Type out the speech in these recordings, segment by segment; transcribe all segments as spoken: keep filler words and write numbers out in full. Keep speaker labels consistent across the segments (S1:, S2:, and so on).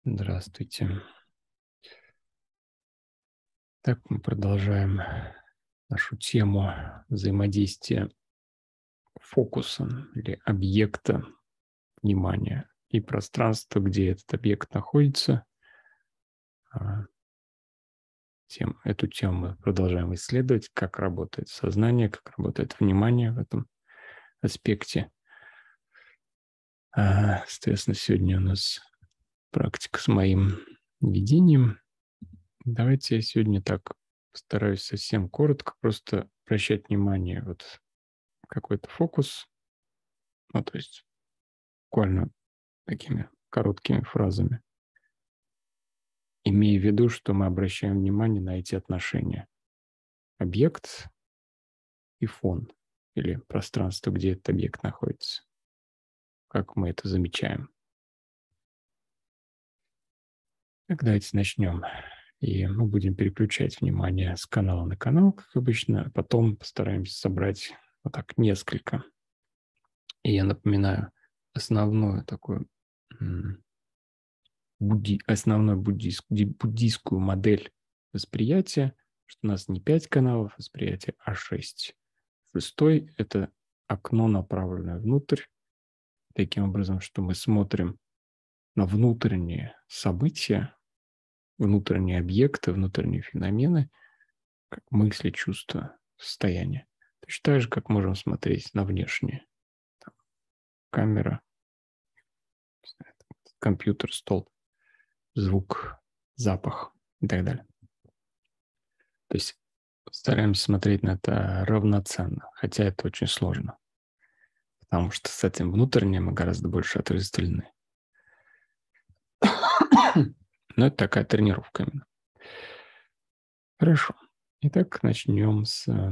S1: Здравствуйте. Так мы продолжаем нашу тему взаимодействия фокуса или объекта внимания и пространства, где этот объект находится. А, Тем, эту тему мы продолжаем исследовать, как работает сознание, как работает внимание в этом аспекте. А, Соответственно, сегодня у нас практика с моим видением. Давайте я сегодня так постараюсь совсем коротко просто обращать внимание вот какой-то фокус, ну, то есть буквально такими короткими фразами, имея в виду, что мы обращаем внимание на эти отношения. Объект и фон, или пространство, где этот объект находится. Как мы это замечаем. Так, давайте начнем. И мы будем переключать внимание с канала на канал, как обычно, а потом постараемся собрать вот так несколько. И я напоминаю основную такую будди, основную буддийск, буддийскую модель восприятия, что у нас не пять каналов восприятия, а шесть. Шестой – это окно, направленное внутрь, таким образом, что мы смотрим на внутренние события, внутренние объекты, внутренние феномены, как мысли, чувства, состояния. Точно так же, как можем смотреть на внешние. Там, камера, компьютер, стол, звук, запах и так далее. То есть стараемся смотреть на это равноценно, хотя это очень сложно, потому что с этим внутренним мы гораздо больше отождествлены. Но это такая тренировка именно. Хорошо. Итак, начнем с э,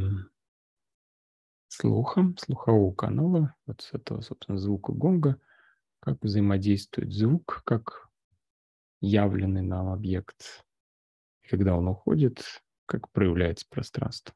S1: слуха, слухового канала, вот с этого, собственно, звука гонга, как взаимодействует звук, как явленный нам объект, когда он уходит, как проявляется пространство.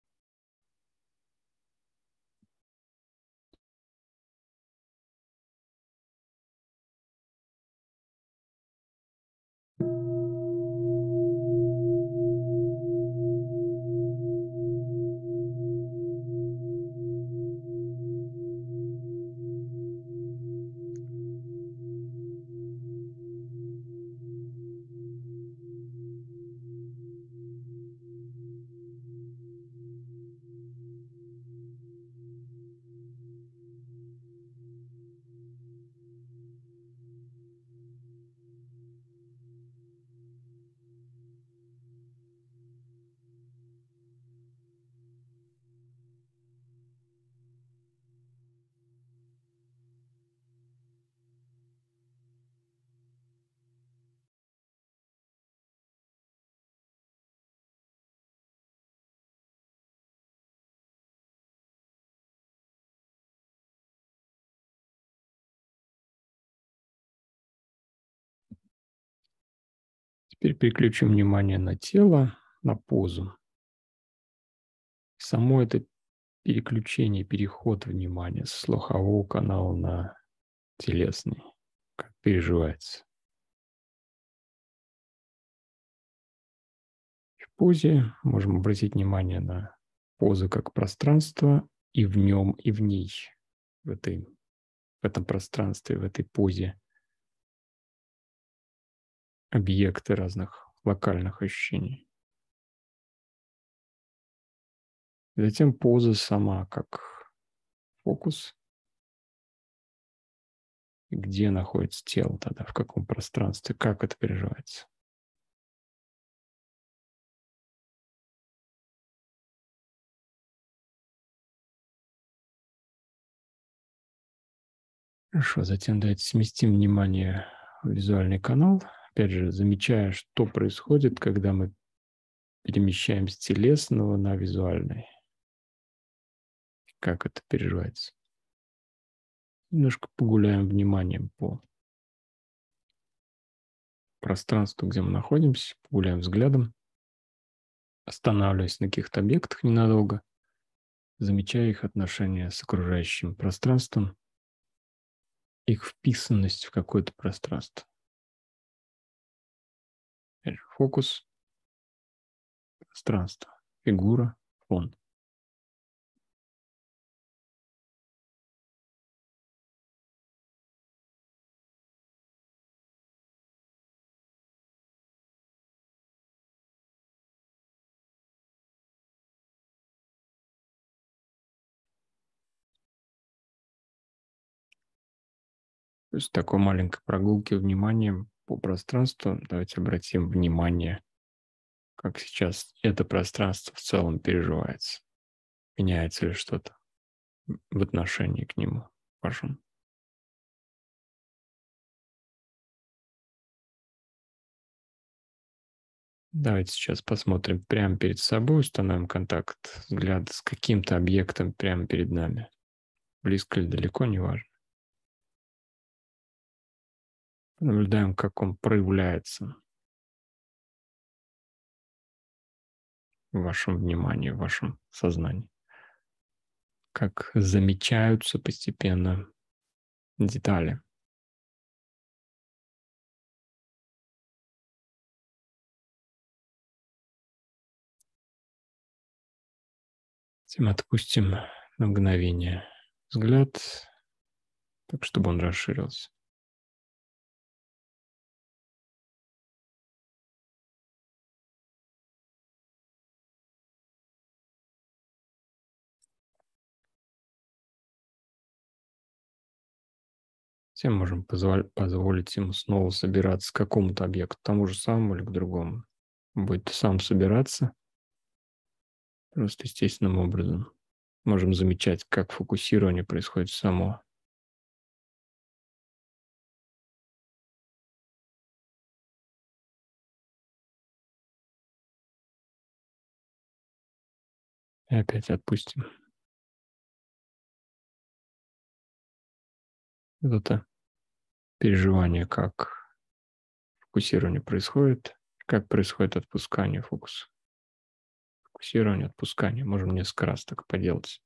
S1: Теперь переключим внимание на тело, на позу. Само это переключение, переход внимания с слухового канала на телесный, как переживается. В позе можем обратить внимание на позу как пространство и в нем, и в ней, в, этой, в этом пространстве, в этой позе объекты разных локальных ощущений. Затем поза сама как фокус, где находится тело тогда, в каком пространстве, как это переживается. Хорошо, затем давайте сместим внимание в визуальный канал, опять же, замечая, что происходит, когда мы перемещаем с телесного на визуальный. Как это переживается. Немножко погуляем вниманием по пространству, где мы находимся, погуляем взглядом, останавливаясь на каких-то объектах ненадолго, замечая их отношение с окружающим пространством, их вписанность в какое-то пространство. Опять же, фокус, пространство, фигура, фон. То есть такой маленькой прогулки вниманием по пространству давайте обратим внимание, как сейчас это пространство в целом переживается. Меняется ли что-то в отношении к нему вашем? Давайте сейчас посмотрим прямо перед собой, установим контакт взгляда с каким-то объектом прямо перед нами. Близко или далеко, неважно. Наблюдаем, как он проявляется в вашем внимании, в вашем сознании. Как замечаются постепенно детали. Затем отпустим на мгновение взгляд, так чтобы он расширился. Затем можем позволь, позволить ему снова собираться к какому-то объекту, к тому же самому или к другому. Он будет сам собираться просто естественным образом. Можем замечать, как фокусирование происходит само. И опять отпустим. Это переживание, как фокусирование происходит, как происходит отпускание фокуса. Фокусирование, отпускание. Можем несколько раз так поделать.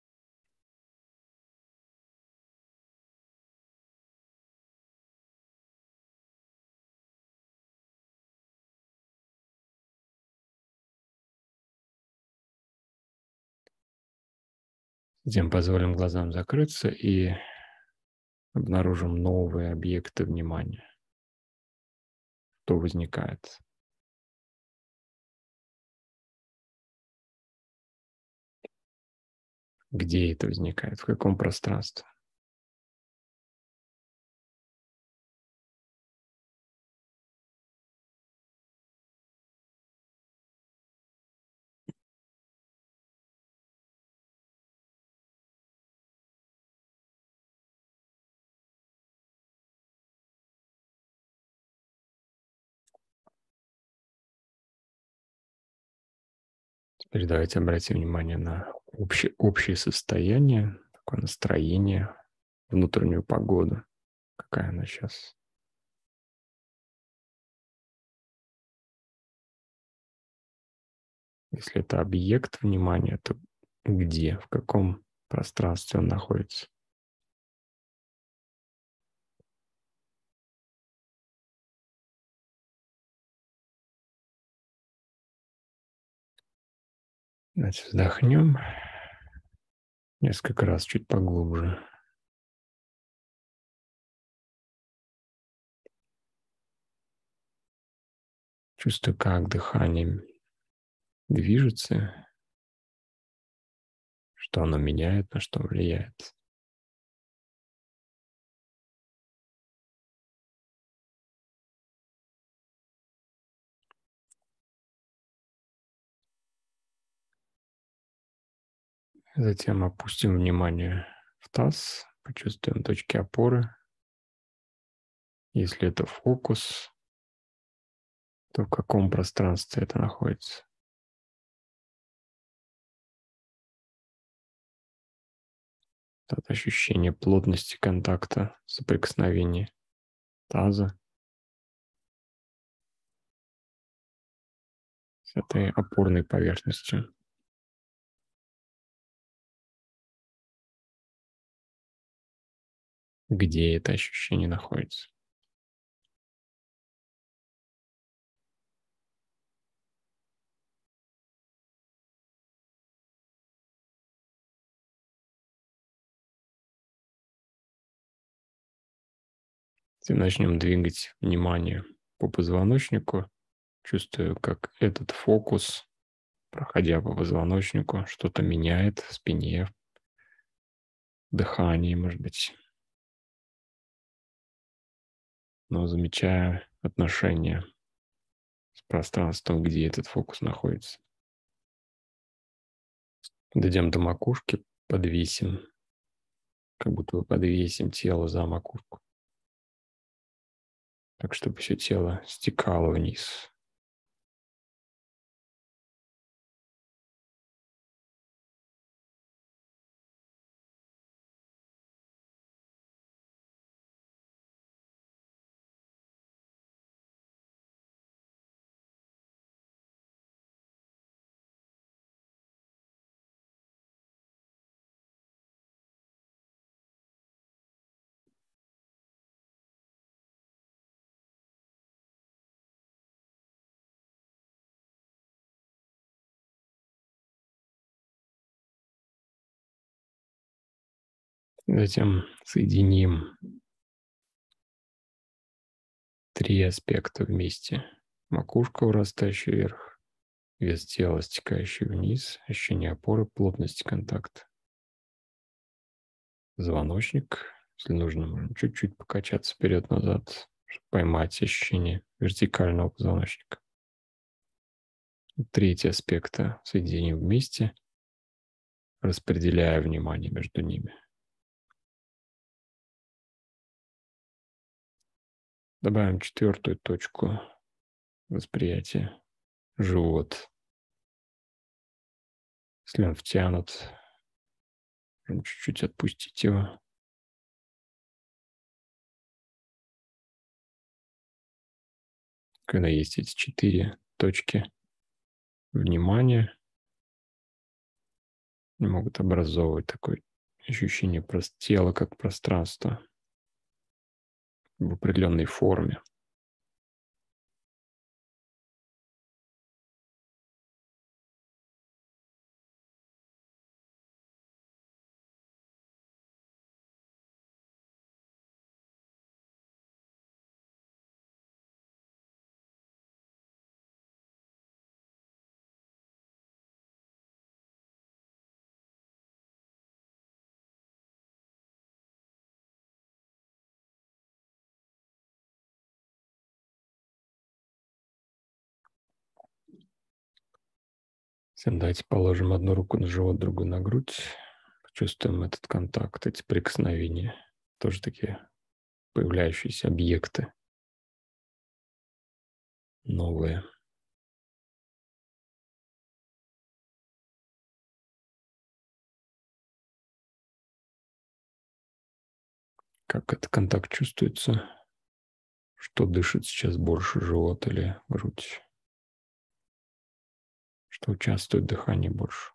S1: Затем позволим глазам закрыться и обнаружим новые объекты внимания. Что возникает? Где это возникает? В каком пространстве? Теперь давайте обратим внимание на общее, общее состояние, такое настроение, внутреннюю погоду. Какая она сейчас? Если это объект внимания, то где, в каком пространстве он находится? Давайте вздохнем несколько раз, чуть поглубже. Чувствую, как дыхание движется, что оно меняет, на что влияет. Затем опустим внимание в таз, почувствуем точки опоры. Если это фокус, то в каком пространстве это находится? Это ощущение плотности контакта, соприкосновения таза с этой опорной поверхностью. Где это ощущение находится? Затем начнем двигать внимание по позвоночнику, чувствую, как этот фокус, проходя по позвоночнику, что-то меняет в спине, в дыхании, может быть. Но замечая отношения с пространством, где этот фокус находится. Дойдем до макушки, подвесим, как будто бы подвесим тело за макушку, так, чтобы все тело стекало вниз. Затем соединим три аспекта вместе. Макушка, вырастающая вверх, вес тела, стекающий вниз, ощущение опоры, плотности контакта. Позвоночник, если нужно, можно чуть-чуть покачаться вперед-назад, чтобы поймать ощущение вертикального позвоночника. Третий аспект соединим вместе, распределяя внимание между ними. Добавим четвертую точку восприятия. Живот. Если он втянут, можем чуть-чуть отпустить его. Когда есть эти четыре точки внимания, они могут образовывать такое ощущение тела как пространство в определенной форме. Всем давайте положим одну руку на живот, другую на грудь. Почувствуем этот контакт, эти прикосновения. Тоже такие появляющиеся объекты. Новые. Как этот контакт чувствуется? Что дышит сейчас больше, живот или грудь? Что участвует в дыхании больше?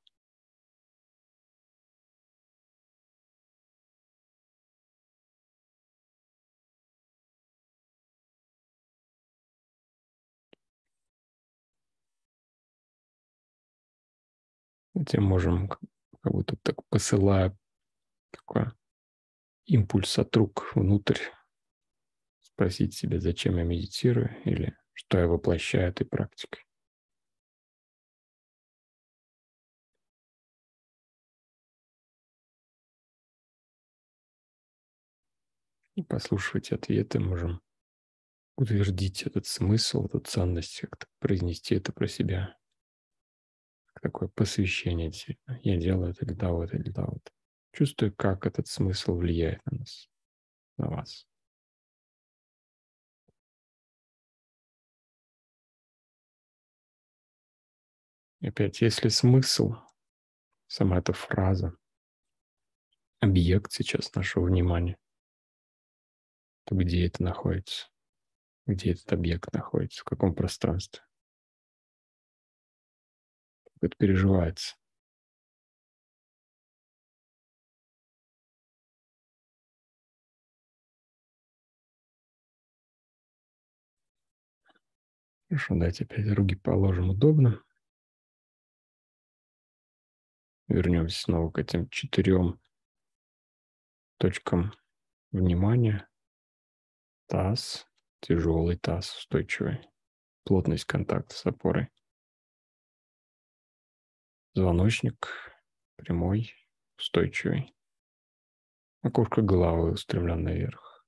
S1: Затем можем, как будто так посылая такой импульс от рук внутрь, спросить себя, зачем я медитирую или что я воплощаю этой практикой. И послушать ответы можем утвердить этот смысл, эту ценность, как-то произнести это про себя. Такое посвящение. Я делаю это для того-то, для того-то. Чувствую, как этот смысл влияет на нас, на вас. И опять, если смысл, сама эта фраза, объект сейчас нашего внимания, то где это находится? Где этот объект находится? В каком пространстве? Как это переживается? Хорошо, давайте опять руки положим удобно. Вернемся снова к этим четырем точкам внимания. Таз, тяжелый таз, устойчивый. Плотность контакта с опорой. Звоночник прямой, устойчивый. Макушка головы устремлена наверх.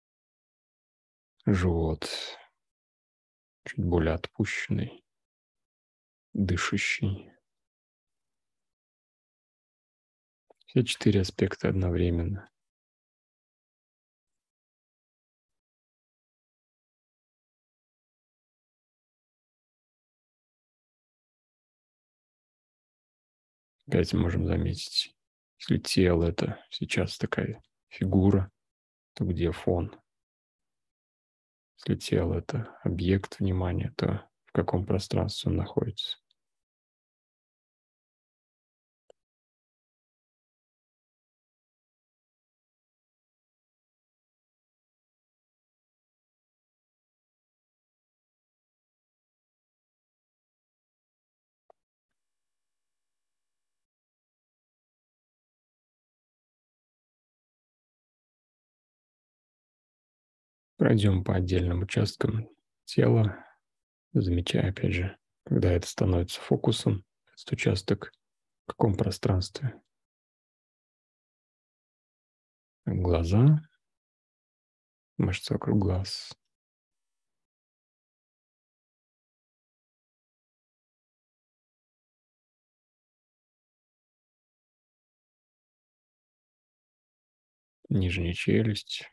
S1: Живот чуть более отпущенный, дышащий. Все четыре аспекта одновременно. Опять можем заметить, если тело — это сейчас такая фигура, то где фон? Если тело — это объект внимания, то в каком пространстве он находится? Пройдем по отдельным участкам тела, замечая, опять же, когда это становится фокусом, этот участок, в каком пространстве. Глаза, мышцы вокруг глаз. Нижняя челюсть,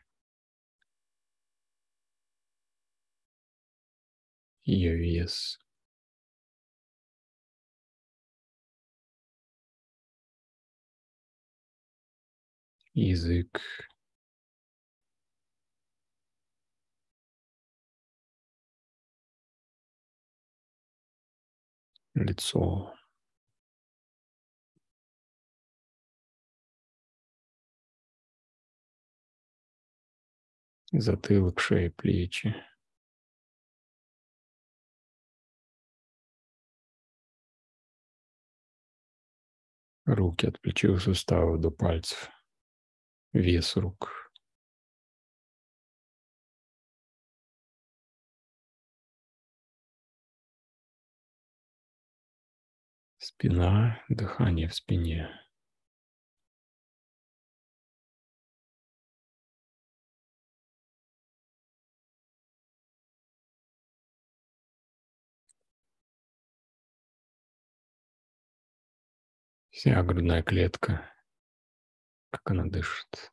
S1: ее вес. Язык, лицо, затылок, шея, плечи. Руки от плечевых суставов до пальцев. Вес рук. Спина, дыхание в спине. Вся грудная клетка, как она дышит.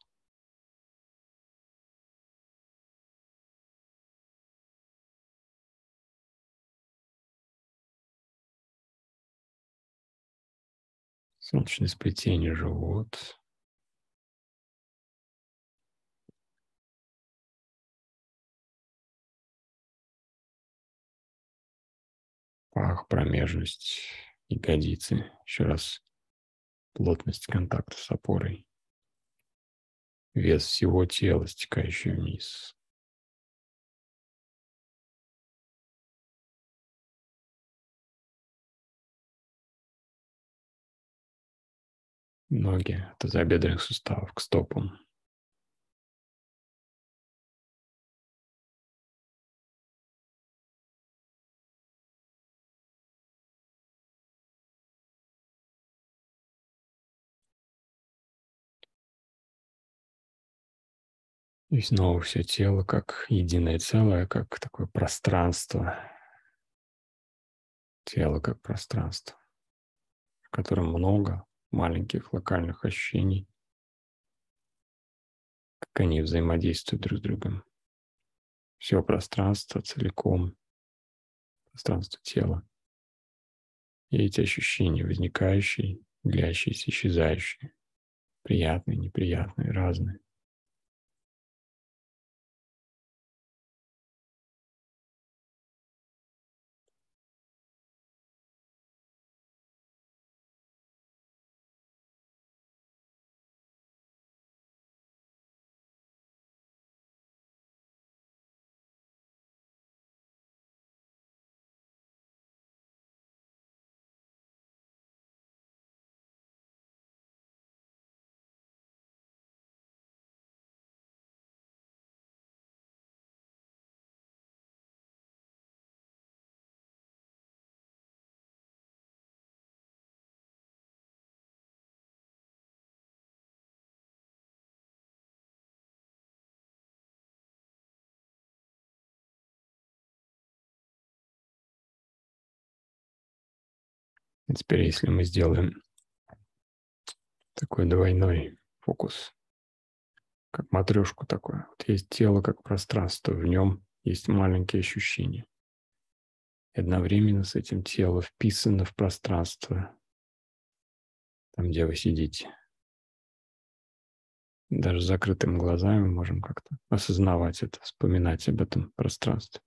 S1: Солнечное сплетение, живот. Пах, промежность, ягодицы. Еще раз плотность контакта с опорой. Вес всего тела, стекающий вниз. Ноги от тазобедренных суставов к стопам. И снова все тело как единое целое, как такое пространство. Тело как пространство, в котором много маленьких локальных ощущений, как они взаимодействуют друг с другом. Все пространство целиком, пространство тела. И эти ощущения, возникающие, длящиеся, исчезающие, приятные, неприятные, разные. И теперь, если мы сделаем такой двойной фокус, как матрешку такое. Вот есть тело как пространство, в нем есть маленькие ощущения. И одновременно с этим тело вписано в пространство, там, где вы сидите. Даже с закрытыми глазами мы можем как-то осознавать это, вспоминать об этом пространстве.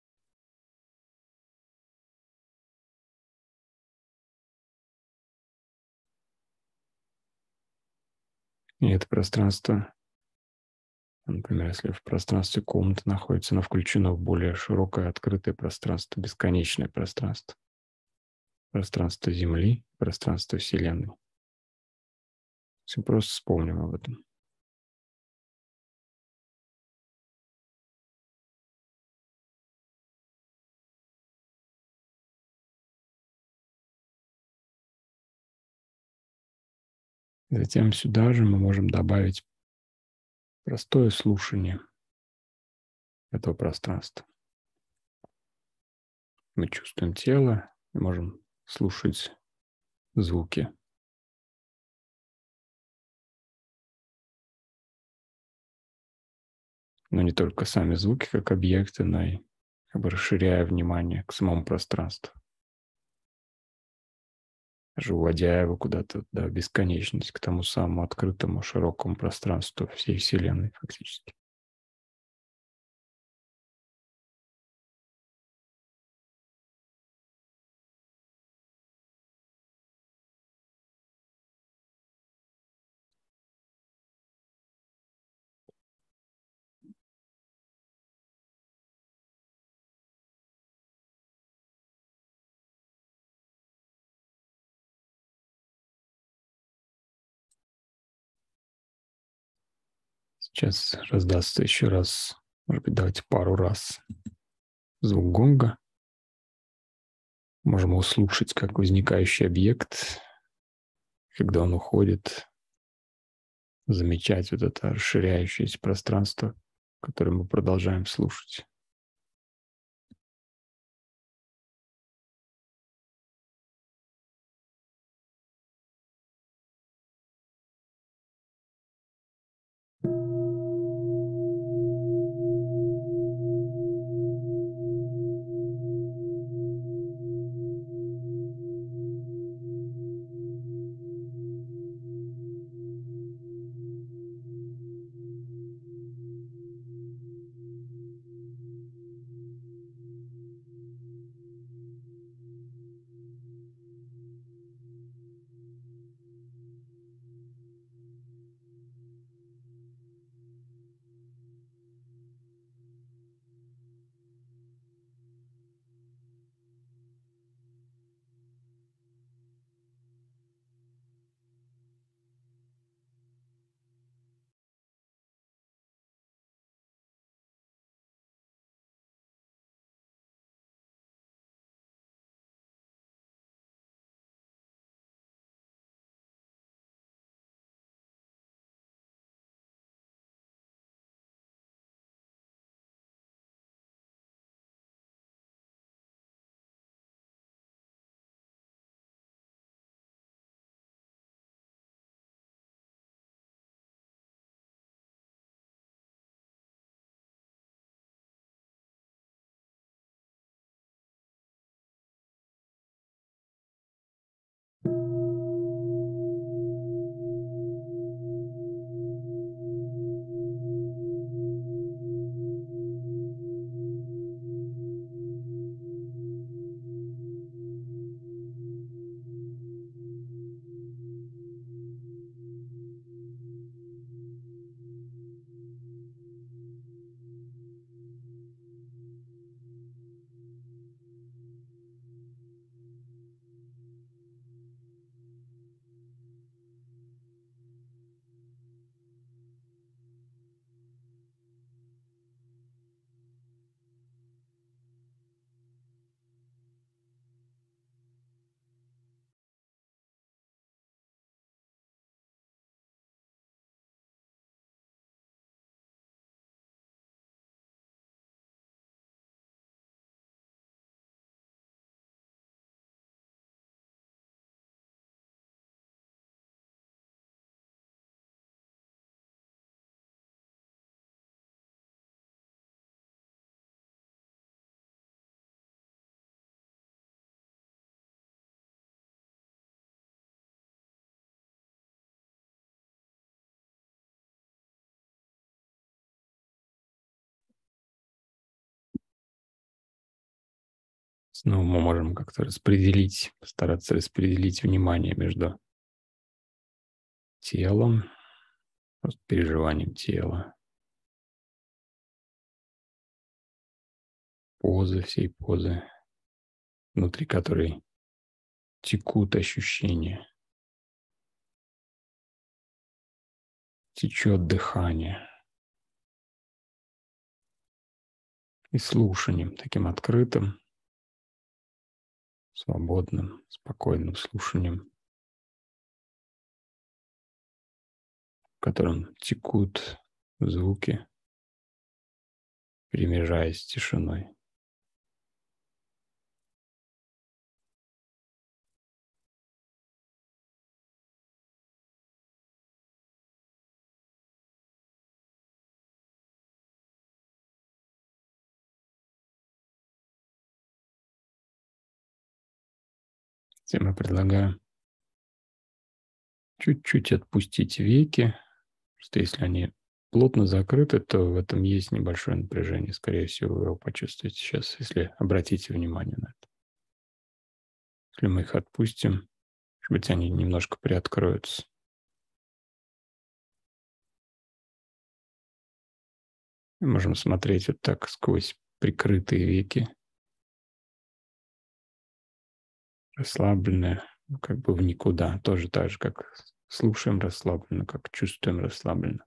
S1: И это пространство, например, если в пространстве комнаты находится, оно включено в более широкое открытое пространство, бесконечное пространство. Пространство Земли, пространство Вселенной. Все просто вспомним об этом. Затем сюда же мы можем добавить простое слушание этого пространства. Мы чувствуем тело и можем слушать звуки. Но не только сами звуки как объекты, но и как бы расширяя внимание к самому пространству. Даже уводя его куда-то до бесконечности, к тому самому открытому, широкому пространству всей Вселенной фактически. Сейчас раздастся еще раз, может быть, давайте пару раз звук гонга. Можем услышать как возникающий объект, когда он уходит, замечать вот это расширяющееся пространство, которое мы продолжаем слушать. Снова мы можем как-то распределить, постараться распределить внимание между телом, просто переживанием тела, позы, всей позы, внутри которой текут ощущения, течет дыхание. И слушанием, таким открытым, свободным, спокойным слушанием, в котором текут звуки, перемежаясь с тишиной. Затем я предлагаю чуть-чуть отпустить веки, что если они плотно закрыты, то в этом есть небольшое напряжение. Скорее всего, вы его почувствуете сейчас, если обратите внимание на это. Если мы их отпустим, может быть, они немножко приоткроются. Мы можем смотреть вот так сквозь прикрытые веки, расслабленные, ну, как бы в никуда. Тоже так же, как слушаем расслабленно, как чувствуем расслабленно.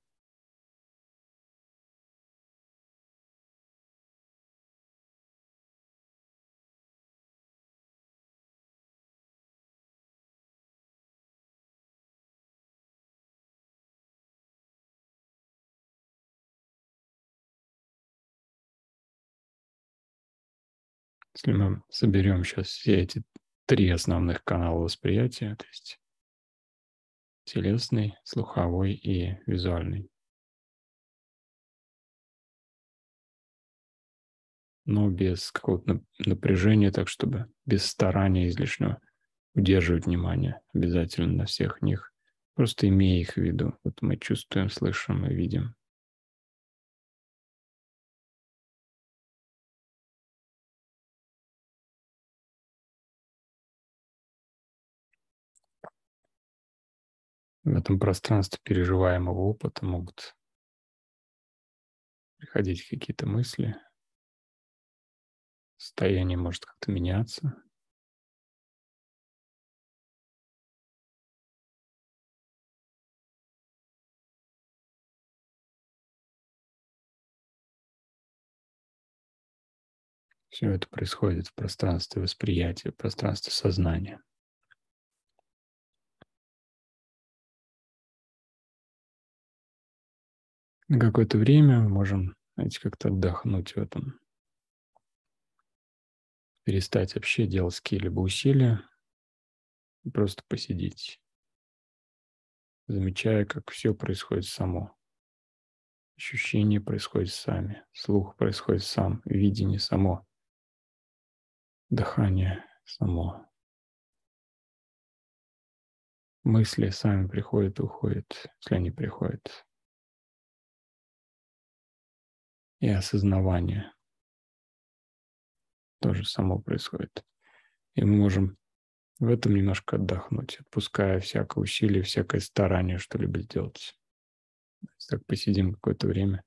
S1: Если мы соберем сейчас все эти три основных канала восприятия, то есть телесный, слуховой и визуальный, но без какого-то напряжения, так чтобы без старания излишнего удерживать внимание обязательно на всех них, просто имея их в виду. Вот мы чувствуем, слышим и видим. В этом пространстве переживаемого опыта могут приходить какие-то мысли, состояние может как-то меняться. Все это происходит в пространстве восприятия, в пространстве сознания. На какое-то время мы можем, знаете, как-то отдохнуть в этом, перестать вообще делать какие-либо усилия, и просто посидеть, замечая, как все происходит само. Ощущения происходят сами, слух происходит сам, видение само, дыхание само. Мысли сами приходят и уходят, если они приходят. И осознавание тоже само происходит. И мы можем в этом немножко отдохнуть, отпуская всякое усилие, всякое старание что-либо сделать. Так посидим какое-то время,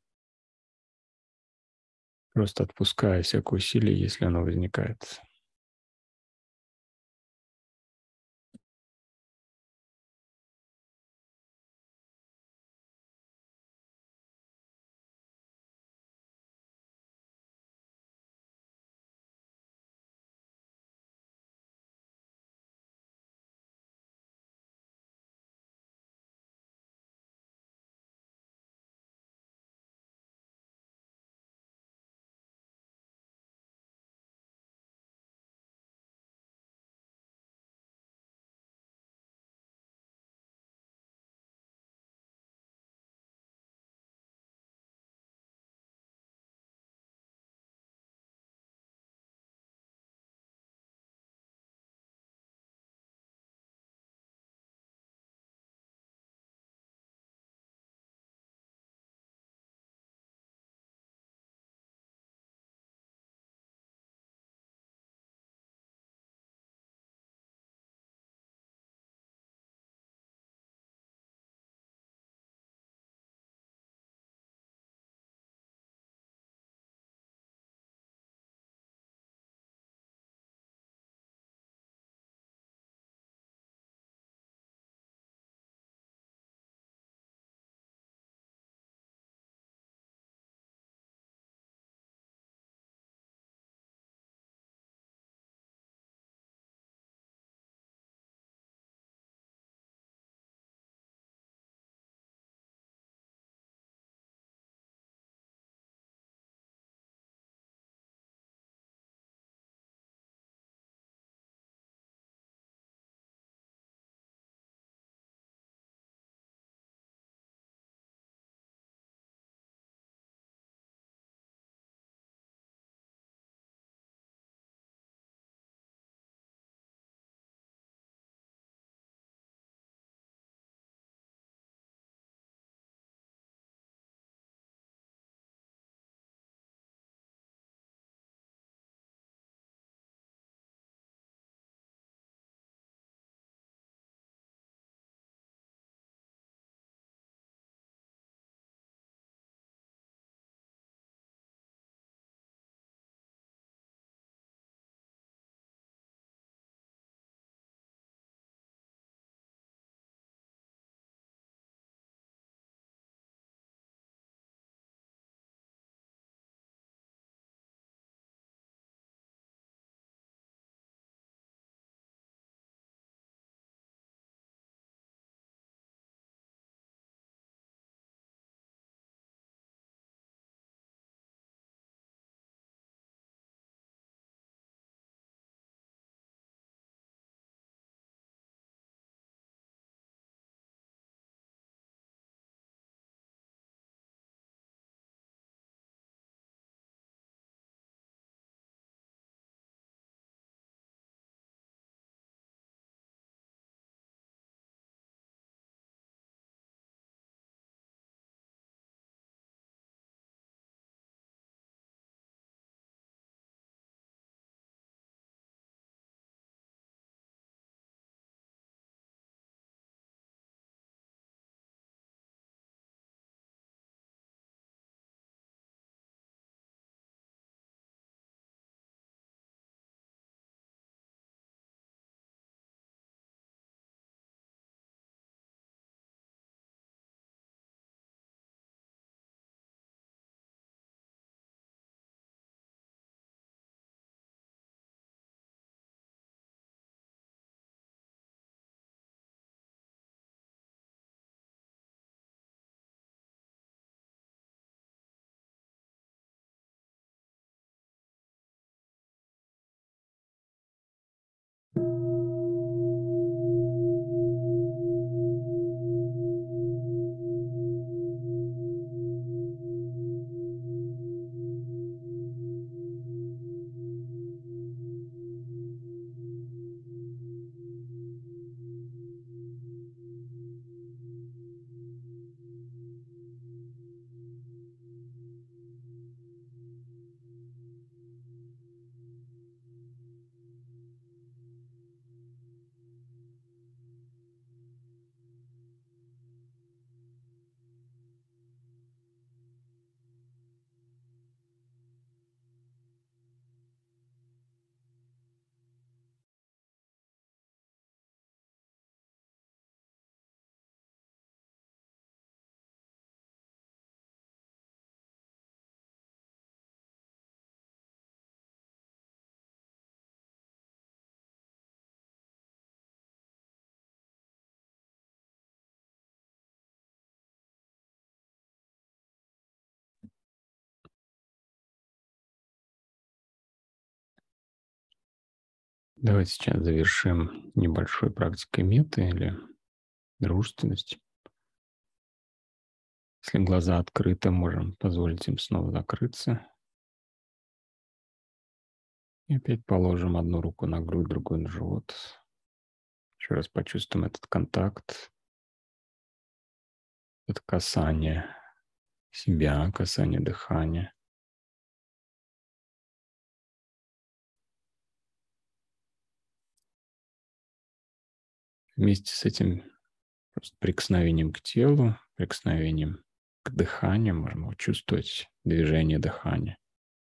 S1: просто отпуская всякое усилие, если оно возникает. Давайте сейчас завершим небольшой практикой меты или дружественности. Если глаза открыты, можем позволить им снова закрыться. И опять положим одну руку на грудь, другую на живот. Еще раз почувствуем этот контакт, это касание себя, касание дыхания. Вместе с этим просто прикосновением к телу, прикосновением к дыханию можем чувствовать движение дыхания.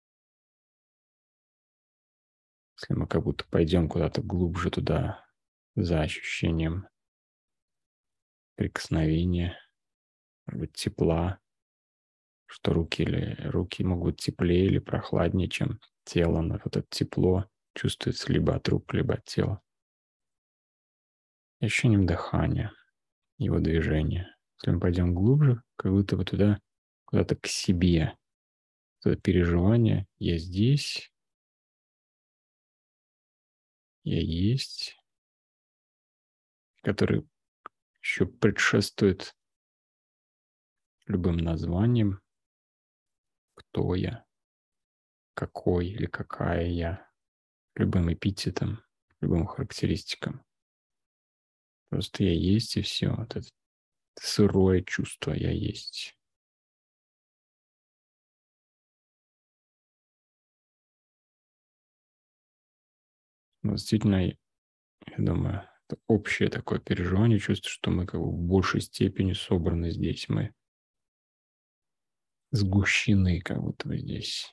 S1: Если мы как будто пойдем куда-то глубже туда, за ощущением прикосновения, может быть, тепла, что руки или руки могут теплее или прохладнее, чем тело, но вот это тепло чувствуется либо от рук, либо от тела. Ощущением дыхания, его движения. Если мы пойдем глубже, как будто бы туда, куда-то к себе, это переживание «я здесь», «я есть», который еще предшествует любым названием, кто я, какой или какая я, любым эпитетом, любым характеристикам. Просто я есть, и все. Вот это сырое чувство «я есть». Но действительно, я думаю, это общее такое переживание, чувство, что мы как бы в большей степени собраны здесь. Мы сгущены как будто бы здесь.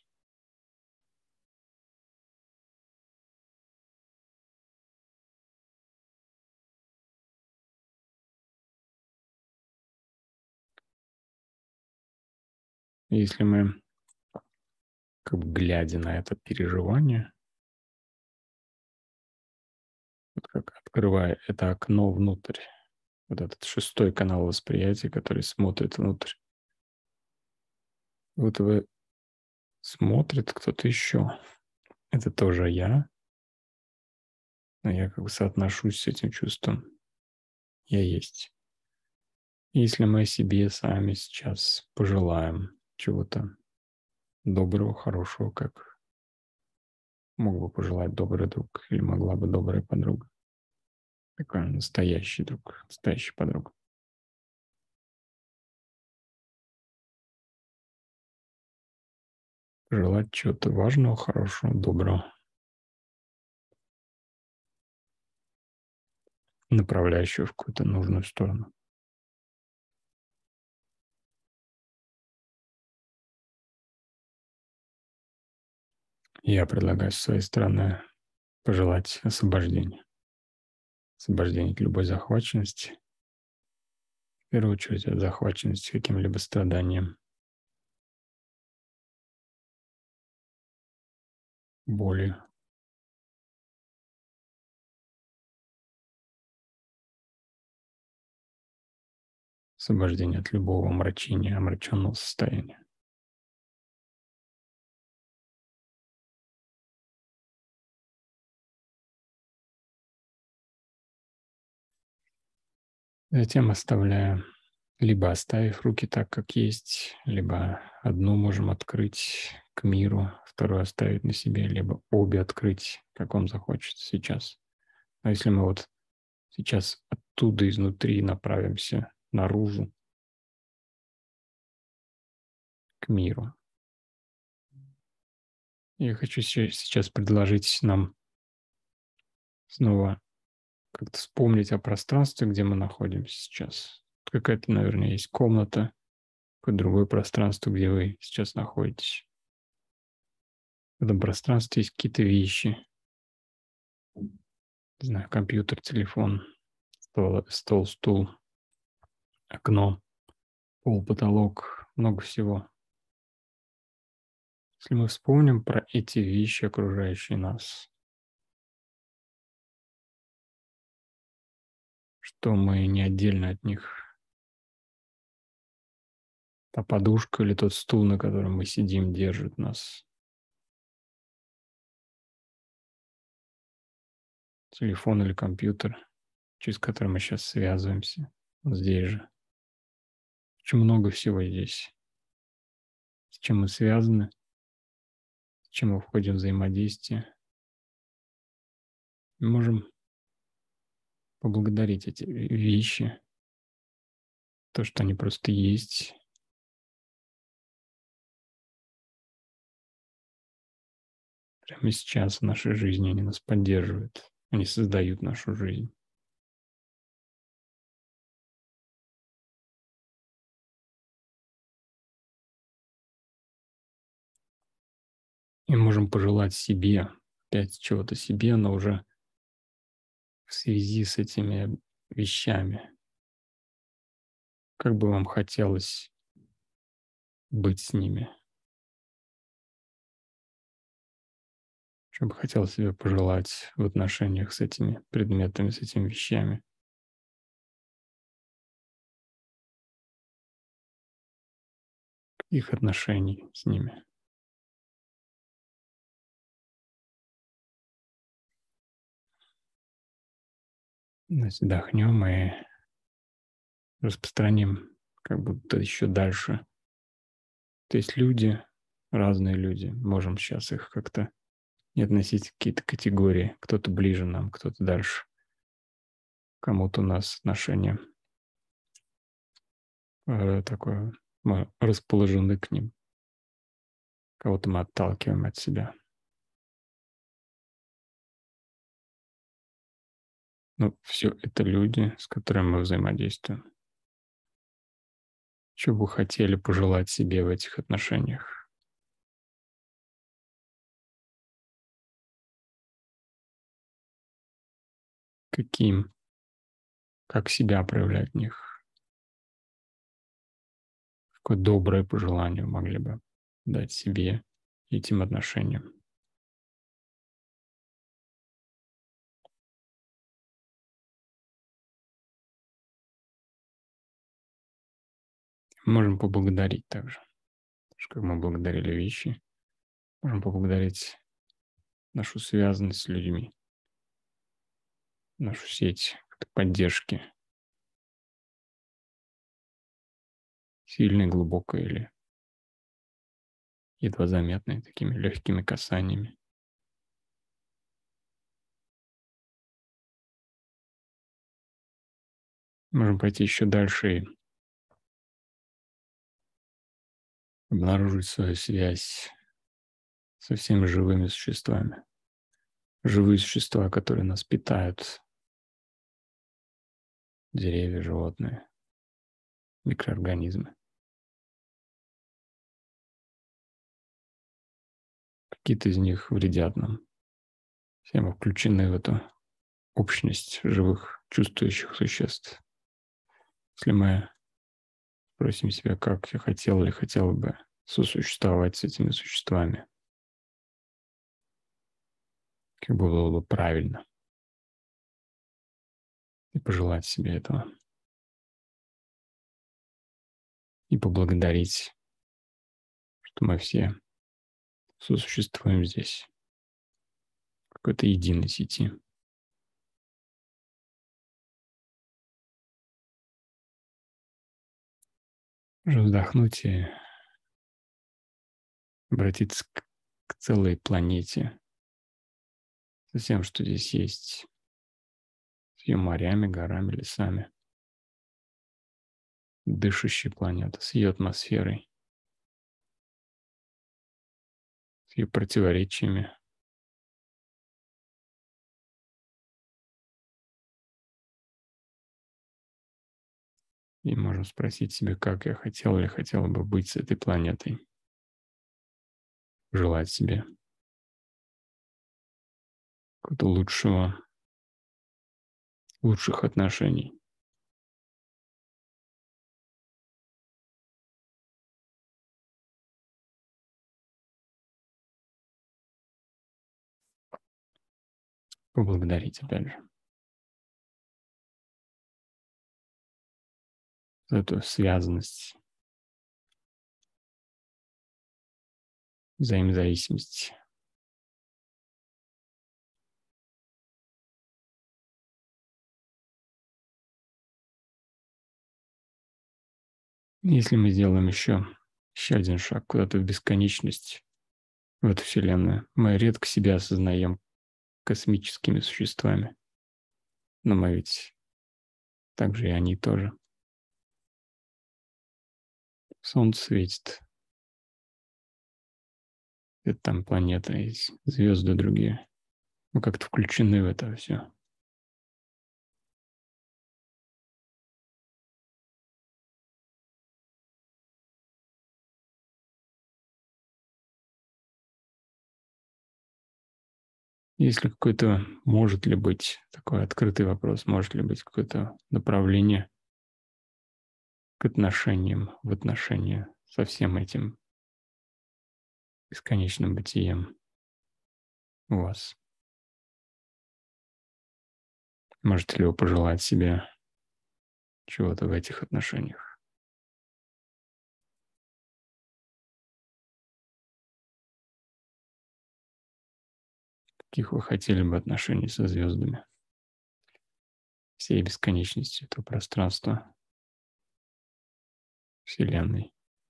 S1: И если мы, как бы глядя на это переживание, вот как открывая это окно внутрь, вот этот шестой канал восприятия, который смотрит внутрь, вот вы смотрит кто-то еще. Это тоже я, но я как бы соотношусь с этим чувством. Я есть. И если мы себе сами сейчас пожелаем чего-то доброго, хорошего, как мог бы пожелать добрый друг или могла бы добрая подруга. Такой настоящий друг, настоящая подруга. Желать чего-то важного, хорошего, доброго, направляющего в какую-то нужную сторону. Я предлагаю с своей стороны пожелать освобождения. Освобождения от любой захваченности. В первую очередь от захваченности каким-либо страданием, болью. Освобождение от любого омрачения, омраченного состояния. Затем оставляя, либо оставив руки так, как есть, либо одну можем открыть к миру, вторую оставить на себе, либо обе открыть, как вам захочется сейчас. А если мы вот сейчас оттуда изнутри направимся наружу, к миру. Я хочу сейчас предложить нам снова как-то вспомнить о пространстве, где мы находимся сейчас. Какая-то, наверное, есть комната, какое-то другое пространство, где вы сейчас находитесь. В этом пространстве есть какие-то вещи. Не знаю, компьютер, телефон, стол, стол, стул, окно, пол, потолок, много всего. Если мы вспомним про эти вещи, окружающие нас, что мы не отдельно от них. Та подушка или тот стул, на котором мы сидим, держит нас. Телефон или компьютер, через который мы сейчас связываемся. Вот здесь же. Очень много всего здесь. С чем мы связаны, с чем мы входим в взаимодействие. Мы можем поблагодарить эти вещи, то, что они просто есть. Прямо сейчас в нашей жизни они нас поддерживают, они создают нашу жизнь. И можем пожелать себе, опять чего-то себе, но уже в связи с этими вещами. Как бы вам хотелось быть с ними? Что бы хотел себе пожелать в отношениях с этими предметами, с этими вещами? Их отношений с ними. Значит, вдохнем и распространим как будто еще дальше. То есть люди, разные люди, можем сейчас их как-то не относить к какие-то категории. Кто-то ближе нам, кто-то дальше. Кому-то у нас отношения э, такое, мы расположены к ним. Кого-то мы отталкиваем от себя. Ну, все это люди, с которыми мы взаимодействуем. Что бы вы хотели пожелать себе в этих отношениях? Каким? Как себя проявлять в них? Какое доброе пожелание могли бы дать себе и этим отношениям? Можем поблагодарить также. Как мы благодарили вещи, можем поблагодарить нашу связанность с людьми, нашу сеть поддержки, сильной, глубокой или едва заметной, такими легкими касаниями. Можем пойти еще дальше и обнаружить свою связь со всеми живыми существами. Живые существа, которые нас питают. Деревья, животные, микроорганизмы. Какие-то из них вредят нам. Все мы включены в эту общность живых, чувствующих существ. Если мы спросим себя, как я хотел или хотел бы сосуществовать с этими существами, как бы было бы правильно, и пожелать себе этого, и поблагодарить, что мы все сосуществуем здесь, в какой-то единой сети. Можно вздохнуть и обратиться к, к целой планете, со всем, что здесь есть, с ее морями, горами, лесами. Дышащая планета с ее атмосферой, с ее противоречиями. И можем спросить себя, как я хотел или хотела бы быть с этой планетой. Желать себе какого-то лучшего, лучших отношений. Поблагодарить, опять же, за эту связанность, взаимозависимость. Если мы сделаем еще, еще один шаг куда-то в бесконечность, в эту Вселенную, мы редко себя осознаем космическими существами. Но мы ведь также и они тоже. Солнце светит. Это там планета есть, звезды другие. Мы как-то включены в это все. Есть ли какой-то, может ли быть, такой открытый вопрос, может ли быть какое-то направление к отношениям, в отношения со всем этим бесконечным бытием у вас? Можете ли вы пожелать себе чего-то в этих отношениях? Каких вы хотели бы отношений со звездами? Всей бесконечности этого пространства, Вселенной.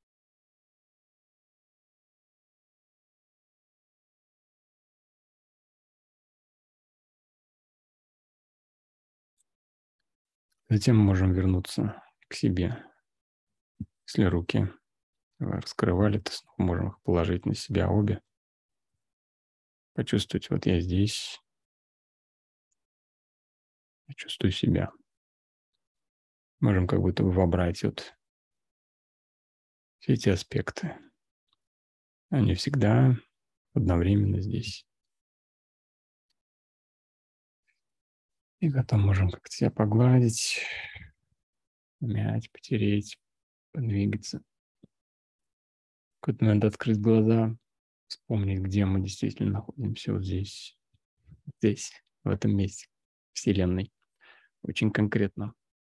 S1: Затем мы можем вернуться к себе. Если руки вы раскрывали, то снова можем их положить на себя обе. Почувствовать, вот я здесь, я чувствую себя. Можем как будто вобрать вот все эти аспекты. Они всегда одновременно здесь. И потом можем как-то себя погладить, мять, потереть, подвигаться. В какой-то момент открыть глаза, вспомнить, где мы действительно находимся, вот здесь, здесь, в этом месте Вселенной. Очень конкретно.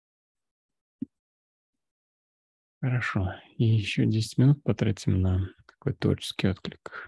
S1: Хорошо. И еще десять минут потратим на какой-то творческий отклик.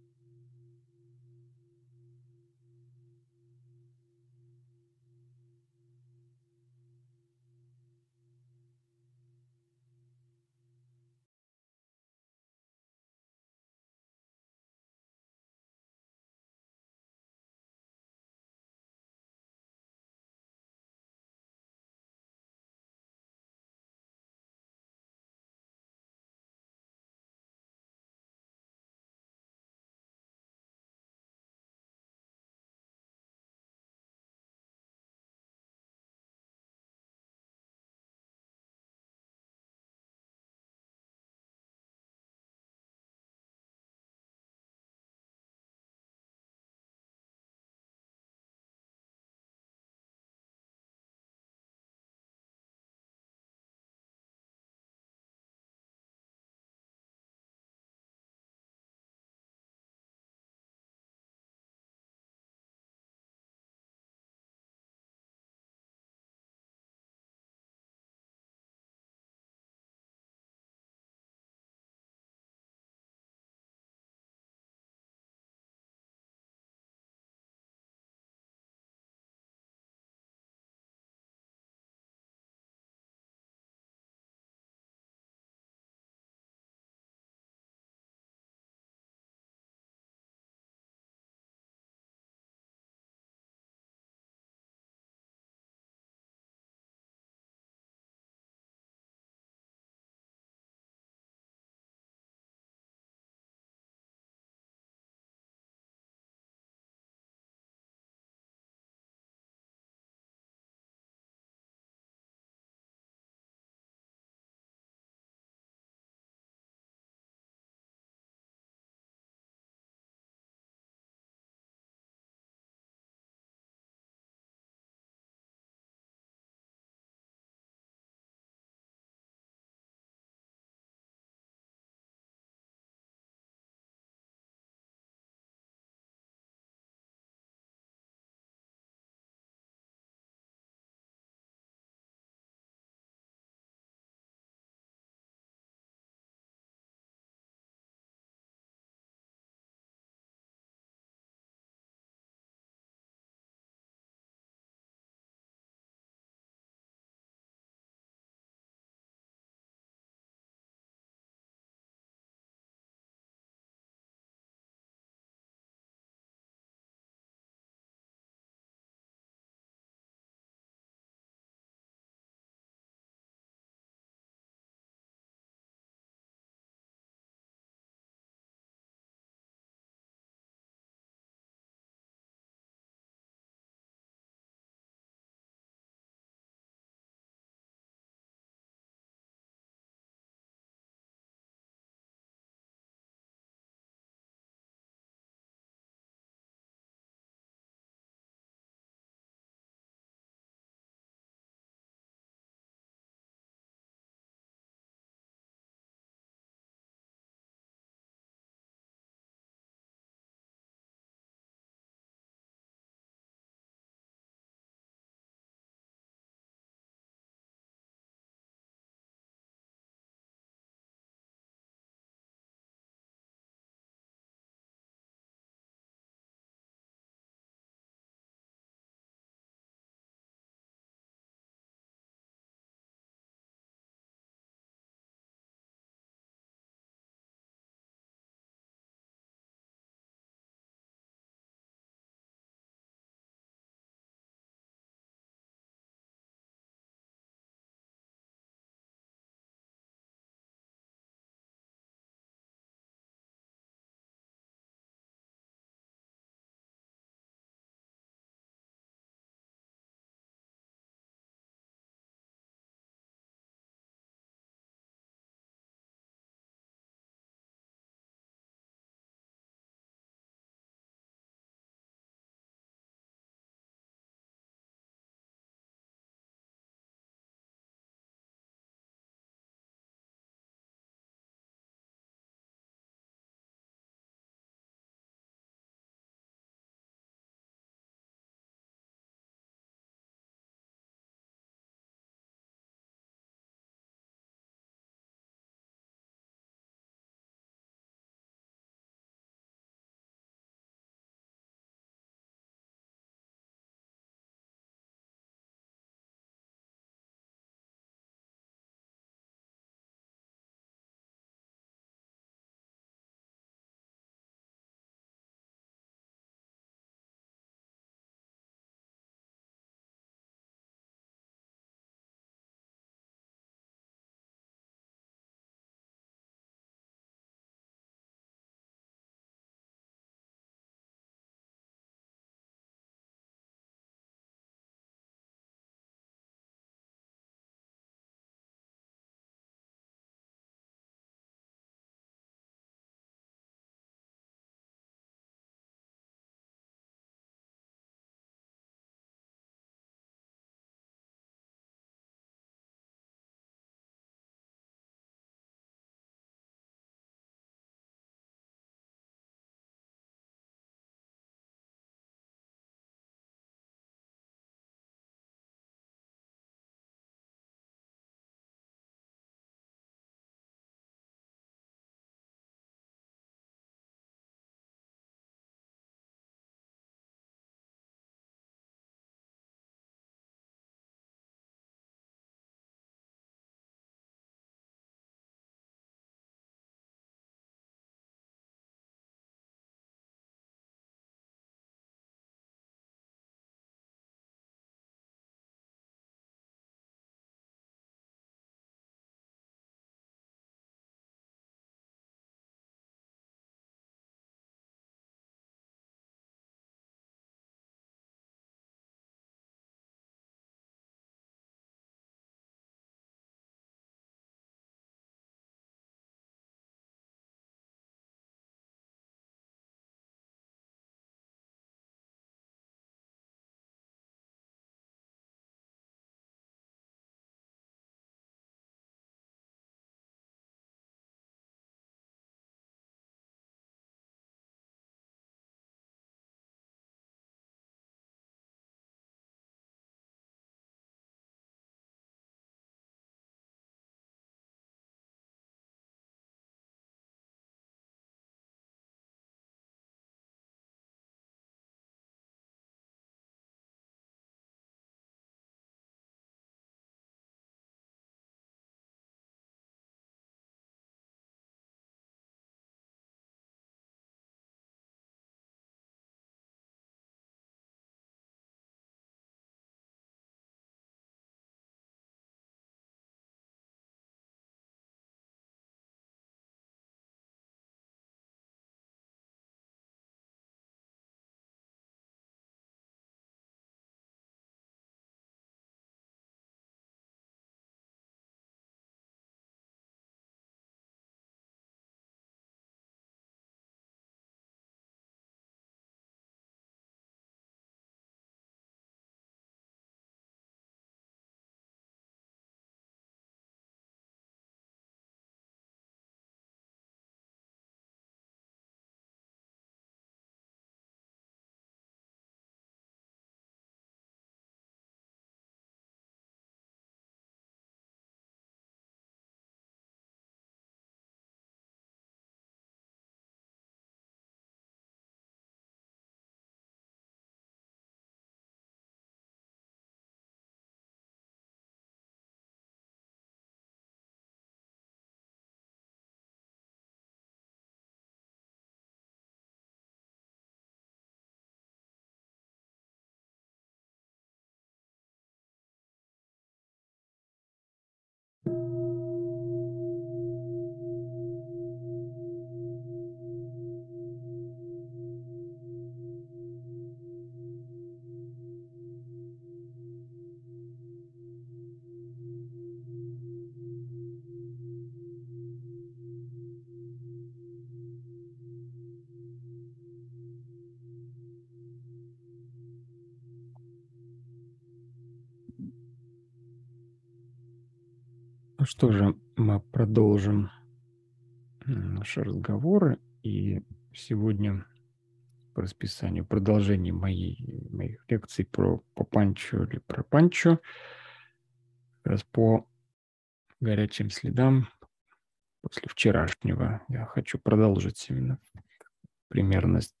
S1: что же, мы продолжим наши разговоры. И сегодня по расписанию продолжение моей, моих лекций про Папанчо или про Панчо, как раз по горячим следам после вчерашнего. Я хочу продолжить именно примерно с,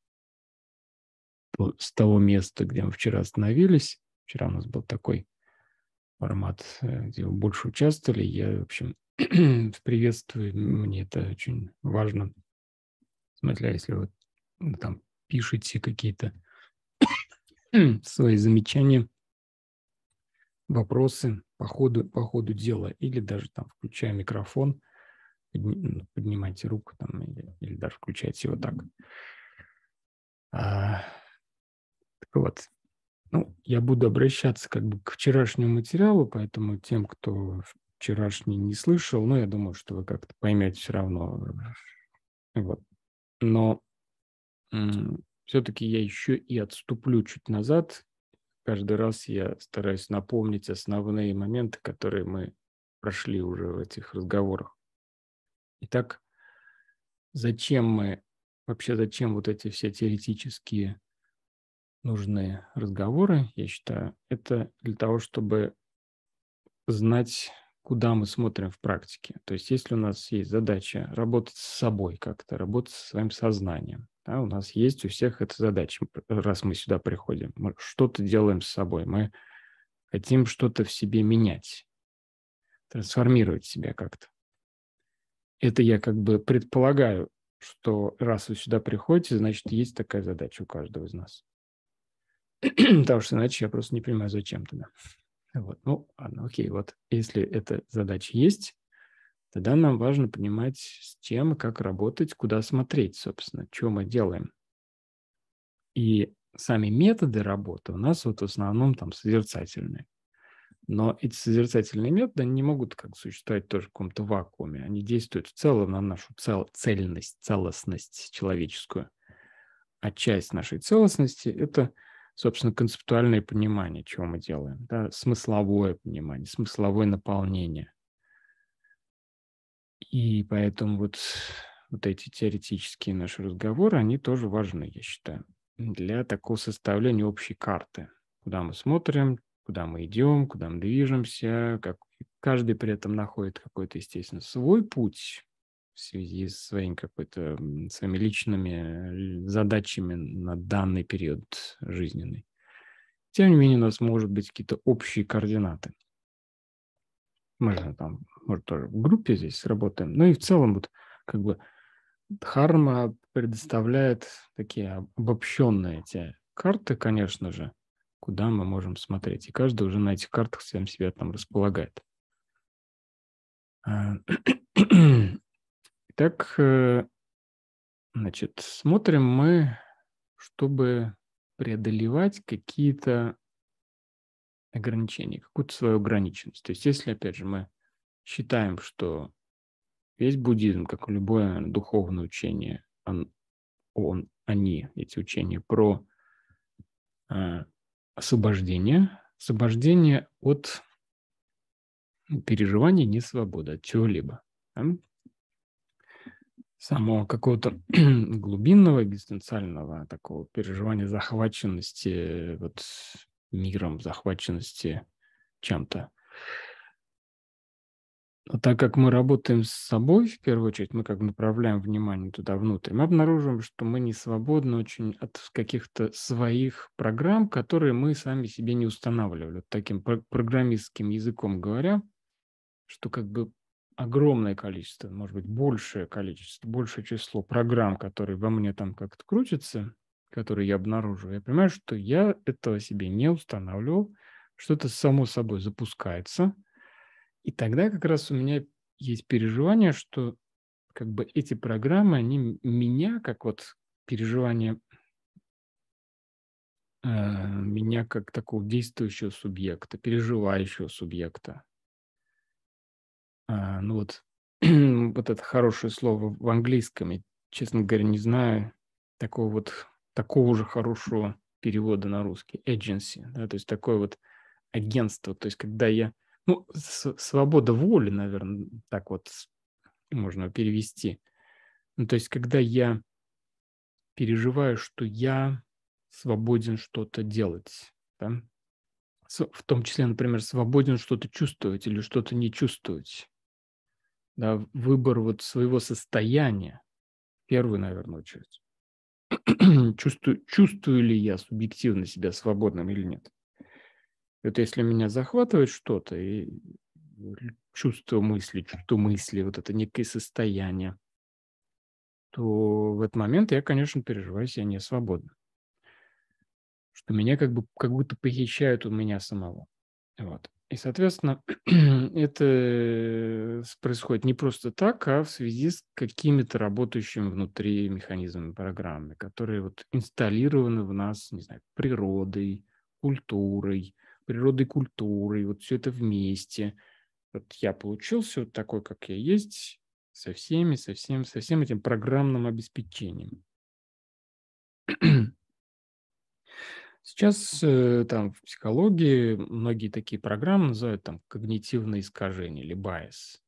S1: с того места, где мы вчера остановились. Вчера у нас был такой формат, где вы больше участвовали. Я, в общем, приветствую, мне это очень важно. Смотря, если вы там пишете какие-то свои замечания, вопросы по ходу, по ходу дела, или даже там включая микрофон, подни, поднимайте руку там, или, или даже включайте его так. А, так вот, ну, я буду обращаться как бы к вчерашнему материалу, поэтому тем, кто вчерашний не слышал, ну, я думаю, что вы как-то поймете все равно. Вот. Но м- все-таки я еще и отступлю чуть назад. Каждый раз я стараюсь напомнить основные моменты, которые мы прошли уже в этих разговорах. Итак, зачем мы, вообще зачем вот эти все теоретические нужные разговоры, я считаю, это для того, чтобы знать, куда мы смотрим в практике. То есть если у нас есть задача работать с собой как-то, работать со своим сознанием, да, у нас есть у всех эта задача, раз мы сюда приходим, мы что-то делаем с собой, мы хотим что-то в себе менять, трансформировать себя как-то. Это я как бы предполагаю, что раз вы сюда приходите, значит, есть такая задача у каждого из нас. Потому что иначе я просто не понимаю, зачем тогда. Вот. Ну, ладно, окей. Вот если эта задача есть, тогда нам важно понимать, с чем, как работать, куда смотреть, собственно, что мы делаем. И сами методы работы у нас вот в основном там созерцательные. Но эти созерцательные методы они не могут как существовать тоже в каком-то вакууме. Они действуют в целом на нашу цел, цельность, целостность человеческую. А часть нашей целостности – это, собственно, концептуальное понимание, чего мы делаем, да, смысловое понимание, смысловое наполнение. И поэтому вот, вот эти теоретические наши разговоры, они тоже важны, я считаю, для такого составления общей карты, куда мы смотрим, куда мы идем, куда мы движемся, как каждый при этом находит какой-то, естественно, свой путь в связи с своим какой-то, своими личными задачами на данный период жизненный. Тем не менее, у нас может быть какие-то общие координаты. Мы же там, может, тоже в группе здесь работаем. Ну и в целом вот как бы Дхарма предоставляет такие обобщенные эти карты, конечно же, куда мы можем смотреть. И каждый уже на этих картах сам себя там располагает. Итак, значит, смотрим мы, чтобы преодолевать какие-то ограничения, какую-то свою ограниченность. То есть если, опять же, мы считаем, что весь буддизм, как и любое духовное учение, он, он, они, эти учения про э, освобождение, освобождение от переживания несвободы, от чего-либо. Да? Самого какого-то глубинного, экзистенциального такого переживания захваченности вот, миром, захваченности чем-то. Но так как мы работаем с собой, в первую очередь, мы как бы направляем внимание туда внутрь, мы обнаруживаем, что мы не свободны очень от каких-то своих программ, которые мы сами себе не устанавливали. Вот таким программистским языком говоря, что как бы огромное количество, может быть, большее количество, большее число программ, которые во мне там как-то крутятся, которые я обнаруживаю, я понимаю, что я этого себе не устанавливал, что это само собой запускается. И тогда как раз у меня есть переживание, что как бы эти программы, они меня, как вот переживание, э, меня как такого действующего субъекта, переживающего субъекта. А, ну вот, вот это хорошее слово в английском, я, честно говоря, не знаю такого вот, такого же хорошего перевода на русский. Agency, да, то есть такое вот агентство. То есть когда я Ну, с- свобода воли, наверное, так вот с- можно перевести. Ну, то есть, когда я переживаю, что я свободен что-то делать, да? С- В том числе, например, свободен что-то чувствовать или что-то не чувствовать. Да, выбор вот своего состояния, первый, наверное, очередь. Чувствую, чувствую ли я субъективно себя свободным или нет. Это если меня захватывает что-то, и чувство мысли, чувство мысли, вот это некое состояние, то в этот момент я, конечно, переживаю себя не свободно, что меня как бы как будто похищают у меня самого. Вот. И, соответственно, это э, с- происходит не просто так, а в связи с какими-то работающими внутри механизмами, программами, которые вот инсталлированы в нас, не знаю, природой, культурой, природой, культурой, вот все это вместе. Вот я получился вот такой, как я есть, со всеми, со всем, со всем этим программным обеспечением. Сейчас э, там в психологии многие такие программы называют там когнитивное искажение или bias.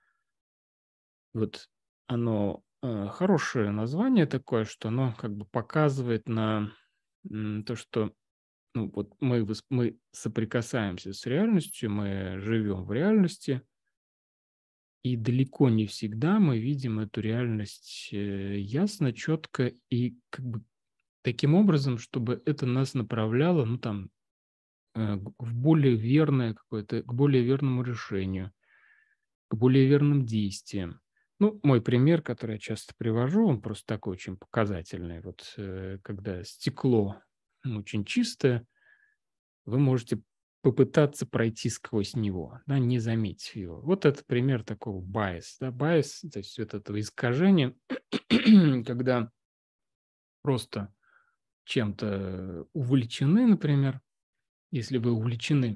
S1: Вот оно э, хорошее название такое, что оно как бы показывает на м, то, что ну, вот мы, вос- мы соприкасаемся с реальностью, мы живем в реальности, и далеко не всегда мы видим эту реальность э, ясно, четко и как бы таким образом, чтобы это нас направляло, ну там, э, г- в более верное какое-то, к более верному решению, к более верным действиям. Ну, мой пример, который я часто привожу, он просто такой очень показательный. Вот э, когда стекло м, очень чистое, вы можете попытаться пройти сквозь него, да, не заметив его. Вот это пример такого bias. Да, bias, то есть вот этого искажения, когда просто чем-то увлечены, например, если вы увлечены,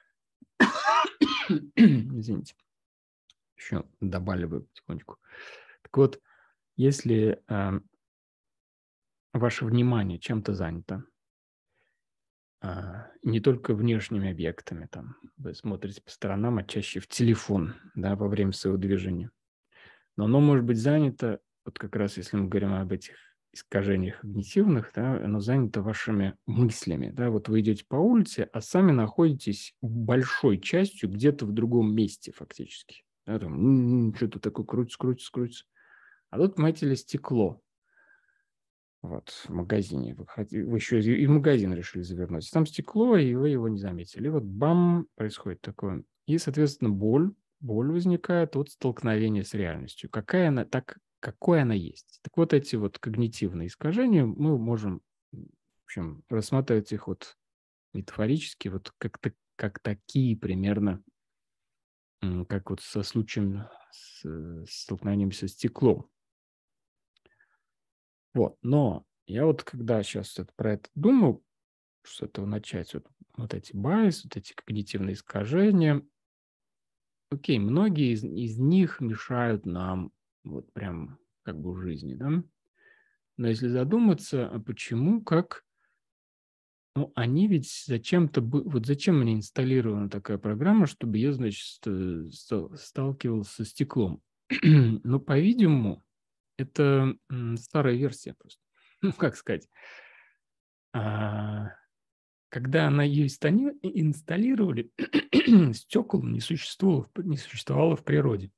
S1: извините, еще добавливаю потихонечку. Так вот, если а, ваше внимание чем-то занято, а, не только внешними объектами, там, вы смотрите по сторонам, а чаще в телефон, да, во время своего движения, но оно может быть занято, вот как раз если мы говорим об этих искажениях когнитивных, да, оно занято вашими мыслями, да, вот вы идете по улице, а сами находитесь большой частью где-то в другом месте фактически, да, там, м-м, что-то такое крутится, крутится, крутится, а тут, понимаете ли, стекло, вот, в магазине, вы, хоти- вы еще и в магазин решили завернуть, там стекло, и вы его не заметили, и вот бам, происходит такое, и, соответственно, боль, боль возникает от столкновения с реальностью. Какая она, так, какой она есть. Так вот эти вот когнитивные искажения мы можем, в общем, рассматривать их вот метафорически, вот как, так- как такие примерно, м, как вот со случаем с, э, с столкновением со стеклом. Вот, но я вот когда сейчас про это думаю, с этого начать, вот, вот эти байс, вот эти когнитивные искажения, окей, многие из, из них мешают нам вот прям как бы в жизни, да? Но если задуматься, а почему, как, ну, они ведь зачем-то, бы- вот зачем мне инсталлирована такая программа, чтобы я, значит, ст- ста- сталкивался со стеклом? Ну, по-видимому, это м, старая версия просто. Ну, как сказать? А, Когда она ее инсталли- инсталлировали, стекол не существовало, в- не существовало в природе.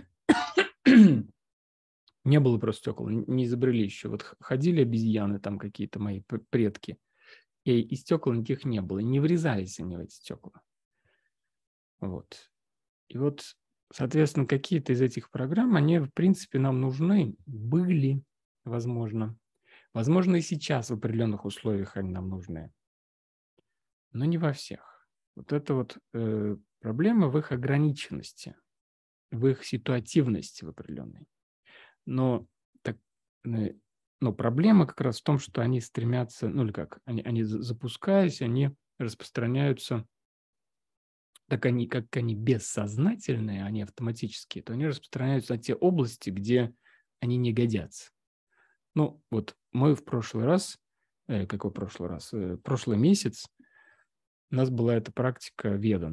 S1: Не было просто стекол, н- не изобрели еще. Вот х- ходили обезьяны там какие-то мои п- предки, и, и стекол никаких не было, и не врезались они в эти стекла. Вот. И вот, соответственно, какие-то из этих программ, они, в принципе, нам нужны, были, возможно. Возможно, и сейчас в определенных условиях они нам нужны, но не во всех. Вот это вот э, проблема в их ограниченности, в их ситуативности в определенной. Но, так, э, но проблема как раз в том, что они стремятся, ну или как, они, они за- запускаясь, они распространяются, так они, как они бессознательные, они автоматические, то они распространяются на те области, где они не годятся. Ну, вот мы в прошлый раз, э, какой прошлый раз, э, прошлый месяц у нас была эта практика ведана.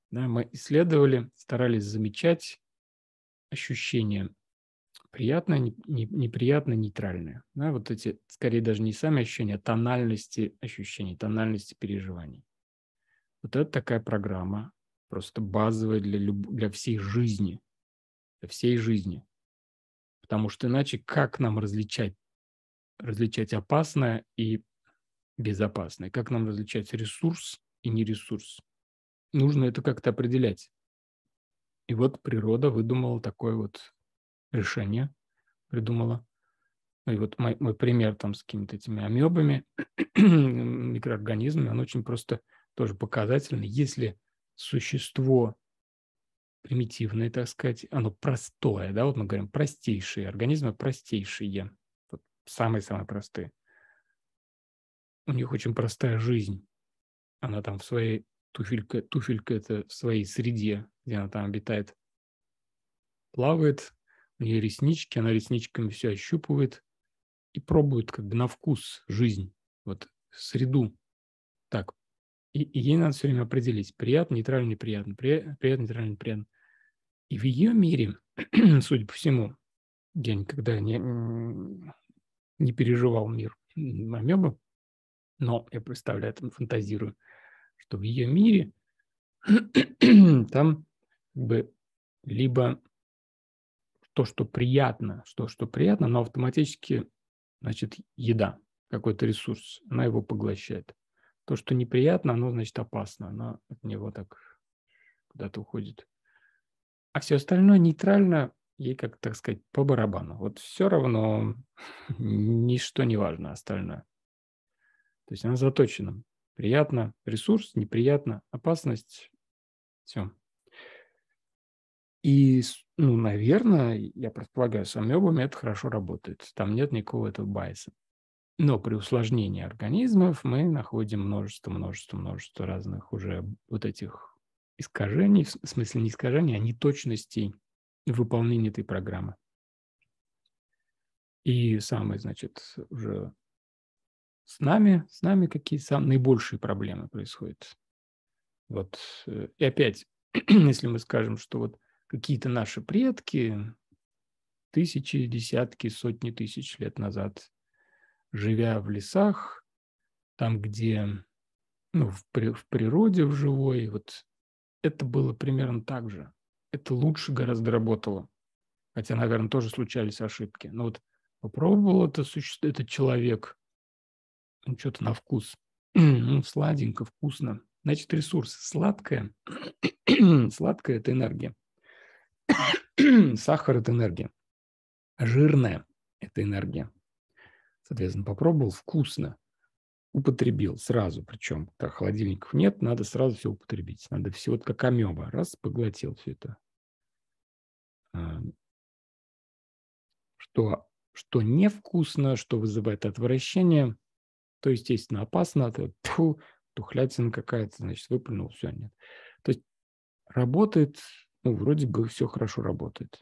S1: Да, мы исследовали, старались замечать ощущения приятное, не- не- неприятное, нейтральное. Да, вот эти, скорее даже не сами ощущения, а тональности ощущений, тональности переживаний. Вот это такая программа, просто базовая для, люб- для всей жизни, для всей жизни. Потому что иначе как нам различать, различать опасное и безопасное? Как нам различать ресурс и не ресурс? Нужно это как-то определять. И вот природа выдумала такое вот решение, придумала. И вот мой, мой пример там с какими-то этими амебами, микроорганизмами, он очень просто тоже показательный. Если существо примитивное, так сказать, оно простое, да, вот мы говорим простейшие организмы, простейшие, вот самые-самые простые. У них очень простая жизнь. Она там в своей туфелька, туфелька это в своей среде, где она там обитает, плавает, у нее реснички, она ресничками все ощупывает и пробует как бы на вкус жизнь, вот среду. Так, и, и ей надо все время определить, приятно, нейтрально, неприятно, при, приятно, нейтрально, неприятно. И в ее мире, судя по всему, я никогда не, не переживал мир амебы, но я представляю, там фантазирую, что в ее мире там как бы либо то, что приятно, что, что приятно, но автоматически, значит, еда, какой-то ресурс, она его поглощает. То, что неприятно, оно, значит, опасно, оно от него так куда-то уходит. А все остальное нейтрально, ей, как так сказать, по барабану. Вот все равно ничто не важно остальное. То есть она заточена. Приятно, ресурс, неприятно, опасность, все. И, ну, наверное, я предполагаю, с амебами это хорошо работает. Там нет никакого этого байса. Но при усложнении организмов мы находим множество, множество, множество разных уже вот этих искажений, в смысле не искажений, а неточностей в выполнении этой программы. И самое, значит, уже с нами, с нами какие самые наибольшие проблемы происходят. Вот, и опять, если мы скажем, что вот какие-то наши предки тысячи, десятки, сотни тысяч лет назад, живя в лесах, там, где, ну, в, при, в природе, в живой, вот это было примерно так же. Это лучше гораздо работало. Хотя, наверное, тоже случались ошибки. Но вот попробовал это существо, этот человек, ну, что-то на вкус, ну, сладенько, вкусно. Значит, ресурс сладкое, сладкое – это энергия. Сахар – это энергия. Жирная – это энергия. Соответственно, попробовал вкусно, употребил сразу, причем так, холодильников нет, надо сразу все употребить. Надо все, вот как амеба, раз, поглотил все это. Что, что невкусно, что вызывает отвращение, то, естественно, опасно, то тьфу, тухлятина какая-то, значит, выплюнул, все, нет. То есть работает, ну, вроде бы все хорошо работает.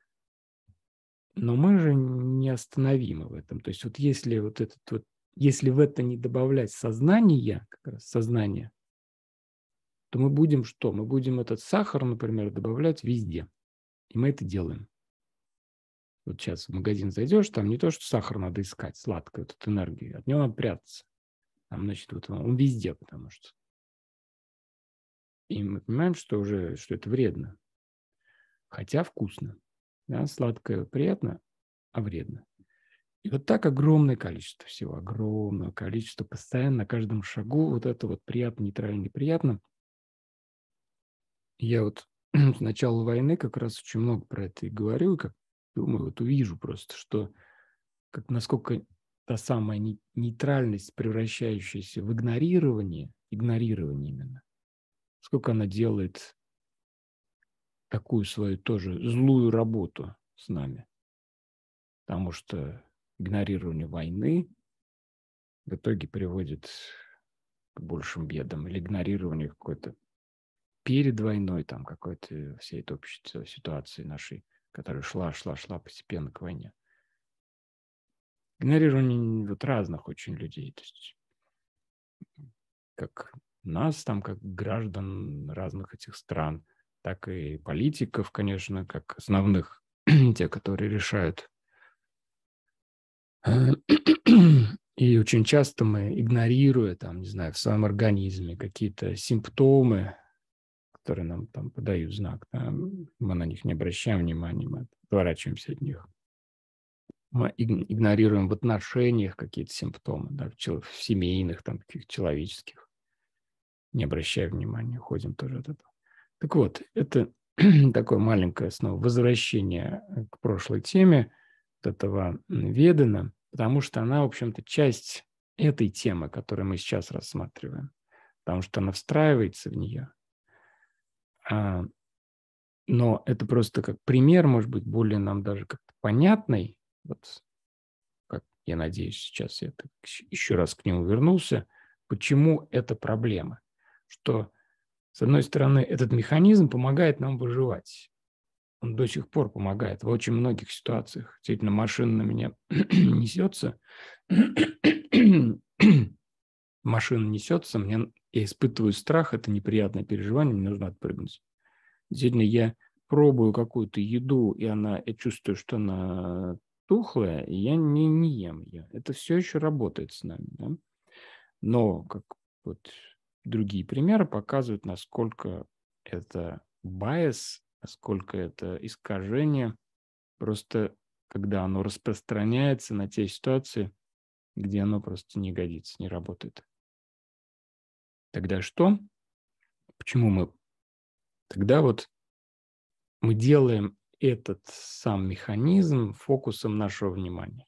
S1: Но мы же неостановимы в этом. То есть вот если вот этот вот, если в это не добавлять сознание, как раз сознание, то мы будем что? Мы будем этот сахар, например, добавлять везде. И мы это делаем. Вот сейчас в магазин зайдешь, там не то, что сахар надо искать, сладкую эту энергию, от него надо прятаться. Там, значит, вот он, он везде, потому что. И мы понимаем, что уже, что это вредно. Хотя вкусно. Да, сладкое приятно, а вредно. И вот так огромное количество всего, огромное количество, постоянно на каждом шагу вот это вот приятно, нейтрально, неприятно. Я вот с начала войны как раз очень много про это и говорю, и как думаю, вот увижу просто, что как насколько та самая нейтральность, превращающаяся в игнорирование, игнорирование именно, сколько она делает такую свою тоже злую работу с нами. Потому что игнорирование войны в итоге приводит к большим бедам. Или игнорирование какой-то перед войной, там какой-то всей этой общей ситуации нашей, которая шла, шла, шла постепенно к войне. Игнорирование вот разных очень людей. То есть как нас там как граждан разных этих стран, так и политиков, конечно, как основных, те, которые решают. И очень часто мы, игнорируя там, не знаю, в своем организме какие-то симптомы, которые нам там подают знак, да, мы на них не обращаем внимания, мы отворачиваемся от них. Мы игнорируем в отношениях какие-то симптомы, да, в, чел- в семейных, там, каких-то человеческих, не обращая внимания, уходим тоже от этого. Так вот, это такое маленькое снова возвращение к прошлой теме вот этого Ведана, потому что она, в общем-то, часть этой темы, которую мы сейчас рассматриваем, потому что она встраивается в нее. А, но это просто как пример, может быть, более нам даже как-то понятный. Вот как я надеюсь, сейчас я так еще раз к нему вернулся. Почему это проблема? Что, с одной стороны, этот механизм помогает нам выживать. Он до сих пор помогает в очень многих ситуациях. Действительно, машина на меня несется. Машина несется, мне, я испытываю страх, это неприятное переживание, мне нужно отпрыгнуть. Действительно, я пробую какую-то еду, и она, я чувствую, что она тухлая, и я не, не ем ее. Это все еще работает с нами. Да? Но, как вот другие примеры показывают, насколько это bias, насколько это искажение, просто когда оно распространяется на те ситуации, где оно просто не годится, не работает. Тогда что? Почему мы? Тогда вот мы делаем этот сам механизм фокусом нашего внимания.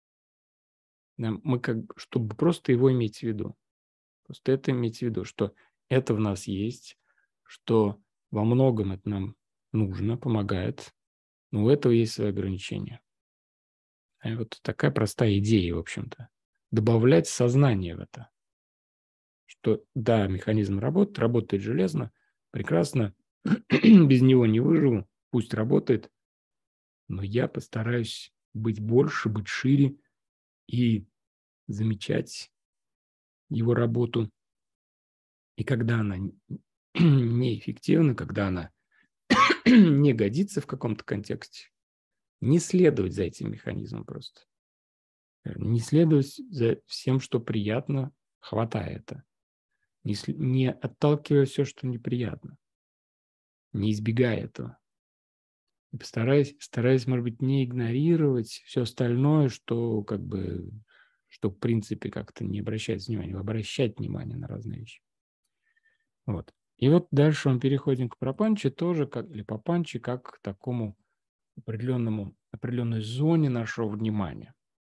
S1: Мы как, чтобы просто его иметь в виду. Просто это иметь в виду, что это в нас есть, что во многом это нам нужно, помогает, но у этого есть свои ограничения. И вот такая простая идея, в общем-то. Добавлять сознание в это. Что да, механизм работает, работает железно, прекрасно, без него не выживу, пусть работает, но я постараюсь быть больше, быть шире и замечать его работу. И когда она неэффективна, когда она не годится в каком-то контексте, не следовать за этим механизмом просто. Не следовать за всем, что приятно, хватая это. Не, не отталкивая все, что неприятно. Не избегая этого. И постараюсь, стараюсь, может быть, не игнорировать все остальное, что как бы, что в принципе как-то не обращать внимания, обращать внимание на разные вещи. Вот. И вот дальше мы переходим к пропанче тоже, как, или попанче, как к такому определенному, определенной зоне нашего внимания.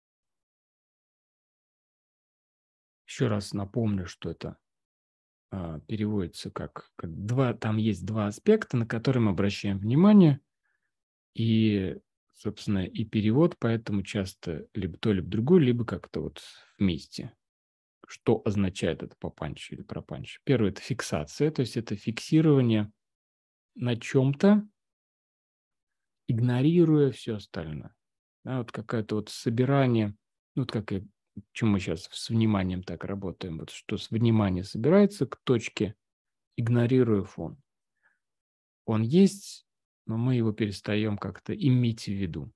S1: Еще раз напомню, что это а, переводится как, как два, там есть два аспекта, на которые мы обращаем внимание, и, собственно, и перевод поэтому часто либо то, либо другое, либо как-то вот вместе. Что означает это попанче или пропанче? Первое – это фиксация, то есть это фиксирование на чем-то, игнорируя все остальное. Да, вот какое-то вот собирание, ну, вот как и почему мы сейчас с вниманием так работаем, вот что с внимания собирается к точке, игнорируя фон. Он есть, но мы его перестаем как-то иметь в виду.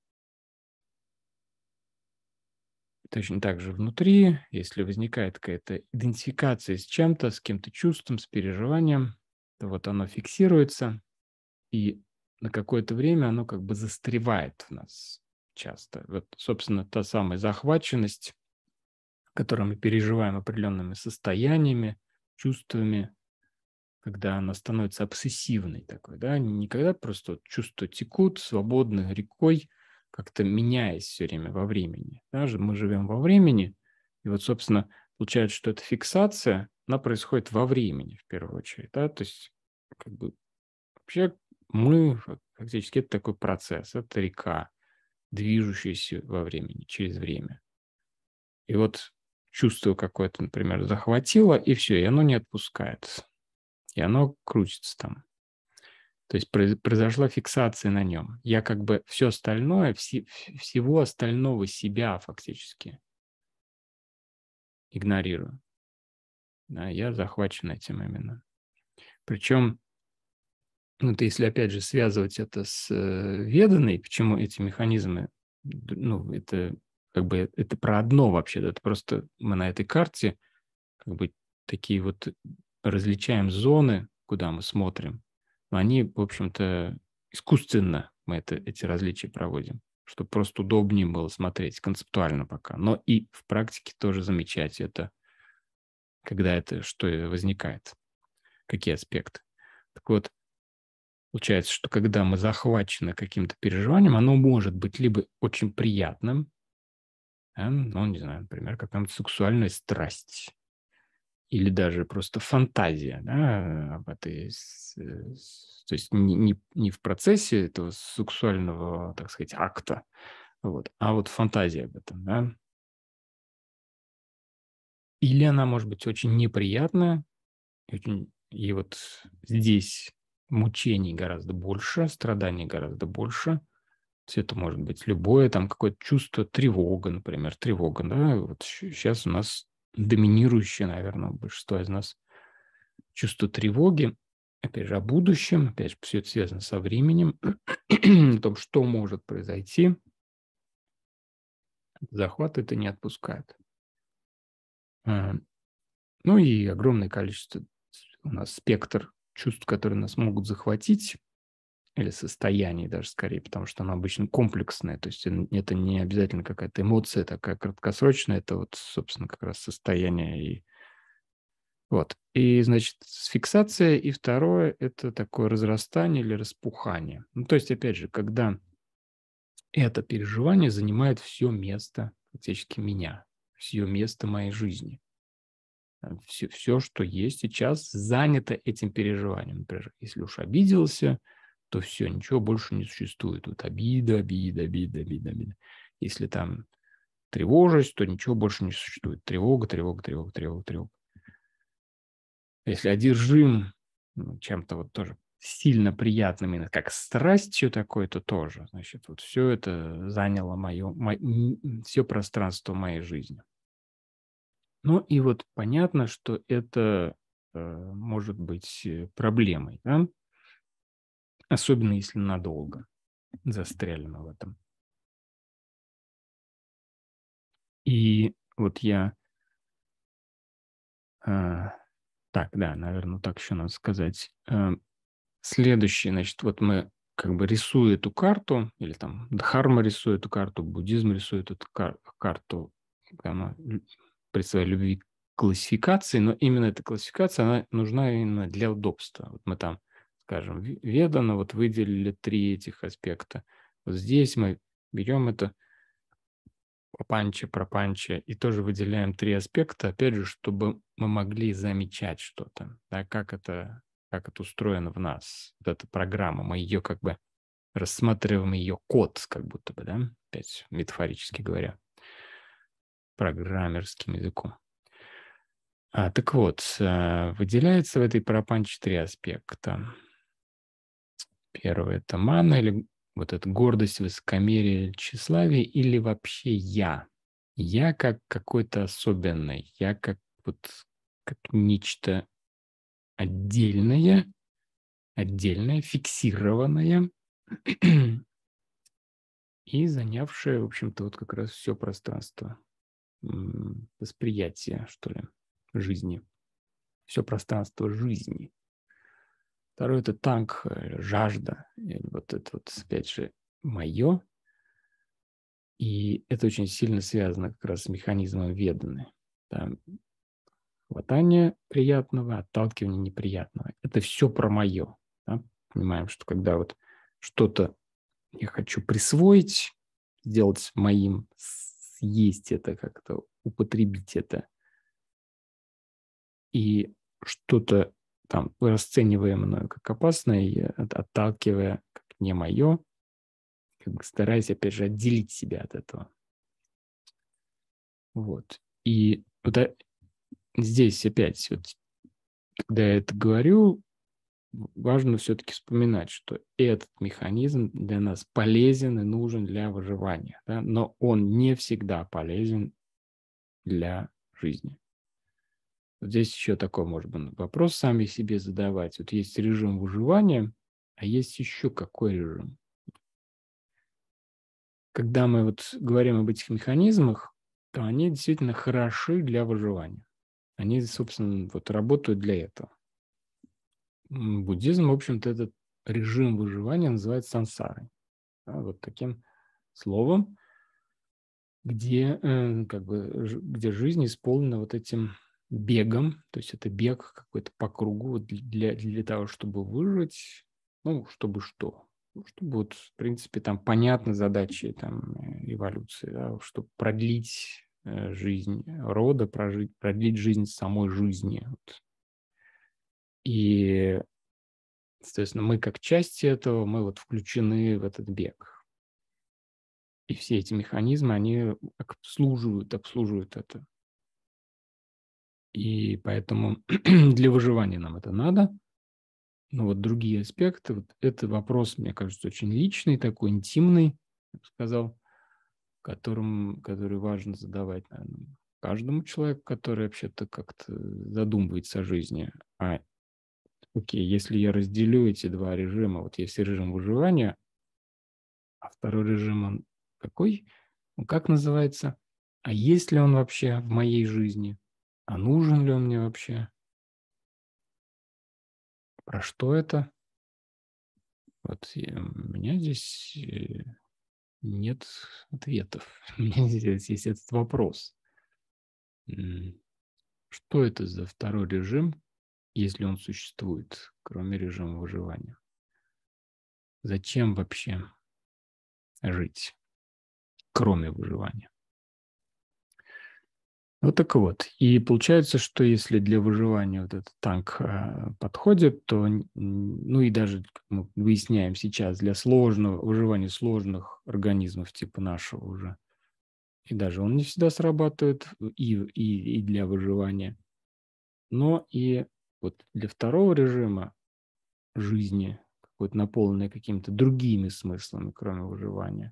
S1: Точно так же внутри, если возникает какая-то идентификация с чем-то, с каким-то чувством, с переживанием, то вот оно фиксируется, и на какое-то время оно как бы застревает в нас часто. Вот, собственно, та самая захваченность, которую мы переживаем определенными состояниями, чувствами, когда она становится обсессивной такой, да, не когда просто вот чувства текут свободной рекой, как-то меняясь все время во времени. Да? Мы живем во времени, и вот, собственно, получается, что эта фиксация, она происходит во времени в первую очередь, да, то есть как бы вообще мы фактически это такой процесс, это река, движущаяся во времени, через время. И вот чувство какое-то, например, захватило, и все, и оно не отпускает. И оно крутится там. То есть произошла фиксация на нем. Я как бы все остальное, все, всего остального себя фактически игнорирую. Да, я захвачен этим именно. Причем, вот если опять же связывать это с э, веданой, почему эти механизмы, ну, это как бы это про одно вообще, это просто мы на этой карте как бы такие вот различаем зоны, куда мы смотрим, но они, в общем-то, искусственно мы это, эти различия проводим, чтобы просто удобнее было смотреть концептуально пока, но и в практике тоже замечать это, когда это, что возникает, какие аспекты. Так вот, получается, что когда мы захвачены каким-то переживанием, оно может быть либо очень приятным, да, ну, не знаю, например, какая-нибудь сексуальная страсть, или даже просто фантазия, да, об этой, с- с- то есть не, не, не в процессе этого сексуального, так сказать, акта, вот, а вот фантазия об этом, да. Или она может быть очень неприятная, и, очень, и вот здесь мучений гораздо больше, страданий гораздо больше. То есть это может быть любое там какое-то чувство, тревога, например, тревога, да, вот сейчас у нас доминирующее, наверное, большинство из нас чувство тревоги, опять же, о будущем, опять же, все это связано со временем, о том, что может произойти. Захват это не отпускает. А, Ну и огромное количество у нас спектр чувств, которые нас могут захватить, или состояний даже скорее, потому что оно обычно комплексное, то есть это не обязательно какая-то эмоция такая краткосрочная, это вот, собственно, как раз состояние и вот. И, значит, фиксация. И второе– это такое разрастание или распухание. Ну, то есть, опять же, когда это переживание занимает все место фактически меня, все место моей жизни. Все, все, что есть сейчас, занято этим переживанием. Например, если уж обиделся, то все, ничего больше не существует. Вот обида, обида, обида, обида, обида. Если там тревожусь, то ничего больше не существует. Тревога, тревога, тревога, тревога, тревога. Если одержим ну, чем-то вот тоже сильно приятным, именно как страстью такой, то тоже, значит, вот все это заняло мое, мо, все пространство моей жизни. Ну и вот понятно, что это э, может быть э, проблемой, да? Особенно если надолго застряли мы в этом. И вот я... э, так, да, наверное, так еще надо сказать. Э, Следующий, значит, вот мы как бы рисуя эту карту, или там Дхарма рисует эту карту, буддизм рисует эту кар- карту она, при своей любви к классификации, но именно эта классификация, она нужна именно для удобства. Вот мы там, скажем, ведано, вот выделили три этих аспекта. Вот здесь мы берем это папанча, пропанча и тоже выделяем три аспекта, опять же, чтобы мы могли замечать что-то, да, как это как это устроено в нас, вот эта программа, мы ее как бы рассматриваем, ее код, как будто бы, да, опять метафорически говоря, программерским языком. А, так вот, выделяется в этой парапанче три аспекта. Первый – это мана, или вот эта гордость, высокомерие, тщеславие, или вообще я. Я как какой-то особенный, я как вот как нечто отдельное, отдельное, фиксированное и занявшее, в общем-то, вот как раз все пространство восприятия, что ли, жизни. Все пространство жизни. Второе – это танк, жажда. И вот это вот, опять же, мое. И это очень сильно связано как раз с механизмом веданы. Там хватание приятного, отталкивание неприятного. Это все про мое. Да? Понимаем, что когда вот что-то я хочу присвоить, сделать моим, съесть это как-то, употребить это, и что-то там расценивая мною как опасное, отталкивая как не мое, как бы стараясь, опять же, отделить себя от этого. Вот. И вот здесь опять, вот, когда я это говорю, важно все-таки вспоминать, что этот механизм для нас полезен и нужен для выживания, да? Но он не всегда полезен для жизни. Вот здесь еще такой, может быть, вопрос сами себе задавать. Вот есть режим выживания, а есть еще какой режим? Когда мы вот говорим об этих механизмах, то они действительно хороши для выживания. Они, собственно, вот работают для этого. Буддизм, в общем-то, этот режим выживания называют сансарой. Да, вот таким словом, где, э, как бы, где жизнь исполнена вот этим бегом, то есть это бег какой-то по кругу для, для того, чтобы выжить, ну, чтобы что? Ну, чтобы вот, в принципе, там понятны задачи там, эволюции, да, чтобы продлить э, жизнь рода, прожить, продлить жизнь самой жизни. Вот. И, соответственно, мы как часть этого, мы вот включены в этот бег. И все эти механизмы, они обслуживают, обслуживают это. И поэтому для выживания нам это надо. Но вот другие аспекты, вот это вопрос, мне кажется, очень личный, такой интимный, я бы сказал, которым, который важно задавать, наверное, каждому человеку, который вообще-то как-то задумывается о жизни. А, окей, если я разделю эти два режима, вот есть режим выживания, а второй режим, он какой? Он как называется? А есть ли он вообще в моей жизни? А нужен ли он мне вообще? Про что это? Вот я, у меня здесь нет ответов. У меня здесь есть этот вопрос. Что это за второй режим, если он существует, кроме режима выживания? Зачем вообще жить, кроме выживания? Ну так вот, и получается, что если для выживания вот этот танк э, подходит, то, ну и даже, как мы выясняем сейчас, для сложного выживания сложных организмов типа нашего уже, и даже он не всегда срабатывает и, и, и для выживания, но и вот для второго режима жизни, какой-то наполненной какими-то другими смыслами, кроме выживания,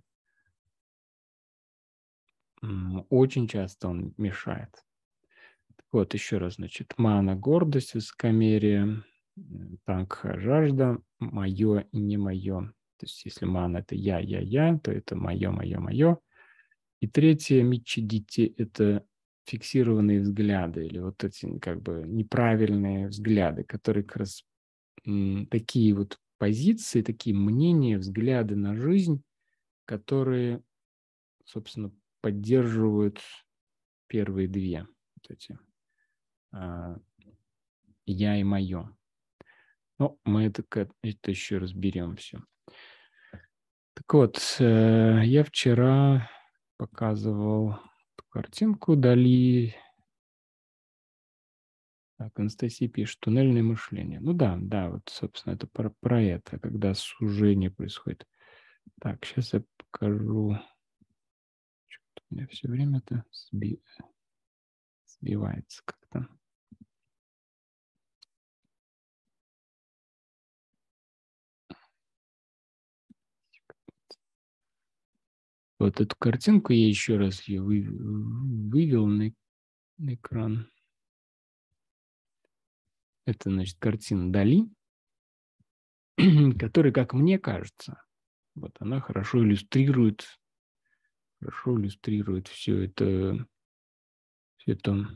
S1: очень часто он мешает. Вот еще раз, значит, мана – гордость, высокомерие, танк – жажда, мое и не мое. То есть если мана – это я, я, я, то это мое, мое, мое. И третье – миччидити – это фиксированные взгляды или вот эти как бы неправильные взгляды, которые как раз м, такие вот позиции, такие мнения, взгляды на жизнь, которые, собственно, поддерживают первые две вот эти а, я и мое. Ну, мы это, это еще разберем все. Так вот, э, я вчера показывал картинку Дали. Так, Анастасия пишет, туннельное мышление. Ну да, да, вот, собственно, это про, про это, когда сужение происходит. Так, сейчас я покажу. Что-то у меня все время это сби... сбивается как-то. Вот эту картинку я еще раз ее вы... вывел на, на экран. Это, значит, картина Дали, которая, как мне кажется, вот она хорошо иллюстрирует, хорошо иллюстрирует все это, все это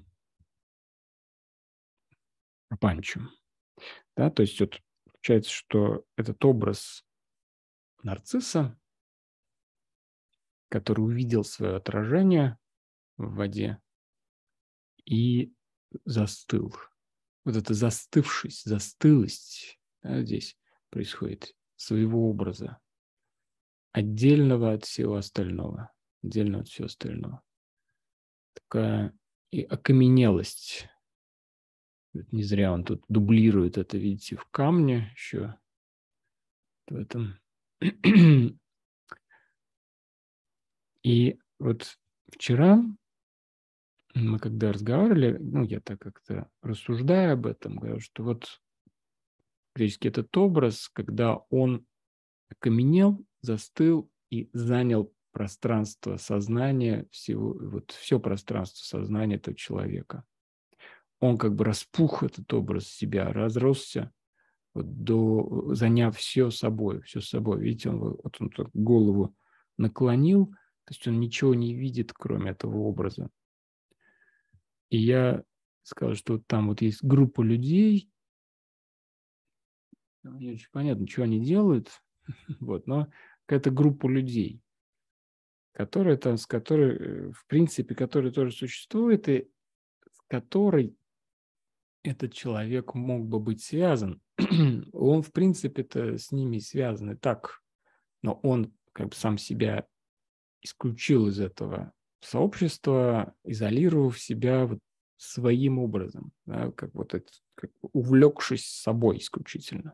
S1: панчо. Да, то есть вот получается, что этот образ нарцисса, который увидел свое отражение в воде и застыл. Вот эта застывшесть, застылость, да, здесь происходит своего образа, отдельного от всего остального, отдельно от всего остального. Такая и окаменелость. Не зря он тут дублирует это, видите, в камне еще. В этом. И вот вчера мы когда разговаривали, ну, я так как-то рассуждаю об этом, говорю, что вот фактически этот образ, когда он окаменел, застыл и занял пространство сознания, всего, вот все пространство сознания этого человека. он как бы распух, этот образ себя, разросся, вот до, заняв все собой, все собой. Видите, он, вот он так голову наклонил, то есть он ничего не видит, кроме этого образа. И я сказал, что вот там вот есть группа людей, не очень понятно, что они делают, вот, но какая-то группа людей, которая там, с которой, в принципе, которая тоже существует, и с которой этот человек мог бы быть связан. Он, в принципе-то, с ними связан и так, но он как бы сам себя исключил из этого сообщества, изолировав себя вот своим образом, да, как вот это, как увлекшись собой исключительно.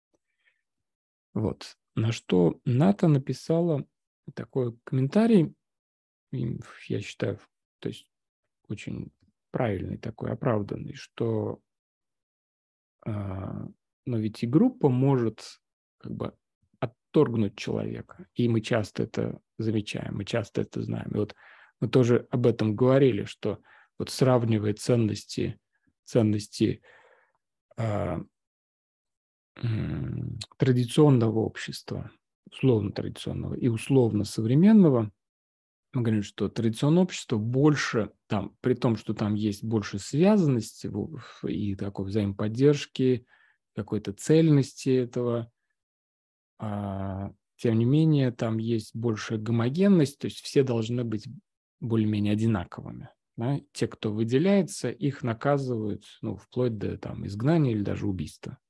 S1: Вот. На что Ната написала такой комментарий, я считаю, то есть очень правильный такой, оправданный, что но ведь и группа может как бы отторгнуть человека. И мы часто это замечаем, мы часто это знаем. И вот мы тоже об этом говорили, что вот сравнивая ценности, ценности э, традиционного общества, условно традиционного и условно современного, мы говорим, что традиционное общество больше, там, при том, что там есть больше связанности и такой взаимоподдержки, какой-то цельности этого, а, тем не менее, там есть большая гомогенность, то есть все должны быть более-менее одинаковыми. Да? Те, кто выделяется, их наказывают, ну, вплоть до там, изгнания или даже убийства.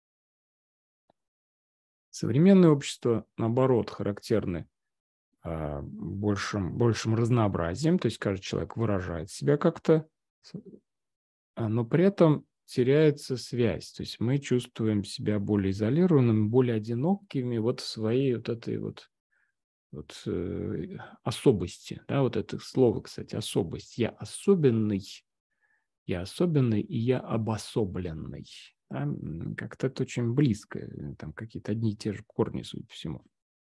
S1: Современное общество, наоборот, характерны большим, большим разнообразием, то есть каждый человек выражает себя как-то, но при этом теряется связь, то есть мы чувствуем себя более изолированными, более одинокими вот в своей вот этой вот, вот э, особости, да, вот это слово, кстати, особость. Я особенный, я особенный и я обособленный. Да? Как-то это очень близко, там какие-то одни и те же корни, судя по всему.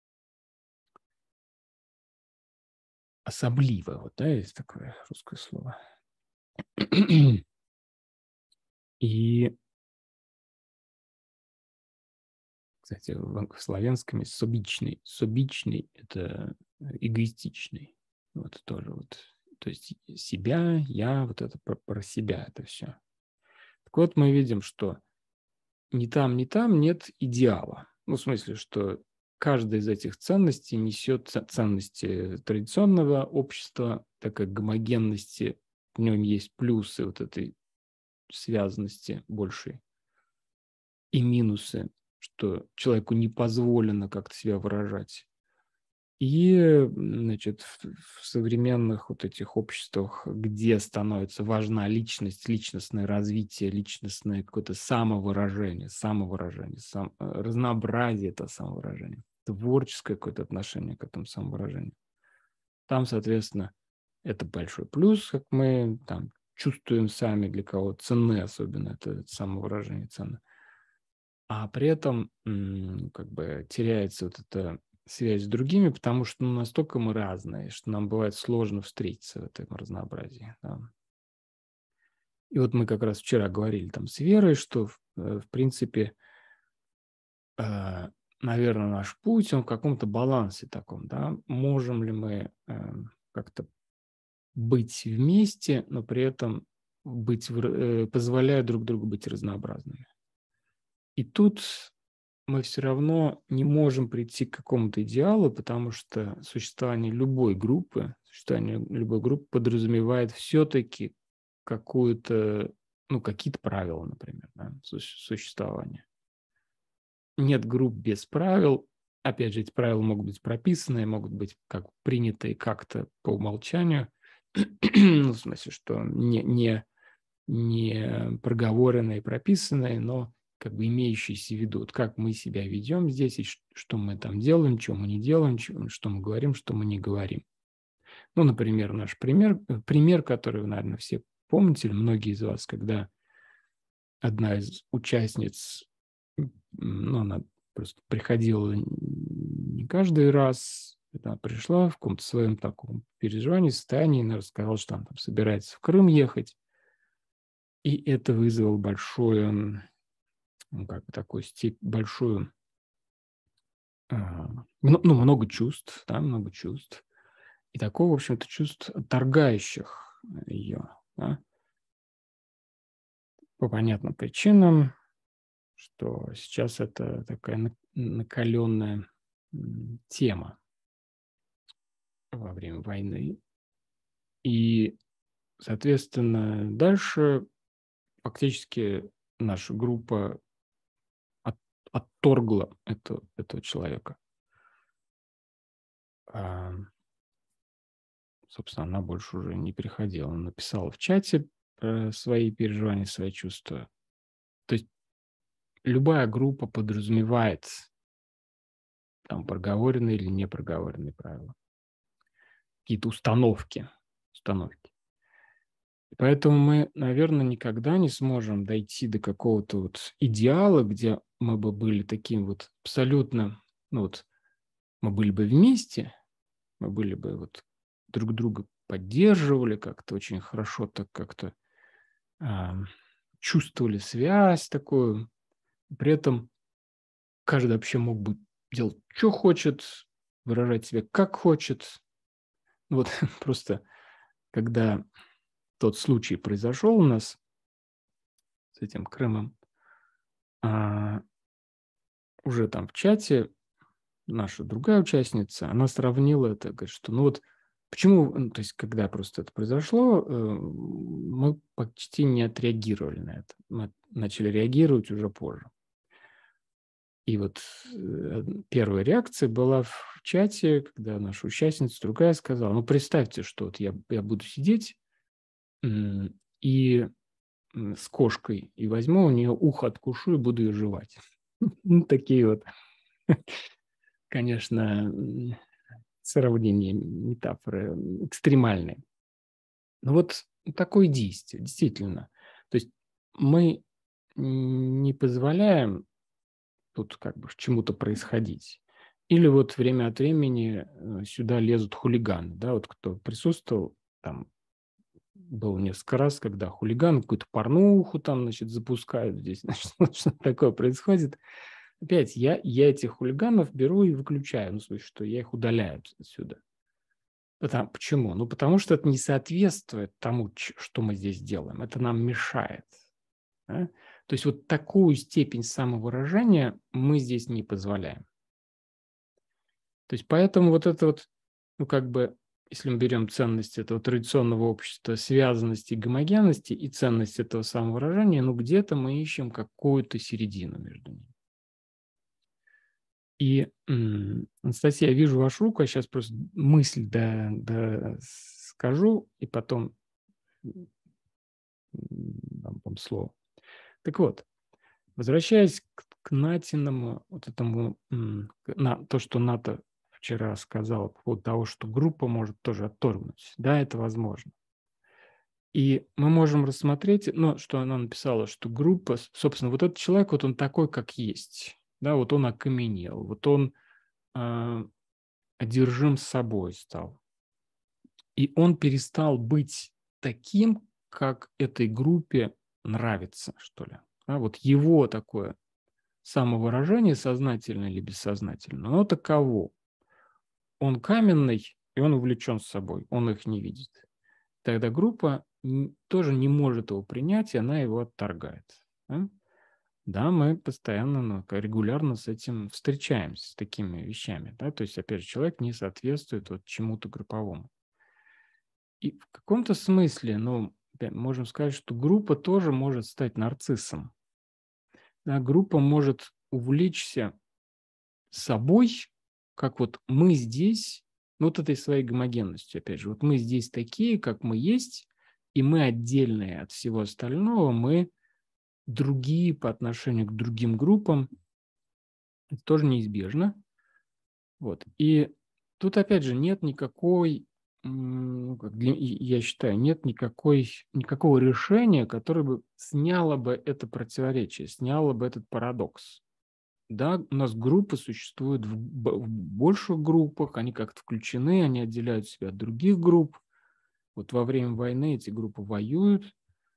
S1: Особливо, вот, да, есть такое русское слово. И, кстати, в славянском собичный. Собичный – это эгоистичный. Вот тоже вот. То есть себя, я, вот это про, про себя это все. Так вот, мы видим, что ни там, ни там нет идеала. Ну, в смысле, что каждая из этих ценностей несет ценности традиционного общества, так как гомогенности, в нем есть плюсы вот этой связанности большей и минусы, что человеку не позволено как-то себя выражать. И, значит, в, в современных вот этих обществах, где становится важна личность, личностное развитие, личностное какое-то самовыражение, самовыражение, сам, разнообразие это самовыражение, творческое какое-то отношение к этому самовыражению. Там, соответственно, это большой плюс, как мы там чувствуем сами, для кого ценны особенно это, это самовыражение ценно. А при этом как бы теряется вот эта связь с другими, потому что ну, настолько мы разные, что нам бывает сложно встретиться в этом разнообразии. Да. И вот мы как раз вчера говорили там с Верой, что в, в принципе, э, наверное, наш путь, он в каком-то балансе таком, да, можем ли мы э, как-то быть вместе, но при этом быть, э, позволяя друг другу быть разнообразными. И тут мы все равно не можем прийти к какому-то идеалу, потому что существование любой группы, существование любой группы подразумевает все-таки какую-то, ну, какие-то правила, например, да, существования. Нет групп без правил. Опять же, эти правила могут быть прописаны, могут быть как приняты как-то по умолчанию. Ну, в смысле, что не, не, не проговоренные, прописанные, но как бы имеющиеся в виду, вот как мы себя ведем здесь, и что мы там делаем, что мы не делаем, что мы говорим, что мы не говорим. Ну, например, наш пример, пример, который вы, наверное, все помните, или многие из вас, когда одна из участниц, ну, она просто приходила не каждый раз, она пришла в каком-то своем таком переживании, состоянии, она рассказала, что она там собирается в Крым ехать, И это вызвало большую, ну, как бы такую степь, большую, а, мно- ну, много чувств, да, много чувств. И такого, в общем-то, чувств, отторгающих ее, да, по понятным причинам, что сейчас это такая на- накаленная м, тема во время войны. И, соответственно, дальше фактически наша группа от- отторгла это- этого человека. А, собственно, она больше уже не приходила. Она написала в чате э, свои переживания, свои чувства. То есть любая группа подразумевает там проговоренные или непроговоренные правила, какие-то установки, установки. И поэтому мы, наверное, никогда не сможем дойти до какого-то вот идеала, где мы бы были таким вот абсолютно, ну вот, мы были бы вместе, мы были бы вот друг друга поддерживали как-то очень хорошо, так как-то а, чувствовали связь такую. При этом каждый вообще мог бы делать, что хочет, выражать себя как хочет. Вот просто когда тот случай произошел у нас с этим Крымом, а, уже там в чате наша другая участница, она сравнила это, говорит, что ну вот почему, ну, то есть когда просто это произошло, э, мы почти не отреагировали на это. Мы начали реагировать уже позже. И вот э, первая реакция была в чате, когда наша участница другая сказала, ну представьте, что вот я, я буду сидеть м, и м, с кошкой, и возьму у нее ухо, откушу и буду ее жевать. Ну, такие вот, конечно, м, сравнения, метафоры м, экстремальные. Ну вот такое действие, действительно. То есть мы не позволяем тут как бы чему-то происходить. Или вот время от времени э, сюда лезут хулиганы, да, вот кто присутствовал, там было несколько раз, когда хулиган какую-то порнуху там, значит, запускают здесь, значит, что-то такое происходит. Опять, я, я этих хулиганов беру и выключаю, ну, в смысле, что я их удаляю отсюда. Потому, почему? Ну, потому что это не соответствует тому, ч- что мы здесь делаем. Это нам мешает. Да? То есть вот такую степень самовыражения мы здесь не позволяем. То есть поэтому вот это вот, ну, как бы, если мы берем ценность этого традиционного общества, связанности, гомогенности и ценность этого самовыражения, ну, где-то мы ищем какую-то середину между ними. И, м, Анастасия, я вижу вашу руку, я сейчас просто мысль да, да скажу, и потом м, дам вам слово. Так вот, возвращаясь к, к Натиному, вот этому, м, на, то, что Ната вчера сказала по поводу того, что группа может тоже отторгнуть. Да, это возможно. И мы можем рассмотреть, ну, что она написала, что группа, с- собственно, вот этот человек, вот он такой, как есть. Да, вот он окаменел, вот он э, одержим собой стал. И он перестал быть таким, как этой группе нравится, что ли. Да, вот его такое самовыражение, сознательно или бессознательно, оно таково. Он каменный, и он увлечен собой, он их не видит. Тогда группа н- тоже не может его принять, и она его отторгает. Да, Да, мы постоянно, ну, ка- регулярно с этим встречаемся, с такими вещами. Да? То есть, опять же, человек не соответствует вот чему-то групповому. И в каком-то смысле, ну, опять можем сказать, что группа тоже может стать нарциссом. Да? Группа может увлечься собой, как вот мы здесь, ну, вот этой своей гомогенностью, опять же, вот мы здесь такие, как мы есть, и мы отдельные от всего остального, мы другие по отношению к другим группам, это тоже неизбежно. Вот. И тут, опять же, нет никакой, м, как для- и- я считаю, нет никакой, никакого решения, которое бы сняло бы это противоречие, сняло бы этот парадокс. Да, у нас группы существуют в, б- в больших группах, они как-то включены, они отделяют себя от других групп. Вот во время войны эти группы воюют.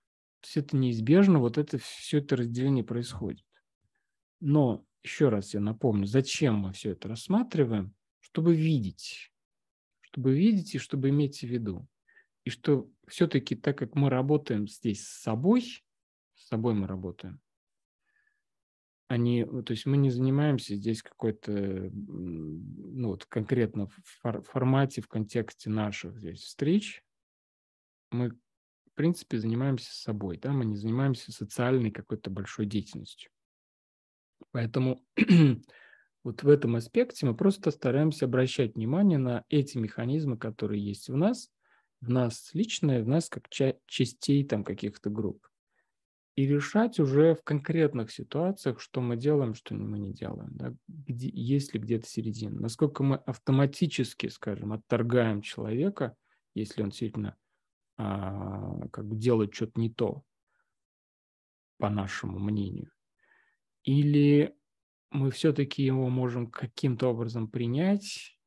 S1: То есть это неизбежно, вот это все это разделение происходит. Но еще раз я напомню, зачем мы все это рассматриваем? Чтобы видеть. Чтобы видеть и чтобы иметь в виду. И что все-таки, так как мы работаем здесь с собой, с собой мы работаем, а не, то есть мы не занимаемся здесь какой-то, ну вот конкретно в фор- формате, в контексте наших здесь встреч, мы, в принципе, занимаемся собой, да, мы не занимаемся социальной какой-то большой деятельностью. Поэтому вот в этом аспекте мы просто стараемся обращать внимание на эти механизмы, которые есть в нас, в нас личное, в нас как ча- частей там каких-то групп. И решать уже в конкретных ситуациях, что мы делаем, что мы не делаем. Да? Где, есть ли где-то середина. Насколько мы автоматически, скажем, отторгаем человека, если он действительно а, как бы делает что-то не то, по нашему мнению. Или мы все-таки его можем каким-то образом принять.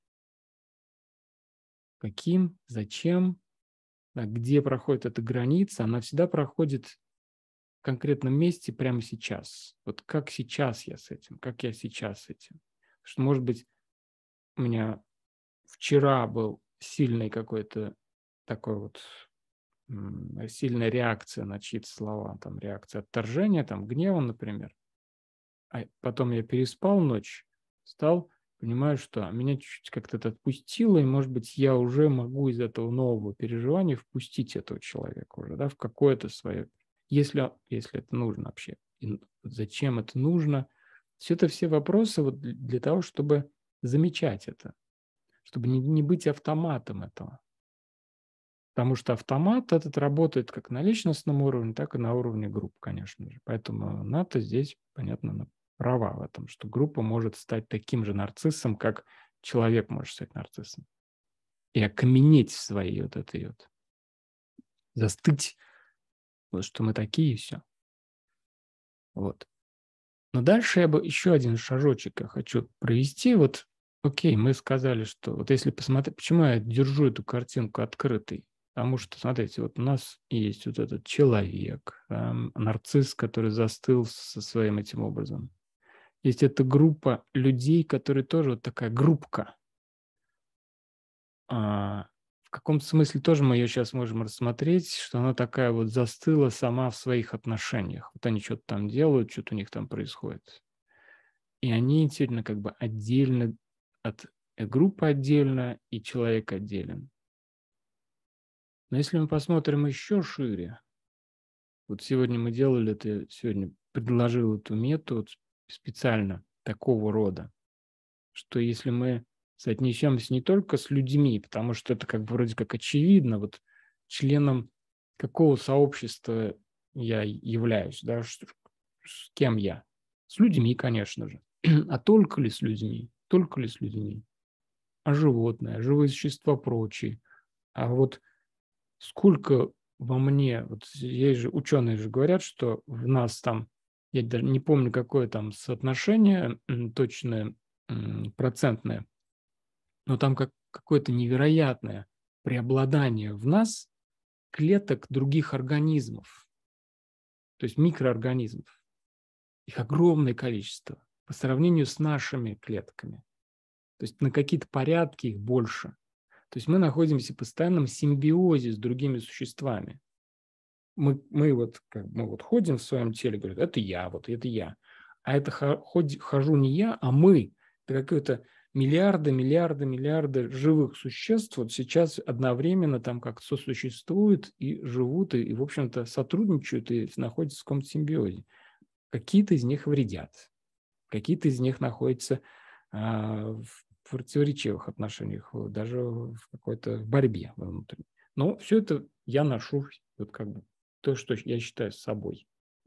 S1: Каким, зачем, да, где проходит эта граница, она всегда проходит в конкретном месте прямо сейчас. Вот как сейчас я с этим, как я сейчас с этим. Потому что, может быть, у меня вчера был сильный какой-то такой вот м, сильная реакция на чьи-то слова, там реакция отторжения, там гнева, например. А потом я переспал ночь, встал, понимаю, что меня чуть-чуть как-то это отпустило, и, может быть, я уже могу из этого нового переживания впустить этого человека уже, да, в какое-то свое, если, если это нужно вообще. И зачем это нужно? Все это все вопросы вот для того, чтобы замечать это, чтобы не, не быть автоматом этого. Потому что автомат этот работает как на личностном уровне, так и на уровне групп, конечно же. Поэтому НАТО здесь, понятно, права в этом, что группа может стать таким же нарциссом, как человек может стать нарциссом. И окаменеть в своей вот этой вот, застыть, вот что мы такие и все. Вот. Но дальше я бы еще один шажочек я хочу провести. Вот, окей, мы сказали, что вот если посмотреть, почему я держу эту картинку открытой? Потому что, смотрите, вот у нас есть вот этот человек, да, нарцисс, который застыл со своим этим образом. Есть эта группа людей, которые тоже вот такая группка. А, в каком-то смысле тоже мы ее сейчас можем рассмотреть, что она такая вот застыла сама в своих отношениях. Вот они что-то там делают, что-то у них там происходит. И они действительно как бы отдельно от группы отдельно и человек отделен. Но если мы посмотрим еще шире, вот сегодня мы делали это, сегодня предложил эту мету специально такого рода, что если мы соотнесемся не только с людьми, потому что это как бы вроде как очевидно, вот членом какого сообщества я являюсь, да, с кем я? С людьми, конечно же. А только ли с людьми? Только ли с людьми? А животные, а живые существа прочие? А вот сколько во мне, вот есть же ученые же говорят, что в нас там, я даже не помню, какое там соотношение точное, процентное, но там как какое-то невероятное преобладание в нас клеток других организмов, то есть микроорганизмов. Их огромное количество по сравнению с нашими клетками. То есть на какие-то порядки их больше. То есть мы находимся в постоянном симбиозе с другими существами. Мы, мы, вот, как, мы вот ходим в своем теле, говорят, это я, вот это я. А это хожу не я, а мы. Это какое-то миллиарды, миллиарды, миллиарды живых существ вот сейчас одновременно там как-то сосуществуют и живут, и, и в общем-то, сотрудничают и находятся в каком-то симбиозе. Какие-то из них вредят, какие-то из них находятся а, в противоречивых отношениях, даже в какой-то борьбе внутренней. Но все это я ношу вот как бы то, что я считаю с собой.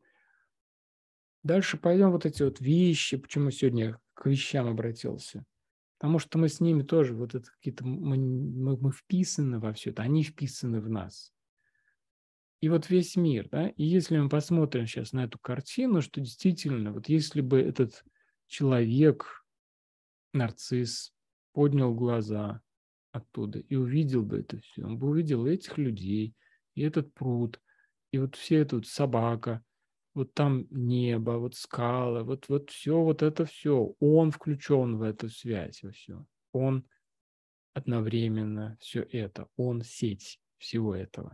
S1: Дальше пойдем вот эти вот вещи, почему сегодня я к вещам обратился. Потому что мы с ними тоже, вот это какие-то, мы, мы, мы вписаны во все это, они вписаны в нас. И вот весь мир, да, и если мы посмотрим сейчас на эту картину, что действительно, вот если бы этот человек, нарцисс, поднял глаза оттуда и увидел бы это все, он бы увидел этих людей, и этот пруд, И вот все это вот собака, вот там небо, вот скалы, вот, вот все, вот это все. Он включен в эту связь, во все. Он одновременно все это. Он сеть всего этого.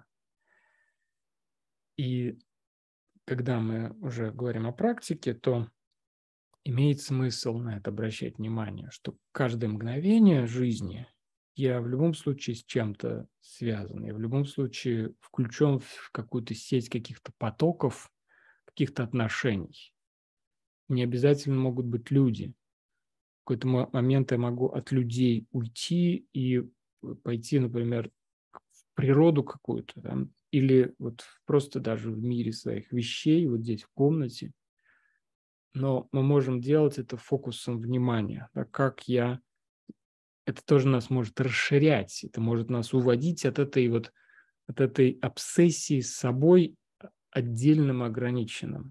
S1: И когда мы уже говорим о практике, то имеет смысл на это обращать внимание, что каждое мгновение жизни я в любом случае с чем-то связан, я в любом случае включен в какую-то сеть каких-то потоков, каких-то отношений. Не обязательно могут быть люди. В какой-то момент я могу от людей уйти и пойти, например, в природу какую-то, да, или вот просто даже в мире своих вещей, вот здесь в комнате. Но мы можем делать это фокусом внимания, да, как я... Это тоже нас может расширять, это может нас уводить от этой вот от этой обсессии с собой отдельным, ограниченным.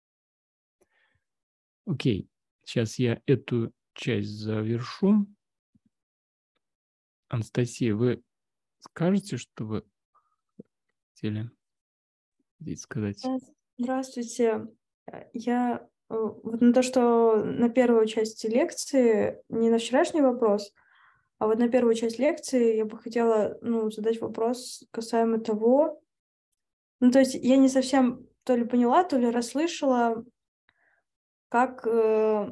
S1: Окей, сейчас я эту часть завершу. Анастасия, вы скажете, что вы хотели здесь сказать?
S2: Здравствуйте. Я э, вот на то, что на первую часть лекции, не на вчерашний вопрос, а вот на первую часть лекции я бы хотела, ну, задать вопрос касаемо того, ну, то есть я не совсем то ли поняла, то ли расслышала, как, э,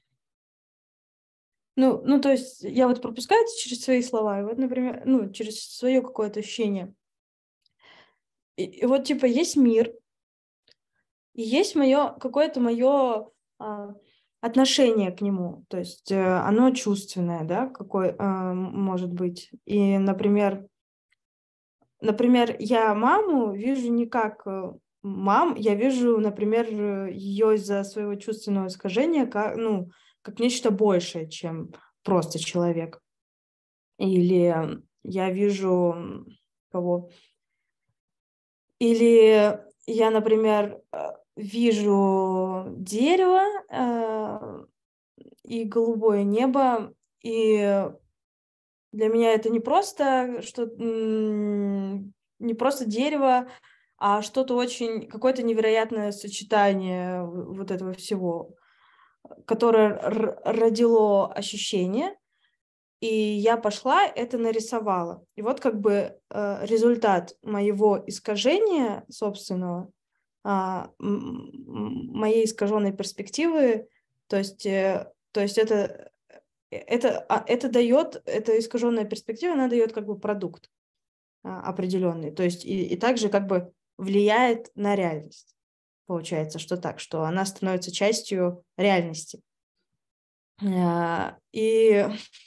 S2: ну, ну, то есть я вот пропускаю это через свои слова, и вот, например, ну, через свое какое-то ощущение. И, и вот, типа, есть мир, и есть мое, какое-то мое а, отношение к нему, то есть э, оно чувственное, да, какое а, может быть. И, например, например, я маму вижу не как э, мам, я вижу, например, ее из-за своего чувственного искажения как, ну, как нечто большее, чем просто человек. Или я вижу м, кого? Или я, например, э, вижу дерево э, и голубое небо, и для меня это не просто что м, не просто дерево, а что-то очень, какое-то невероятное сочетание в- вот этого всего, которое р- родило ощущение, и я пошла, это нарисовала. И вот как бы э, результат моего искажения собственного, а, м- м- моей искаженной перспективы, то есть, э, то есть это, э, это, а, это дает, эта искаженная перспектива, она дает как бы продукт а, определенный, то есть и, и также как бы влияет на реальность. Получается, что так, что она становится частью реальности. А, И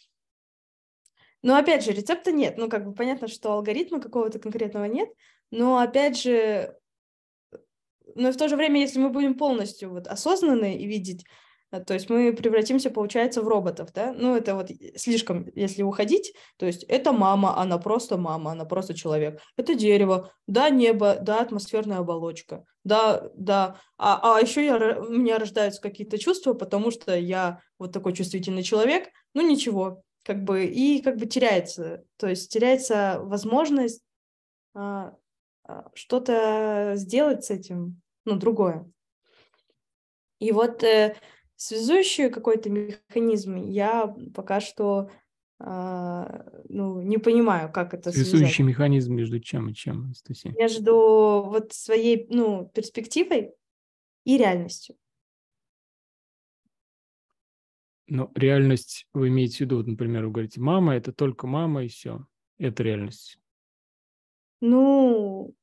S2: Но опять же, рецепта нет. Ну, как бы понятно, что алгоритма какого-то конкретного нет, но опять же, но в то же время, если мы будем полностью вот осознанны и видеть, э, то есть мы превратимся, получается, в роботов, да? Ну, это вот слишком, если уходить, то есть это мама, она просто мама, она просто человек. Это дерево, да, небо, да, атмосферная оболочка, да, да. А, а еще я, ро- у меня рождаются какие-то чувства, потому что я вот такой чувствительный человек, ну, ничего, как бы, и как бы теряется, то есть теряется возможность а, а, что-то сделать с этим, ну, другое. И вот э, связующий какой-то механизм я пока что а, ну, не понимаю, как это связать.
S1: Связующий механизм между чем и чем, Анастасия?
S2: Между вот своей, ну, перспективой и реальностью.
S1: Но реальность вы имеете в виду, вот, например, вы говорите, мама – это только мама и все. Это реальность.
S2: Ну,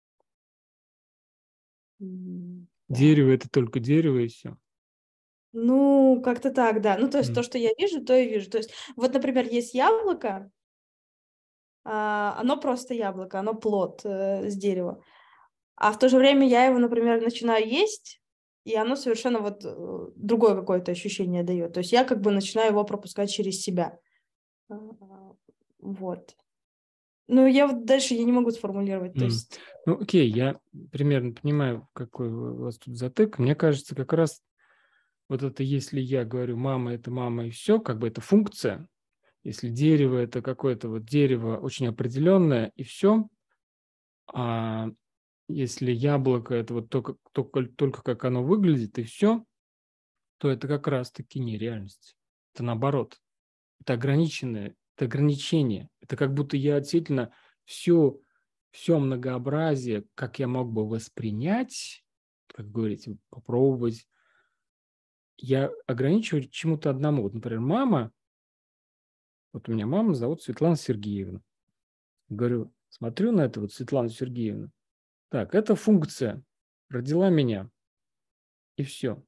S2: м, да.
S1: Дерево – это только дерево и все.
S2: Ну, как-то так, да. Ну, то есть то, что я вижу, то и вижу. То есть вот, например, есть яблоко, а, оно просто яблоко, оно плод э, с дерева. А в то же время я его, например, начинаю есть, и оно совершенно вот э, другое какое-то ощущение дает. То есть я как бы начинаю его пропускать через себя. А, Вот. Ну, я вот дальше я не могу сформулировать. То
S1: Mm.
S2: есть,
S1: Ну, окей, я примерно понимаю, какой у вас тут затык. Мне кажется, как раз вот это, если я говорю, мама – это мама и все, как бы это функция. Если дерево – это какое-то вот дерево очень определенное и все, а если яблоко это вот только, только, только как оно выглядит и все, то это как раз-таки не реальность. Это наоборот. Это ограниченное, это ограничение. Это как будто я действительно все, все многообразие, как я мог бы воспринять, как говорите, попробовать, я ограничиваю чему-то одному. Вот, например, мама, вот у меня мама зовут Светлана Сергеевна. Говорю, смотрю на это вот Светлану Сергеевну. Так, это функция. Родила меня. И все.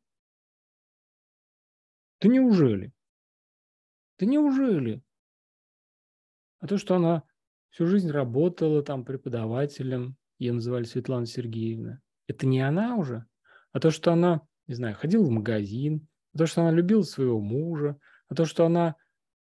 S1: Да неужели? Да неужели? А то, что она всю жизнь работала там преподавателем, ее называли Светлана Сергеевна, это не она уже? А то, что она, не знаю, ходила в магазин, а то, что она любила своего мужа, а то, что она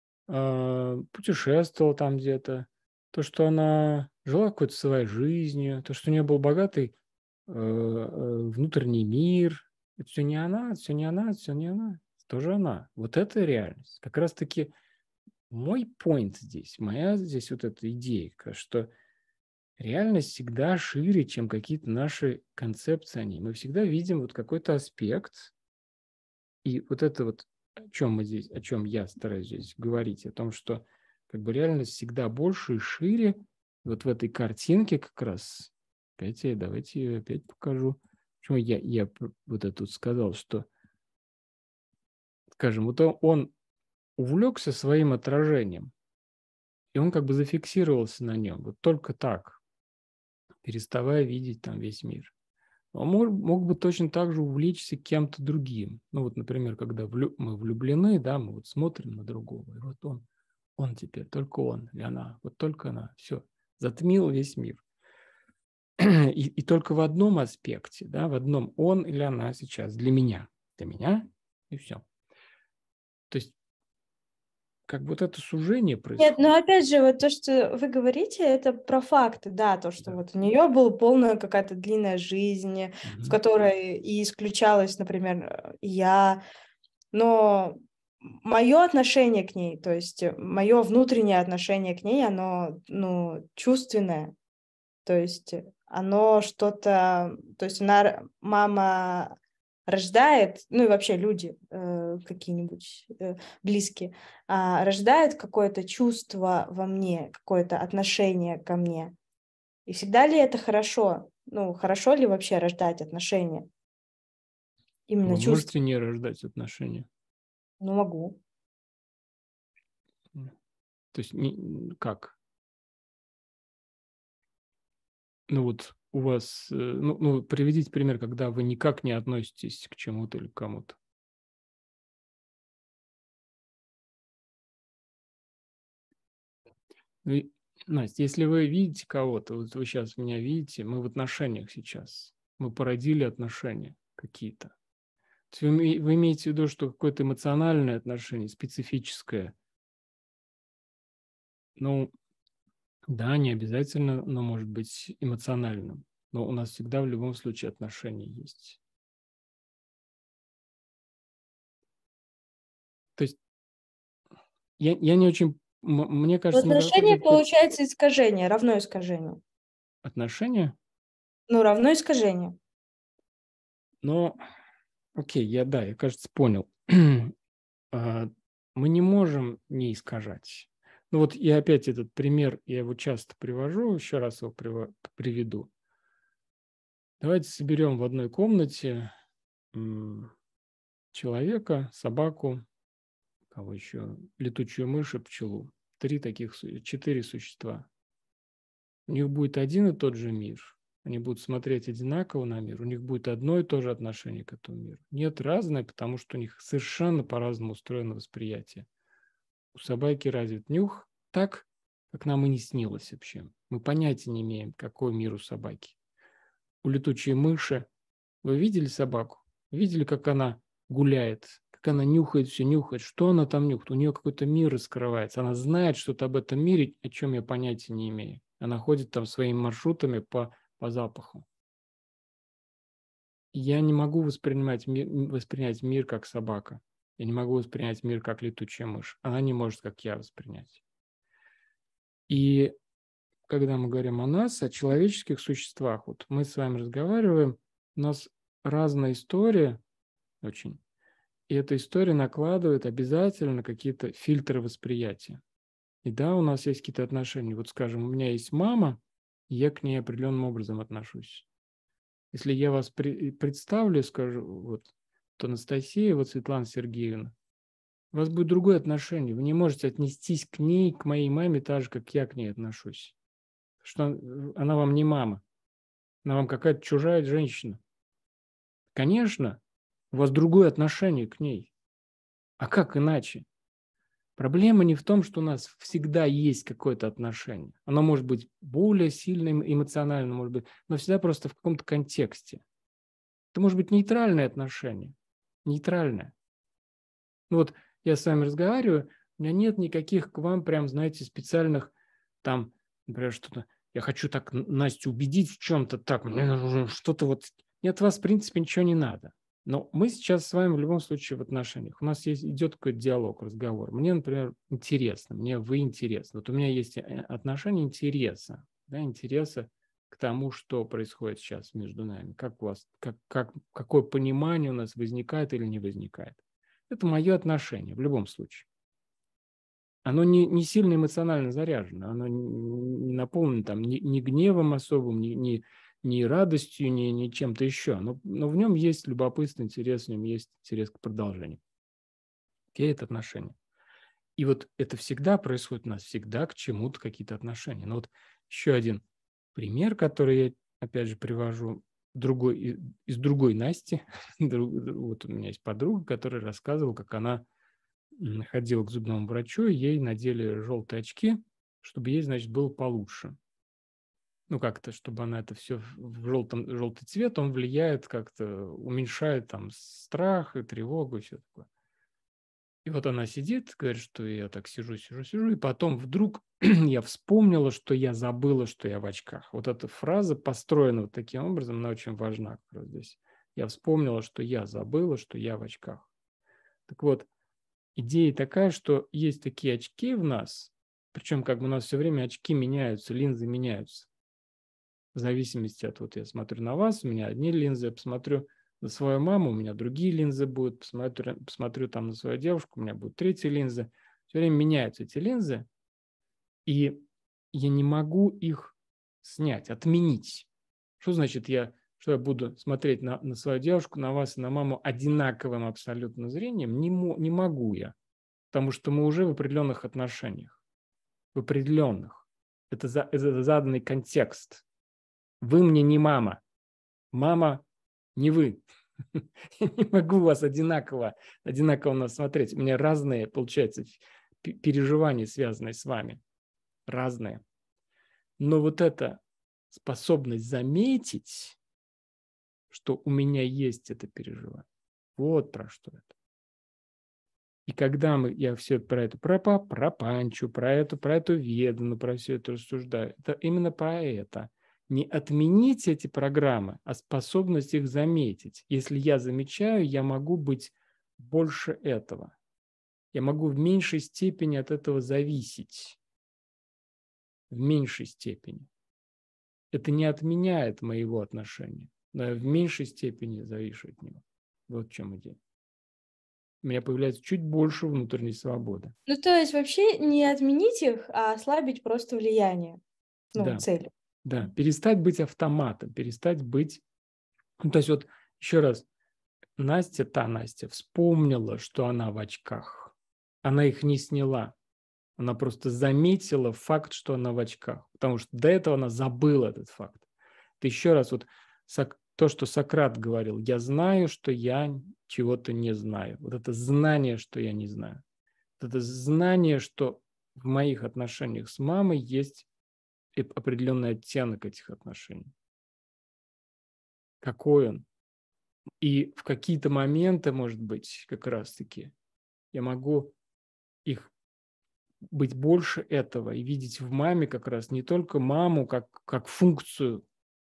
S1: э, путешествовала там где-то, то, что она жила какой-то своей жизнью, то, что у нее был богатый э, э, внутренний мир, это все не она, это все не она, это все не она, это тоже она. Вот это реальность. Как раз-таки мой point здесь, моя здесь вот эта идея, что реальность всегда шире, чем какие-то наши концепции о ней. Мы всегда видим вот какой-то аспект, и вот это вот, о чем мы здесь, о чем я стараюсь здесь говорить, о том, что как бы реальность всегда больше и шире. Вот в этой картинке как раз, опять я, давайте я опять покажу. Почему я, я вот это тут сказал, что, скажем, вот он, он увлекся своим отражением, и он как бы зафиксировался на нем. Вот только так, переставая видеть там весь мир. Он мог, мог бы точно так же увлечься кем-то другим. Ну вот, например, когда влю, мы влюблены, да, мы вот смотрим на другого, и вот он, он теперь, только он или она, вот только она, все, затмил весь мир. И, и только в одном аспекте, да, в одном он или она сейчас для меня, для меня, и все. То есть как бы вот это сужение происходит.
S2: Нет, но опять же, вот то, что вы говорите, это про факты, да, то, что
S1: Да.
S2: вот у нее была полная какая-то длинная жизнь,
S1: Угу.
S2: в которой и исключалась, например, я, но мое отношение к ней, то есть мое внутреннее отношение к ней, оно, ну, чувственное, то есть оно что-то, то есть она, мама рождает, ну и вообще люди э, какие-нибудь э, близкие, а, рождают какое-то чувство во мне, какое-то отношение ко мне. И всегда ли это хорошо? Ну, хорошо ли вообще рождать отношения? Именно
S1: Вы
S2: чувства.
S1: можете не рождать отношения?
S2: Ну, могу.
S1: То есть не, как? Ну вот у вас, ну, ну, приведите пример, когда вы никак не относитесь к чему-то или к кому-то. И, Настя, если вы видите кого-то, вот вы сейчас меня видите, мы в отношениях сейчас, мы породили отношения какие-то. То есть вы, вы имеете в виду, что какое-то эмоциональное отношение, специфическое, ну, да, не обязательно, но может быть эмоциональным. Но у нас всегда в любом случае отношения есть. То есть я, я не очень... Мне
S2: В
S1: кажется, мы
S2: отношениях
S1: заходим в какое-то
S2: получается искажение, равно искажению.
S1: отношение,
S2: Ну, равно искажению.
S1: но, окей, я, да, я, кажется, понял. Мы не можем не искажать. Ну вот я опять этот пример, я его часто привожу, еще раз его приведу. Давайте соберем в одной комнате человека, собаку, кого еще, летучую мышь и пчелу. Три таких, четыре существа. У них будет один и тот же мир. Они будут смотреть одинаково на мир. У них будет одно и то же отношение к этому миру. Нет, разное, потому что у них совершенно по-разному устроено восприятие. У собаки развит нюх так, как нам и не снилось вообще. Мы понятия не имеем, какой мир у собаки. У летучей мыши, вы видели собаку? Видели, как она гуляет, как она нюхает все, нюхает, что она там нюхает? У нее какой-то мир раскрывается. Она знает что-то об этом мире, о чем я понятия не имею. Она ходит там своими маршрутами по, по запаху. Я не могу воспринимать мир, воспринять мир как собака. Я не могу воспринять мир как летучая мышь. Она не может, как я, воспринять. И когда мы говорим о нас, о человеческих существах, вот мы с вами разговариваем, у нас разная история очень, и эта история накладывает обязательно какие-то фильтры восприятия. И да, у нас есть какие-то отношения. Вот, скажем, у меня есть мама, и я к ней определенным образом отношусь. Если я вас при- представлю, скажу, вот, то Анастасия, вот Светлана Сергеевна, у вас будет другое отношение. Вы не можете отнестись к ней, к моей маме, так же, как я к ней отношусь. Что она вам не мама, она вам какая-то чужая женщина. Конечно, у вас другое отношение к ней. А как иначе? Проблема не в том, что у нас всегда есть какое-то отношение. Оно может быть более сильным, эмоциональным, может быть, но всегда просто в каком-то контексте. Это может быть нейтральное отношение. Нейтральное. Ну вот я с вами разговариваю, у меня нет никаких к вам прям, знаете, специальных там, например, что-то, я хочу так Настю убедить в чем-то, так, мне нужно что-то вот, мне от вас, в принципе, ничего не надо. Но мы сейчас с вами в любом случае в отношениях. У нас есть, идет какой-то диалог, разговор. Мне, например, интересно, мне вы интересны. Вот у меня есть отношение интереса, да, интереса к тому, что происходит сейчас между нами. Как у вас, как, как, какое понимание у нас возникает или не возникает. Это мое отношение в любом случае. Оно не, не сильно эмоционально заряжено, оно не наполнено там ни, ни гневом особым, ни, ни, ни радостью, ни, ни чем-то еще. Но, но в нем есть любопытство, интерес, в нем есть интерес к продолжению. Окей, это отношения. И вот это всегда происходит у нас, всегда к чему-то какие-то отношения. Но вот еще один пример, который я, опять же, привожу другой, из другой Насти. Вот у меня есть подруга, которая рассказывала, как она ходила к зубному врачу, и ей надели желтые очки, чтобы ей, значит, было получше. Ну, как-то, чтобы она это все в желтом, желтый цвет, он влияет как-то, уменьшает там страх и тревогу и все такое. И вот она сидит, говорит, что я так сижу, сижу, сижу, и потом вдруг я вспомнила, что я забыла, что я в очках. Вот эта фраза построена вот таким образом, она очень важна как раз здесь. Я вспомнила, что я забыла, что я в очках. Так вот, идея такая, что есть такие очки в нас, причем как бы у нас все время очки меняются, линзы меняются. В зависимости от, вот я смотрю на вас, у меня одни линзы, я посмотрю на свою маму, у меня другие линзы будут, посмотрю, посмотрю там на свою девушку, у меня будут третьи линзы. Все время меняются эти линзы, и я не могу их снять, отменить. Что значит я, что я буду смотреть на, на свою девушку, на вас и на маму одинаковым абсолютно зрением? Не, не могу я. Потому что мы уже в определенных отношениях. В определенных. Это, за, это заданный контекст. Вы мне не мама. Мама не вы. Я не могу вас одинаково, одинаково нас смотреть. У меня разные, получается, переживания, связанные с вами. Разные. Но вот эта способность заметить, что у меня есть это переживание, вот про что это. И когда мы, я все про это, про, про панчу, про эту, про эту ведану, про все это рассуждаю, это именно про это. Не отменить эти программы, а способность их заметить. Если я замечаю, я могу быть больше этого. Я могу в меньшей степени от этого зависеть. В меньшей степени. Это не отменяет моего отношения, но я в меньшей степени завишу от него. Вот в чем идея. У меня появляется чуть больше внутренней свободы.
S2: Ну, то есть вообще не отменить их, а ослабить просто влияние, ну,
S1: Да.
S2: целью.
S1: Да, перестать быть автоматом, перестать быть... Ну, то есть вот еще раз, Настя, та Настя, вспомнила, что она в очках. Она их не сняла. Она просто заметила факт, что она в очках. Потому что до этого она забыла этот факт. Это еще раз вот то, что Сократ говорил. Я знаю, что я чего-то не знаю. Вот это знание, что я не знаю. Вот это знание, что в моих отношениях с мамой есть определенный оттенок этих отношений. Какой он? И в какие-то моменты, может быть, как раз-таки я могу их быть больше этого и видеть в маме как раз не только маму как, как функцию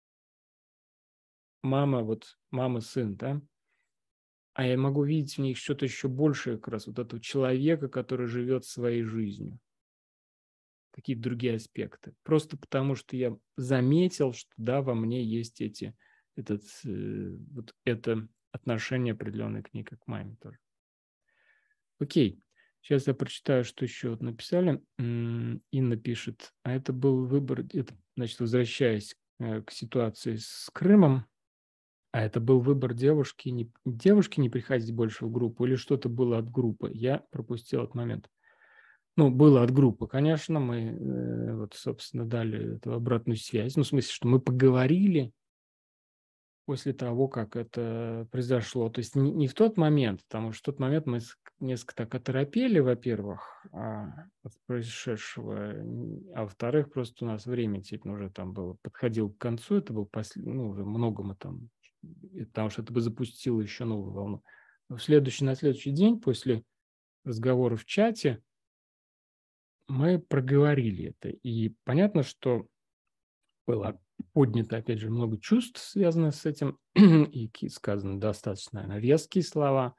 S1: мама, вот мама-сын, да, а я могу видеть в них что-то еще большее как раз, вот этого человека, который живет своей жизнью. какие-то другие аспекты. Просто потому, что я заметил, что да, во мне есть эти, этот, э, вот это отношение определенное к ней, как к маме тоже. Окей. Сейчас я прочитаю, что еще вот написали. Инна пишет, а это был выбор, это, значит, возвращаясь э, к ситуации с Крымом, а это был выбор девушки не, девушки не приходить больше в группу или что-то было от группы? Я пропустил этот момент. Ну, было от группы, конечно, мы э, вот, собственно, дали эту обратную связь. Ну, в смысле, что мы поговорили после того, как это произошло. То есть не, не в тот момент, потому что в тот момент мы несколько так оторопели, во-первых, а, от происшедшего, а во-вторых, просто у нас время действительно уже там было, подходил к концу, это был послед... ну, уже много мы там, потому что это бы запустило еще новую волну. Но в следующий, на следующий день после разговора в чате мы проговорили это. И понятно, что было поднято, опять же, много чувств, связанных с этим, и сказаны достаточно, наверное, резкие слова.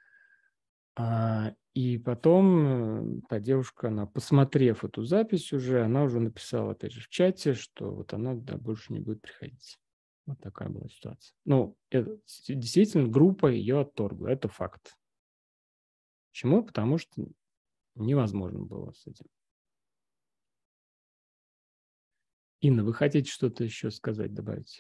S1: И потом та девушка, она, посмотрев эту запись уже, она уже написала, опять же, в чате, что вот она да, больше не будет приходить. Вот такая была ситуация. Ну, это, действительно, группа ее отторгла, это факт. Почему? Потому что невозможно было с этим. Инна, вы хотите что-то еще сказать, добавить?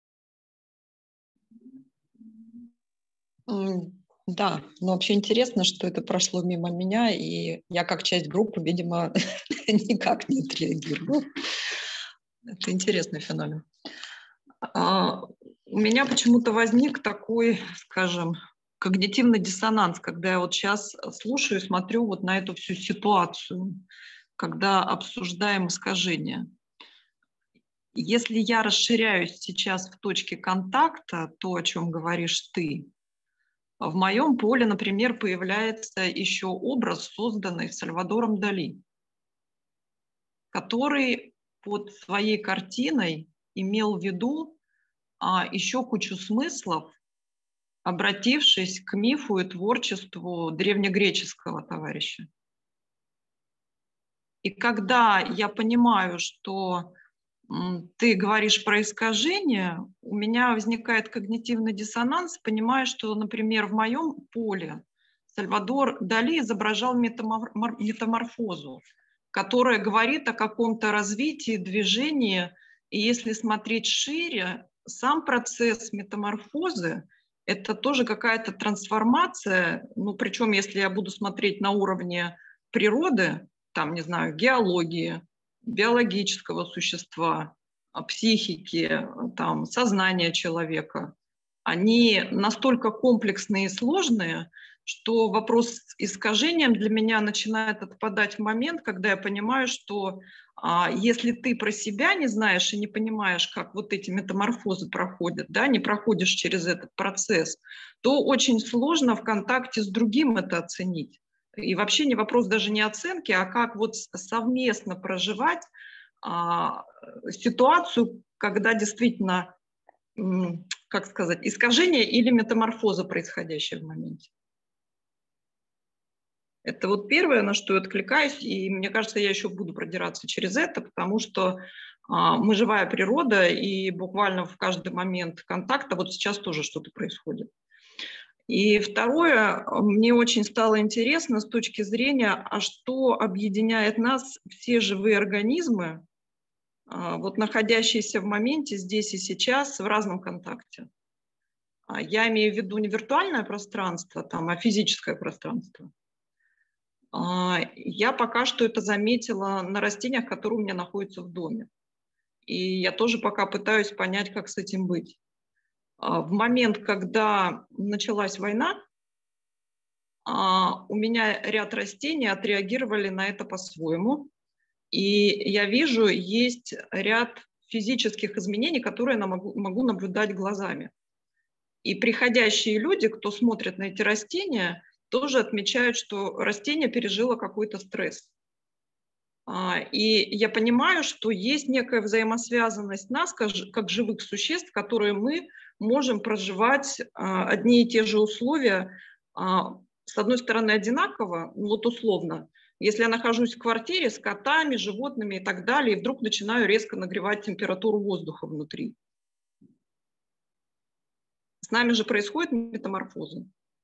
S3: Да, но вообще интересно, что это прошло мимо меня, и я как часть группы, видимо, никак не отреагировала. Это интересный феномен. А, у меня почему-то возник такой, скажем, когнитивный диссонанс, когда я вот сейчас слушаю и смотрю вот на эту всю ситуацию, когда обсуждаем искажения. Если я расширяюсь сейчас в точке контакта, то, о чем говоришь ты, в моем поле, например, появляется еще образ, созданный Сальвадором Дали, который под своей картиной имел в виду а, еще кучу смыслов, обратившись к мифу и творчеству древнегреческого товарища. И когда я понимаю, что ты говоришь про искажение, у меня возникает когнитивный диссонанс, понимая, что, например, в моем поле Сальвадор Дали изображал метаморфозу, которая говорит о каком-то развитии, движении. И если смотреть шире, сам процесс метаморфозы – это тоже какая-то трансформация, ну, причем если я буду смотреть на уровне природы, там, не знаю, геологии, биологического существа, психики, там, сознания человека, они настолько комплексные и сложные, что вопрос с искажением для меня начинает отпадать в момент, когда я понимаю, что а, если ты про себя не знаешь и не понимаешь, как вот эти метаморфозы проходят, да, не проходишь через этот процесс, то очень сложно в контакте с другим это оценить. И вообще не вопрос даже не оценки, а как вот совместно проживать а, ситуацию, когда действительно, как сказать, искажение или метаморфоза, происходящая в моменте. Это вот первое, на что я откликаюсь, и мне кажется, я еще буду продираться через это, потому что а, мы живая природа, и буквально в каждый момент контакта вот сейчас тоже что-то происходит. И второе, мне очень стало интересно с точки зрения, а что объединяет нас, все живые организмы, вот находящиеся в моменте здесь и сейчас в разном контакте. Я имею в виду не виртуальное пространство, там, а физическое пространство. Я пока что это заметила на растениях, которые у меня находятся в доме. И я тоже пока пытаюсь понять, как с этим быть. В момент, когда началась война, у меня ряд растений отреагировали на это по-своему. И я вижу, есть ряд физических изменений, которые я могу, могу наблюдать глазами. И приходящие люди, кто смотрит на эти растения, тоже отмечают, что растение пережило какой-то стресс. И я понимаю, что есть некая взаимосвязанность нас, как живых существ, которые мы можем проживать одни и те же условия, с одной стороны, одинаково, вот условно, Если я нахожусь в квартире с котами, животными и так далее, и вдруг начинаю резко нагревать температуру воздуха внутри. С нами же происходит метаморфоза.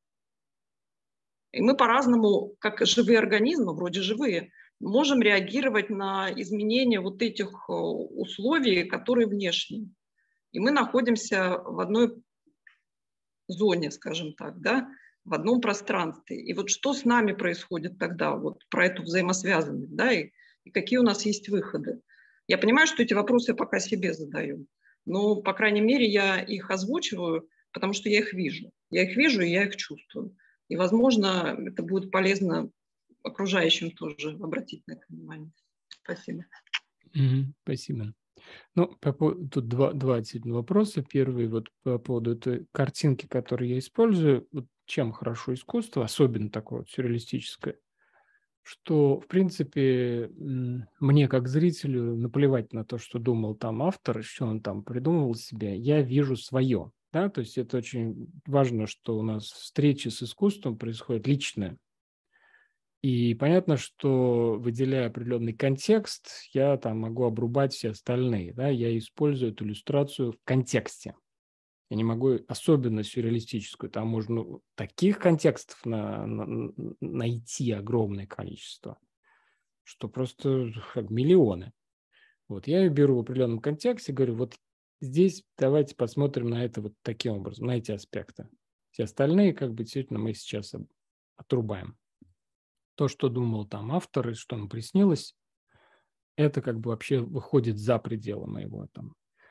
S3: И мы по-разному, как живые организмы, вроде живые, можем реагировать на изменения вот этих условий, которые внешние. И мы находимся в одной зоне, скажем так, да, в одном пространстве. И вот что с нами происходит тогда, вот про эту взаимосвязанность, да, и, и какие у нас есть выходы. Я понимаю, что эти вопросы я пока себе задаю, но, по крайней мере, я их озвучиваю, потому что я их вижу. Я их вижу, и я их чувствую. И, возможно, это будет полезно окружающим тоже обратить на это внимание. Спасибо.
S1: Mm-hmm. Спасибо. Ну, по поводу, тут два, два вопроса. Первый вот по поводу этой картинки, которую я использую. Вот чем хорошо искусство, особенно такое вот сюрреалистическое, что, в принципе, мне как зрителю наплевать на то, что думал там автор, что он там придумывал себе. Я вижу свое. Да? То есть это очень важно, что у нас встреча с искусством происходит личная. И понятно, что, выделяя определенный контекст, я там могу обрубать все остальные. Да? Я использую эту иллюстрацию в контексте. Я не могу, особенно сюрреалистическую, там можно таких контекстов на, на, найти огромное количество, что просто как миллионы. Вот я ее беру в определенном контексте, говорю, вот здесь давайте посмотрим на это вот таким образом, на эти аспекты. Все остальные, как бы, действительно, мы сейчас отрубаем. То, что думал там автор, и что ему приснилось, это как бы вообще выходит за пределы моего там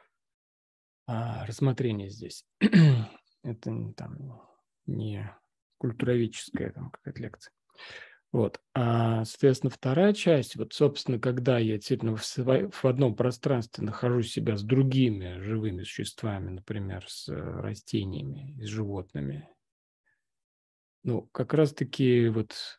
S1: а, рассмотрения здесь. Это там не культуроведческая там какая-то лекция. Вот. А, соответственно, вторая часть, вот, собственно, когда я действительно в, сво... в одном пространстве нахожу себя с другими живыми существами, например, с растениями, с животными, ну, как раз-таки вот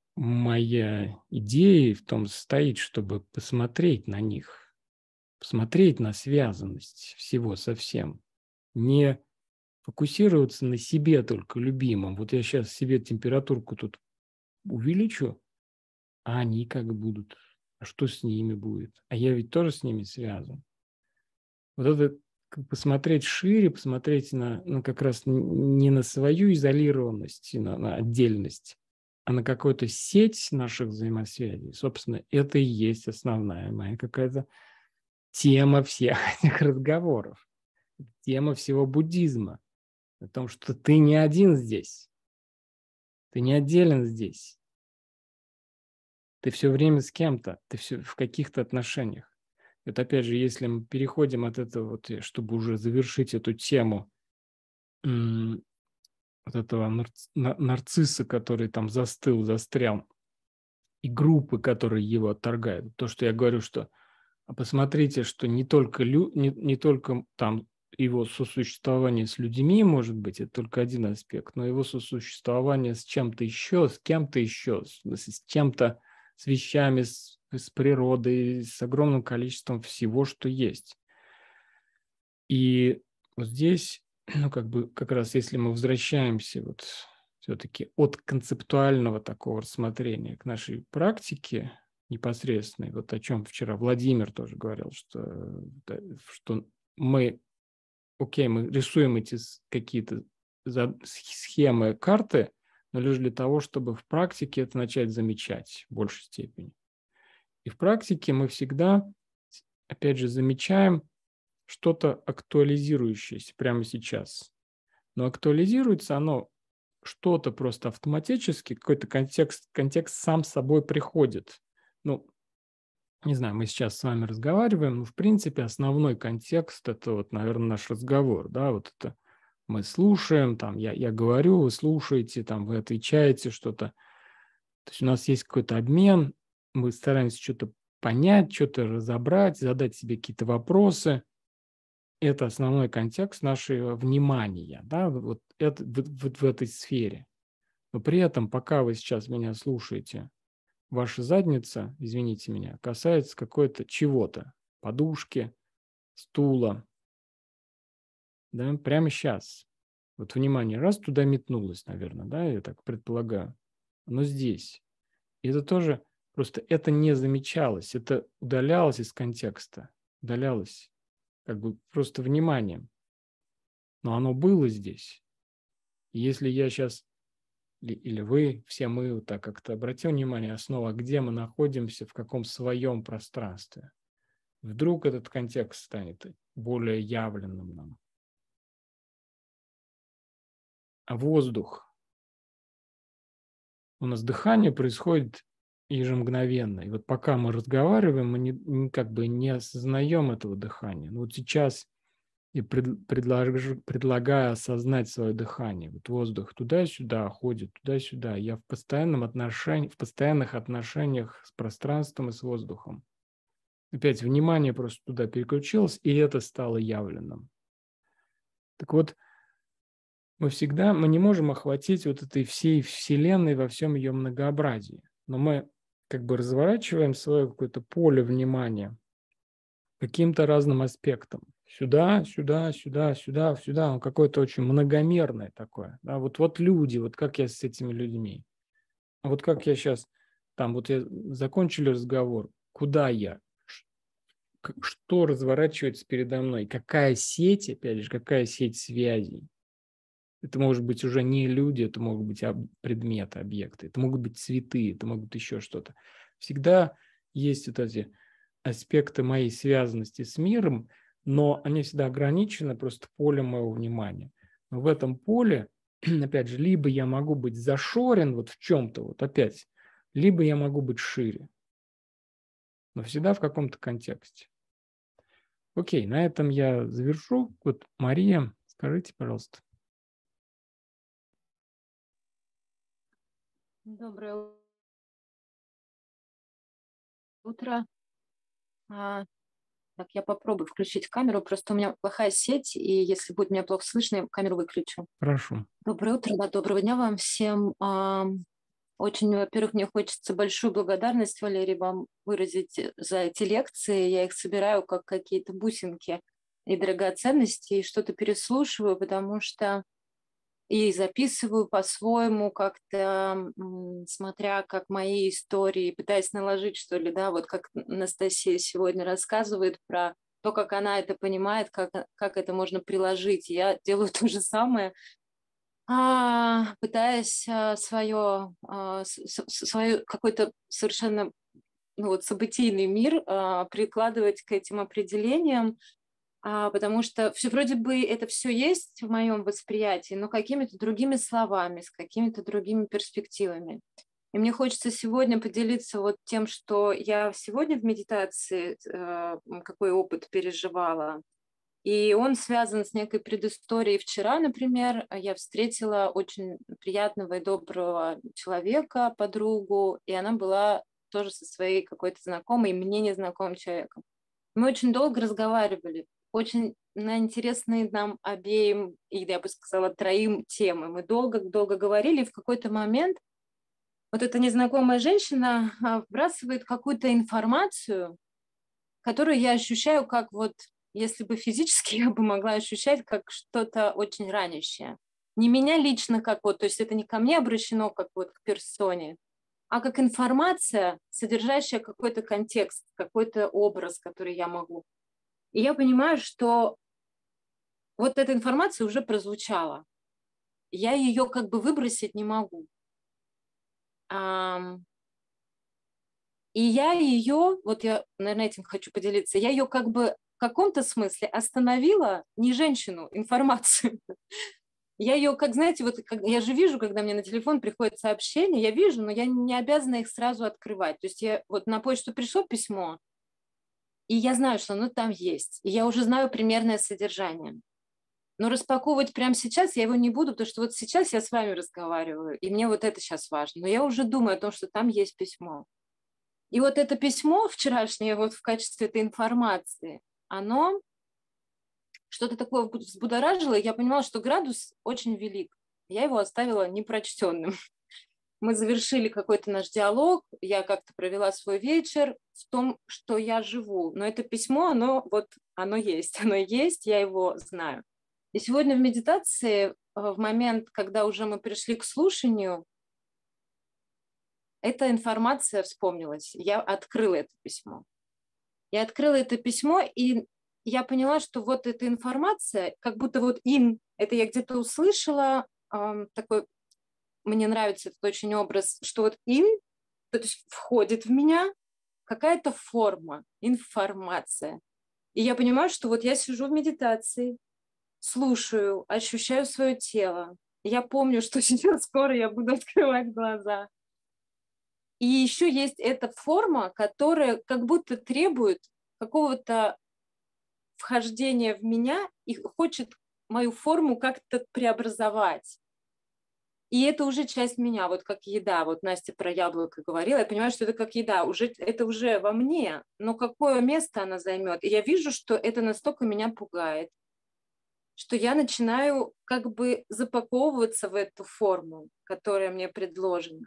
S1: моя идея в том состоит, чтобы посмотреть на них, посмотреть на связанность всего со всем, не фокусироваться на себе только любимом. Вот я сейчас себе температурку тут увеличу, а они как будут, а что с ними будет? А я ведь тоже с ними связан. Вот это посмотреть шире, посмотреть на, на как раз не на свою изолированность, на, на отдельность, а на какую-то сеть наших взаимосвязей. Собственно, это и есть основная моя какая-то тема всех этих разговоров, тема всего буддизма. О том, что ты не один здесь, ты не отделен здесь, ты все время с кем-то, ты все в каких-то отношениях. Вот опять же, если мы переходим от этого, вот, чтобы уже завершить эту тему м- вот этого нарцисс- нарцисса, который там застыл, застрял, и группы, которые его отторгают. То, что я говорю, что посмотрите, что не только, лю, не, не только там его сосуществование с людьми, может быть, это только один аспект, но его сосуществование с чем-то еще, с кем-то еще, с, с чем-то, с вещами, с, с природой, с огромным количеством всего, что есть. И вот здесь, ну, как бы, как раз если мы возвращаемся вот все-таки от концептуального такого рассмотрения к нашей практике непосредственной, вот о чем вчера Владимир тоже говорил, что, что мы, окей, мы рисуем эти какие-то схемы, карты, но лишь для того, чтобы в практике это начать замечать в большей степени. И в практике мы всегда, опять же, замечаем что-то актуализирующееся прямо сейчас. Но актуализируется оно что-то просто автоматически, какой-то контекст, контекст сам собой приходит. Ну, не знаю, мы сейчас с вами разговариваем, но в принципе основной контекст – это вот, наверное, наш разговор, да, вот это мы слушаем, там, я, я говорю, вы слушаете, там, вы отвечаете что-то. То есть у нас есть какой-то обмен, мы стараемся что-то понять, что-то разобрать, задать себе какие-то вопросы. Это основной контекст нашего внимания, да, вот, это, вот, вот в этой сфере. Но при этом, пока вы сейчас меня слушаете, ваша задница, извините меня, касается какой-то чего-то, подушки, стула, да, прямо сейчас. Вот внимание, раз туда метнулось, наверное, да, я так предполагаю, но здесь. И это тоже Просто это не замечалось, это удалялось из контекста, удалялось как бы просто вниманием. Но оно было здесь. И если я сейчас, или вы, все мы вот так как-то обратим внимание снова, где мы находимся, в каком своем пространстве, вдруг этот контекст станет более явленным нам. А воздух. У нас дыхание происходит ежемгновенно. И вот пока мы разговариваем, мы не, не, как бы не осознаем этого дыхания. Но вот сейчас я пред, предложу, предлагаю осознать свое дыхание. Вот воздух туда-сюда ходит, туда-сюда. Я в, постоянном отношении, в постоянных отношениях с пространством и с воздухом. Опять внимание просто туда переключилось, и это стало явленным. Так вот, мы всегда, мы не можем охватить вот этой всей Вселенной во всем ее многообразии. Но мы как бы разворачиваем свое какое-то поле внимания каким-то разным аспектом. Сюда, сюда, сюда, сюда, сюда. Он какое-то очень многомерное такое. Да? Вот, вот люди, вот как я с этими людьми. А вот как я сейчас, там вот я закончили разговор, куда я? Что разворачивается передо мной? Какая сеть, опять же, какая сеть связей? Это может быть уже не люди, это могут быть предметы, объекты, это могут быть цветы, это могут быть еще что-то. Всегда есть вот эти аспекты моей связанности с миром, но они всегда ограничены просто полем моего внимания. Но в этом поле, опять же, либо я могу быть зашорен вот в чем-то, вот опять, либо я могу быть шире, но всегда в каком-то контексте. Окей, на этом я завершу. Вот, Мария, скажите, пожалуйста.
S4: Доброе утро. А, так, я попробую включить камеру. Просто у меня плохая сеть, и если будет меня плохо слышно, я камеру выключу.
S1: Хорошо.
S4: Доброе утро, да, доброго дня вам всем. А, очень, во-первых, мне хочется большую благодарность, Валерий, вам выразить за эти лекции. Я их собираю как какие-то бусинки и драгоценности, и что-то переслушиваю, потому что и записываю по-своему, как-то смотря как мои истории, пытаясь наложить, что ли, да, вот как Анастасия сегодня рассказывает про то, как она это понимает, как, как это можно приложить. Я делаю то же самое, а, пытаясь а, свое, а, с, свое какой-то совершенно ну, вот, событийный мир а, прикладывать к этим определениям, А, потому что все, вроде бы это все есть в моем восприятии, но какими-то другими словами, с какими-то другими перспективами. И мне хочется сегодня поделиться вот тем, что я сегодня в медитации, э, какой опыт переживала. И он связан с некой предысторией. Вчера, например, я встретила очень приятного и доброго человека, подругу, и она была тоже со своей какой-то знакомой, мне незнакомым человеком. Мы очень долго разговаривали, очень на интересные нам обеим, или я бы сказала, троим темы. Мы долго-долго говорили, и в какой-то момент вот эта незнакомая женщина вбрасывает какую-то информацию, которую я ощущаю как вот, если бы физически я бы могла ощущать, как что-то очень ранящее. Не меня лично как вот, то есть это не ко мне обращено, как вот к персоне, а как информация, содержащая какой-то контекст, какой-то образ, который я могу. И я понимаю, что вот эта информация уже прозвучала. Я ее как бы выбросить не могу. И я ее, вот я, наверное, этим хочу поделиться, я ее как бы в каком-то смысле остановила, не женщину, информацию. Я ее, как знаете, вот как, я же вижу, когда мне на телефон приходит сообщение, я вижу, но я не обязана их сразу открывать. То есть я вот на почту пришло письмо, и я знаю, что оно там есть. И я уже знаю примерное содержание. Но распаковывать прямо сейчас я его не буду, потому что вот сейчас я с вами разговариваю, и мне вот это сейчас важно. Но я уже думаю о том, что там есть письмо. И вот это письмо вчерашнее вот в качестве этой информации, оно что-то такое взбудоражило, и я понимала, что градус очень велик. Я его оставила непрочтенным. Мы завершили какой-то наш диалог, я как-то провела свой вечер в том, что я живу. Но это письмо, оно вот, оно есть, оно есть, я его знаю. И сегодня в медитации, в момент, когда уже мы пришли к слушанию, эта информация вспомнилась. Я открыла это письмо. Я открыла это письмо, и я поняла, что вот эта информация, как будто вот ин, это я где-то услышала, эм, такой, мне нравится этот очень образ, что вот ин, то есть входит в меня какая-то форма, информация. И я понимаю, что вот я сижу в медитации, слушаю, ощущаю свое тело. Я помню, что сейчас скоро я буду открывать глаза. И еще есть эта форма, которая как будто требует какого-то вхождения в меня и хочет мою форму как-то преобразовать. И это уже часть меня, вот как еда. Вот Настя про яблоко говорила, я понимаю, что это как еда, уже, это уже во мне, но какое место она займет? И я вижу, что это настолько меня пугает, что я начинаю как бы запаковываться в эту форму, которая мне предложена.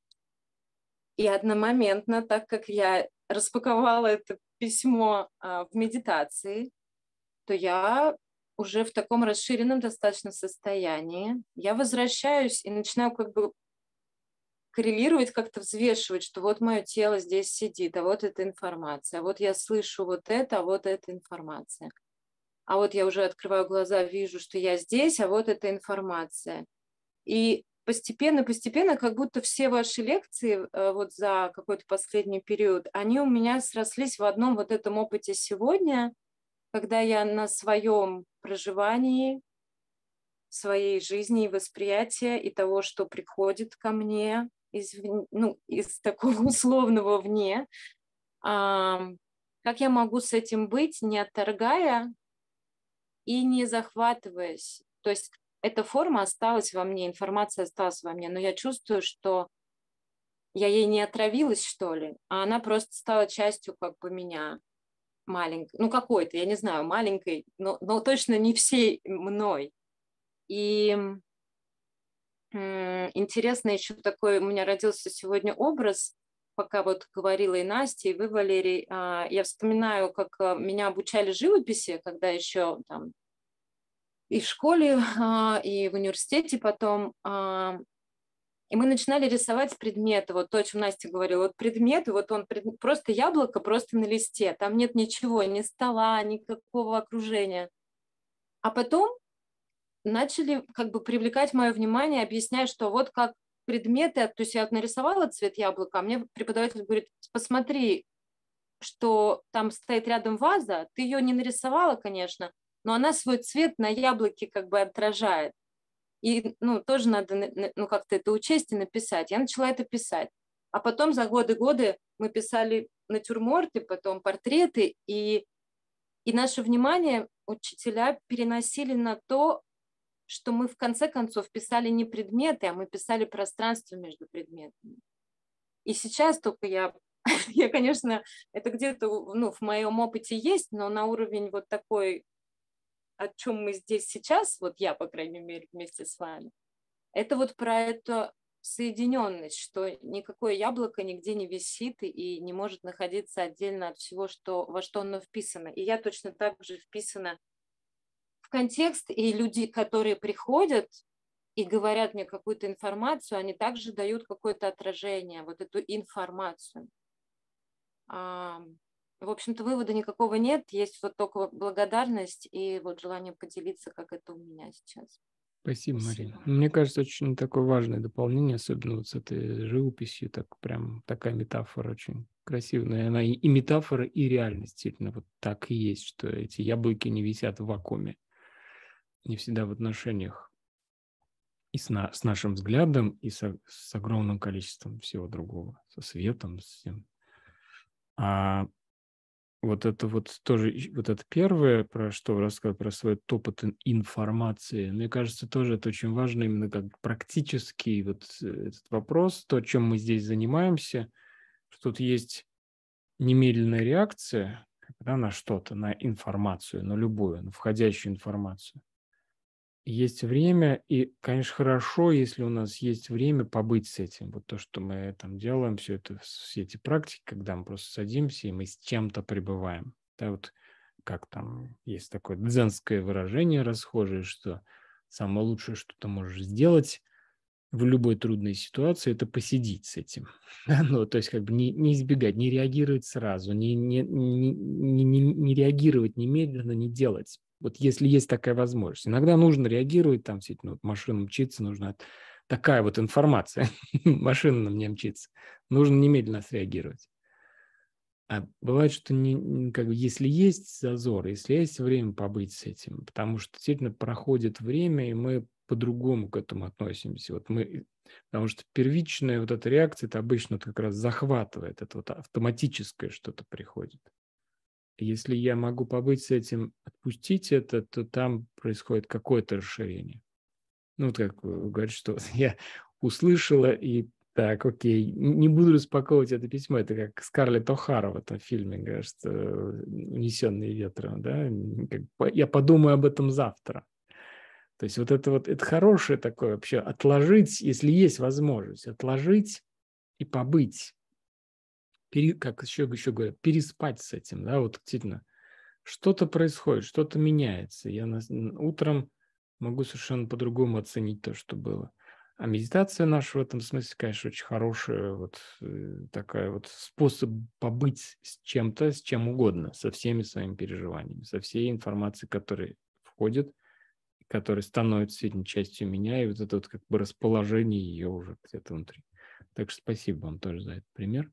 S4: И одномоментно, так как я распаковала это письмо а, в медитации, то я уже в таком расширенном достаточно состоянии. Я возвращаюсь и начинаю как бы коррелировать, как-то взвешивать, что вот мое тело здесь сидит, а вот эта информация, а вот я слышу вот это, а вот эта информация. А вот я уже открываю глаза, вижу, что я здесь, а вот эта информация. И постепенно-постепенно, как будто все ваши лекции вот за какой-то последний период, они у меня срослись в одном вот этом опыте сегодня, когда я на своем проживании, своей жизни и восприятия и того, что приходит ко мне из, ну, из такого условного вне, а, как я могу с этим быть, не отторгая и не захватываясь. То есть эта форма осталась во мне, информация осталась во мне, но я чувствую, что я ей не отравилась, что ли, а она просто стала частью как бы меня, маленькой, ну какой-то, я не знаю, маленькой, но, но точно не всей мной. И м, интересно еще такой, у меня родился сегодня образ, пока вот говорила и Настя, и вы, Валерий, а, я вспоминаю, как а, меня обучали живописи, когда еще там и в школе, а, и в университете потом. А, и мы начинали рисовать предметы, вот то, о чем Настя говорила. Вот предметы, вот он пред... просто яблоко, просто на листе. Там нет ничего, ни стола, никакого окружения. А потом начали как бы привлекать мое внимание, объясняя, что вот как предметы, то есть я вот нарисовала цвет яблока, а мне преподаватель говорит, посмотри, что там стоит рядом ваза, ты ее не нарисовала, конечно, но она свой цвет на яблоке как бы отражает. И, ну, тоже надо, ну, как-то это учесть и написать. Я начала это писать. А потом за годы-годы мы писали натюрморты, потом портреты, и, и наше внимание учителя переносили на то, что мы в конце концов писали не предметы, а мы писали пространство между предметами. И сейчас только я, я, конечно, это где-то, ну, в моем опыте есть, но на уровень вот такой, о чем мы здесь сейчас, вот я, по крайней мере, вместе с вами, это вот про эту соединенность, что никакое яблоко нигде не висит и не может находиться отдельно от всего, что, во что оно вписано. И я точно так же вписана в контекст, и люди, которые приходят и говорят мне какую-то информацию, они также дают какое-то отражение, вот эту информацию. В общем-то, вывода никакого нет, есть вот только благодарность и вот желание поделиться, как это у меня сейчас.
S1: Спасибо, Марина. Мне кажется, очень такое важное дополнение, особенно вот с этой живописью, так прям такая метафора очень красивая. Она и, и метафора, и реальность, действительно, вот так и есть, что эти яблоки не висят в вакууме, не всегда в отношениях и с, на, с нашим взглядом, и со, с огромным количеством всего другого, со светом, с всем. А вот это вот тоже, вот это первое, про что вы рассказали, про свой опыт информации, мне кажется, тоже это очень важно именно как практический вот этот вопрос, то, чем мы здесь занимаемся, что тут есть немедленная реакция, да, на что-то, на информацию, на любую, на входящую информацию. Есть время, и, конечно, хорошо, если у нас есть время побыть с этим. Вот то, что мы там делаем, все это, все эти практики, когда мы просто садимся, и мы с чем-то пребываем. Да, вот как там есть такое дзенское выражение расхожее, что самое лучшее, что ты можешь сделать в любой трудной ситуации, это посидеть с этим. Ну, то есть как бы не, не избегать, не реагировать сразу, не, не, не, не, не не реагировать немедленно, не делать. Вот если есть такая возможность. Иногда нужно реагировать, там действительно вот машина мчится, нужна такая вот информация, машина на мне мчится, нужно немедленно среагировать. А бывает, что не, как бы, если есть зазор, если есть время побыть с этим, потому что действительно проходит время, и мы по-другому к этому относимся. Вот мы, потому что первичная вот эта реакция, это обычно вот как раз захватывает, это вот автоматическое что-то приходит. И если я могу побыть с этим, отпустить это, то там происходит какое-то расширение. Ну, вот как вы говорите, что я услышала и так, окей, не буду распаковывать это письмо. Это как Скарлетт О'Хара в этом фильме, говорит, что «Унесенные ветром», да? Как, я подумаю об этом завтра. То есть вот это вот, это хорошее такое вообще, отложить, если есть возможность, отложить и побыть. Пере, как еще, еще говорят, переспать с этим, да, вот действительно. Что-то происходит, что-то меняется. Я на, утром могу совершенно по-другому оценить то, что было. А медитация наша в этом смысле, конечно, очень хорошая, вот э, такая вот способ побыть с чем-то, с чем угодно, со всеми своими переживаниями, со всей информацией, которая входит, которая становится сегодня частью меня, и вот это вот как бы расположение ее уже где-то внутри. Так что спасибо вам тоже за этот пример.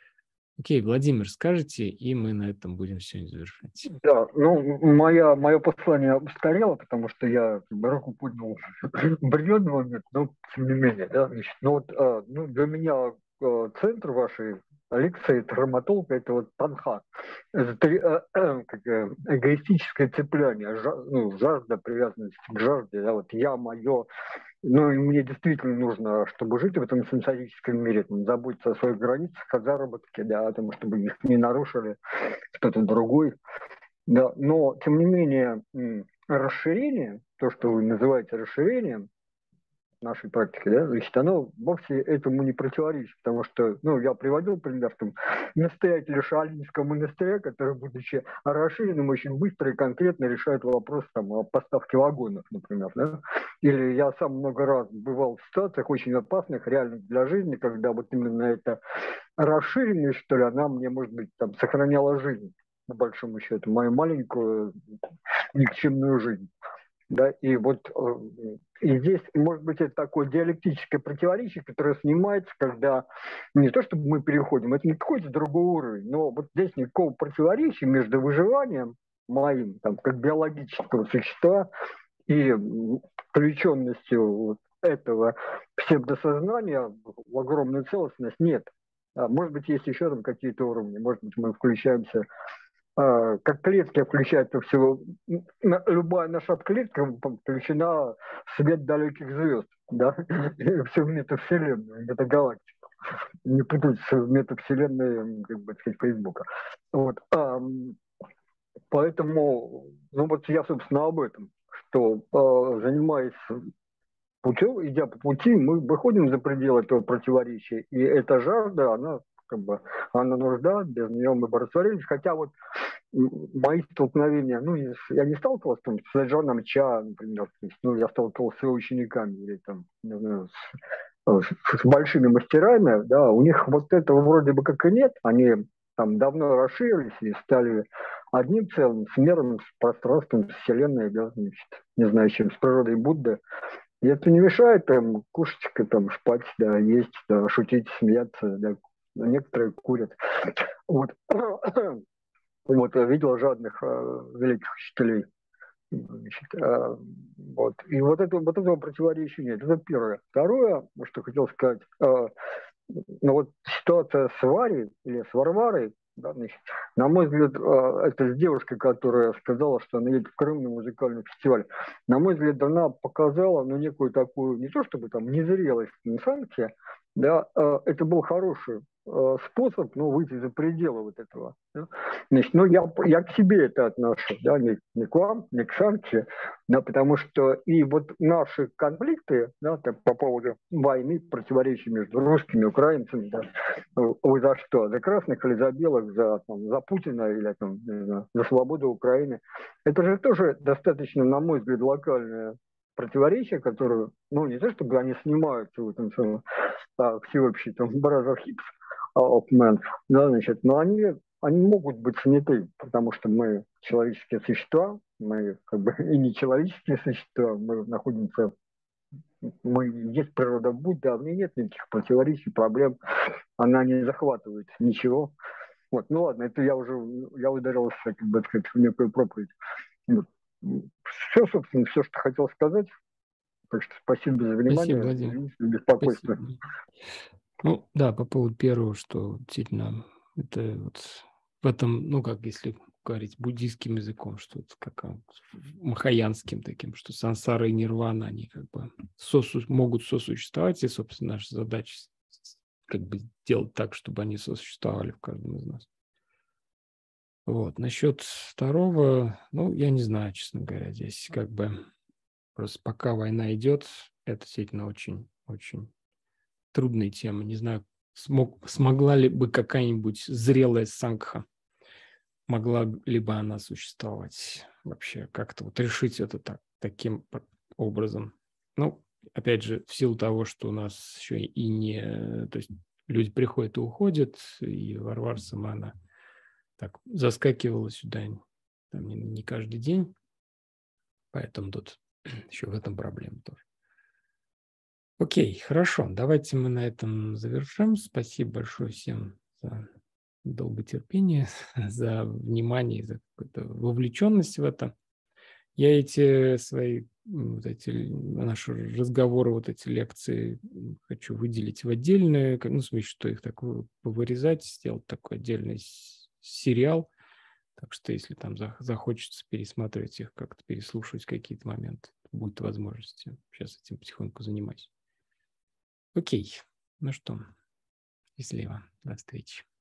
S1: Окей, Владимир, скажите, и мы на этом будем сегодня завершать.
S5: Да, ну, моя, мое послание устарело, потому что я как бы, руку поднял в определенный момент, но тем не менее, да, значит, ну, вот, а, ну, для меня а, центр вашей лекции травматолог — это вот танха. Это три, а, а, как, а, эгоистическое цепляние, жа, ну, жажда, привязанность к жажде, да, вот я, мое. Ну, и мне действительно нужно, чтобы жить в этом сенсорическом мире, там, заботиться о своих границах, о заработке, да, о том, чтобы их не нарушили кто-то другой. Да. Но, тем не менее, расширение, то, что вы называете расширением нашей практики, да, значит, оно вовсе этому не противоречит, потому что, ну, я приводил пример, там, настоятеля Шаолиньского монастыря, который, будучи расширенным, очень быстро и конкретно решает вопрос, там, о поставке вагонов, например, да. Или я сам много раз бывал в ситуациях очень опасных, реальных для жизни, когда вот именно эта расширенность, что ли, она мне, может быть, там, сохраняла жизнь, по большому счету, мою маленькую никчемную жизнь. Да, и вот и здесь, может быть, это такое диалектическое противоречие, которое снимается, когда не то, чтобы мы переходим, это не какой-то другой уровень, но вот здесь никакого противоречия между выживанием моим, там, как биологического существа, и включенностью вот этого псевдосознания в огромную целостность нет. Может быть, есть еще там какие-то уровни, может быть, мы включаемся как клетки включается всего, любая наша клетка включена в свет далеких звезд, да, всю метавселенную, метагалактику. Не путать с метавселенной, как бы сказать, Фейсбука. Вот. А, поэтому, ну вот я, собственно, об этом, что а, занимаясь путем, идя по пути, мы выходим за пределы этого противоречия, и эта жажда, она как бы, она нужда, без нее мы бы растворились, хотя вот мои столкновения, ну, я не сталкивался там, с Джоном Ча, например, ну, я сталкивался с его учениками или там, не знаю, с, с большими мастерами, да, у них вот этого вроде бы как и нет, они там давно расширились и стали одним целым, с миром, с пространством, с вселенной, да, значит, не знаю, чем, с природой Будды. И это не мешает там кушать, там, спать, да, есть, да, шутить, смеяться, да, некоторые курят. Вот. Вот я видел жадных э, великих учителей. Значит, э, вот. И вот, это, вот этого противоречия нет. Это первое. Второе, что хотел сказать, э, ну вот ситуация с Варей или с Варварой, да, значит, на мой взгляд, э, это с девушкой, которая сказала, что она едет в Крым на музыкальный фестиваль. На мой взгляд, она показала, ну, некую такую, не то чтобы там незрелость, не санкция, да, э, это был хороший способ, ну, выйти за пределы вот этого. Да? Значит, ну, я, я к себе это отношу, да, не, не к вам, не к санкции, да, потому что и вот наши конфликты, да, так, по поводу войны, противоречий между русскими и украинцами, да, вы за что? За красных или за белых, за, там, за Путина или там, не знаю, за свободу Украины. Это же тоже достаточно, на мой взгляд, локальная противоречия, которые, ну, не то чтобы они снимаются в этом самом а, всеобщий там brother hips of men, да, значит, но они, они могут быть сняты, потому что мы человеческие существа, мы как бы и не человеческие существа, мы находимся, мы есть природа Будды, а в ней нет никаких противоречий, проблем, она не захватывает ничего. Вот, ну ладно, это я уже, я ударился, как бы сказать, в некую проповедь. Вот. Все, собственно, все, что хотел сказать. Так что спасибо за внимание.
S1: Спасибо, Владимир.
S5: Извините за беспокойство.
S1: Спасибо. Ну, да, по поводу первого, что действительно это вот в этом, ну, как если говорить буддийским языком, что это как махаянским таким, что сансара и нирвана, они как бы сосу, могут сосуществовать, и, собственно, наша задача как бы сделать так, чтобы они сосуществовали в каждом из нас. Вот. Насчет второго, ну, я не знаю, честно говоря, здесь как бы просто пока война идет, это действительно очень, очень трудная тема. Не знаю, смог, смогла ли бы какая-нибудь зрелая сангха, могла ли бы она существовать вообще, как-то вот решить это так, таким образом. Ну, опять же, в силу того, что у нас еще и не... То есть люди приходят и уходят, и Варвара сама, она так заскакивала сюда там, не, не каждый день, поэтому тут еще в этом проблема тоже. Окей, хорошо, давайте мы на этом завершим. Спасибо большое всем за долготерпение, за внимание, за какую-то вовлеченность в это. Я эти свои, вот эти наши разговоры, вот эти лекции хочу выделить в отдельные, ну, в смысле, что их так повырезать, сделать такой отдельный сериал. Так что, если там захочется пересматривать их, как-то переслушивать какие-то моменты, будет возможность. Сейчас этим потихоньку занимаюсь. Окей, ну что, счастливо, до встречи.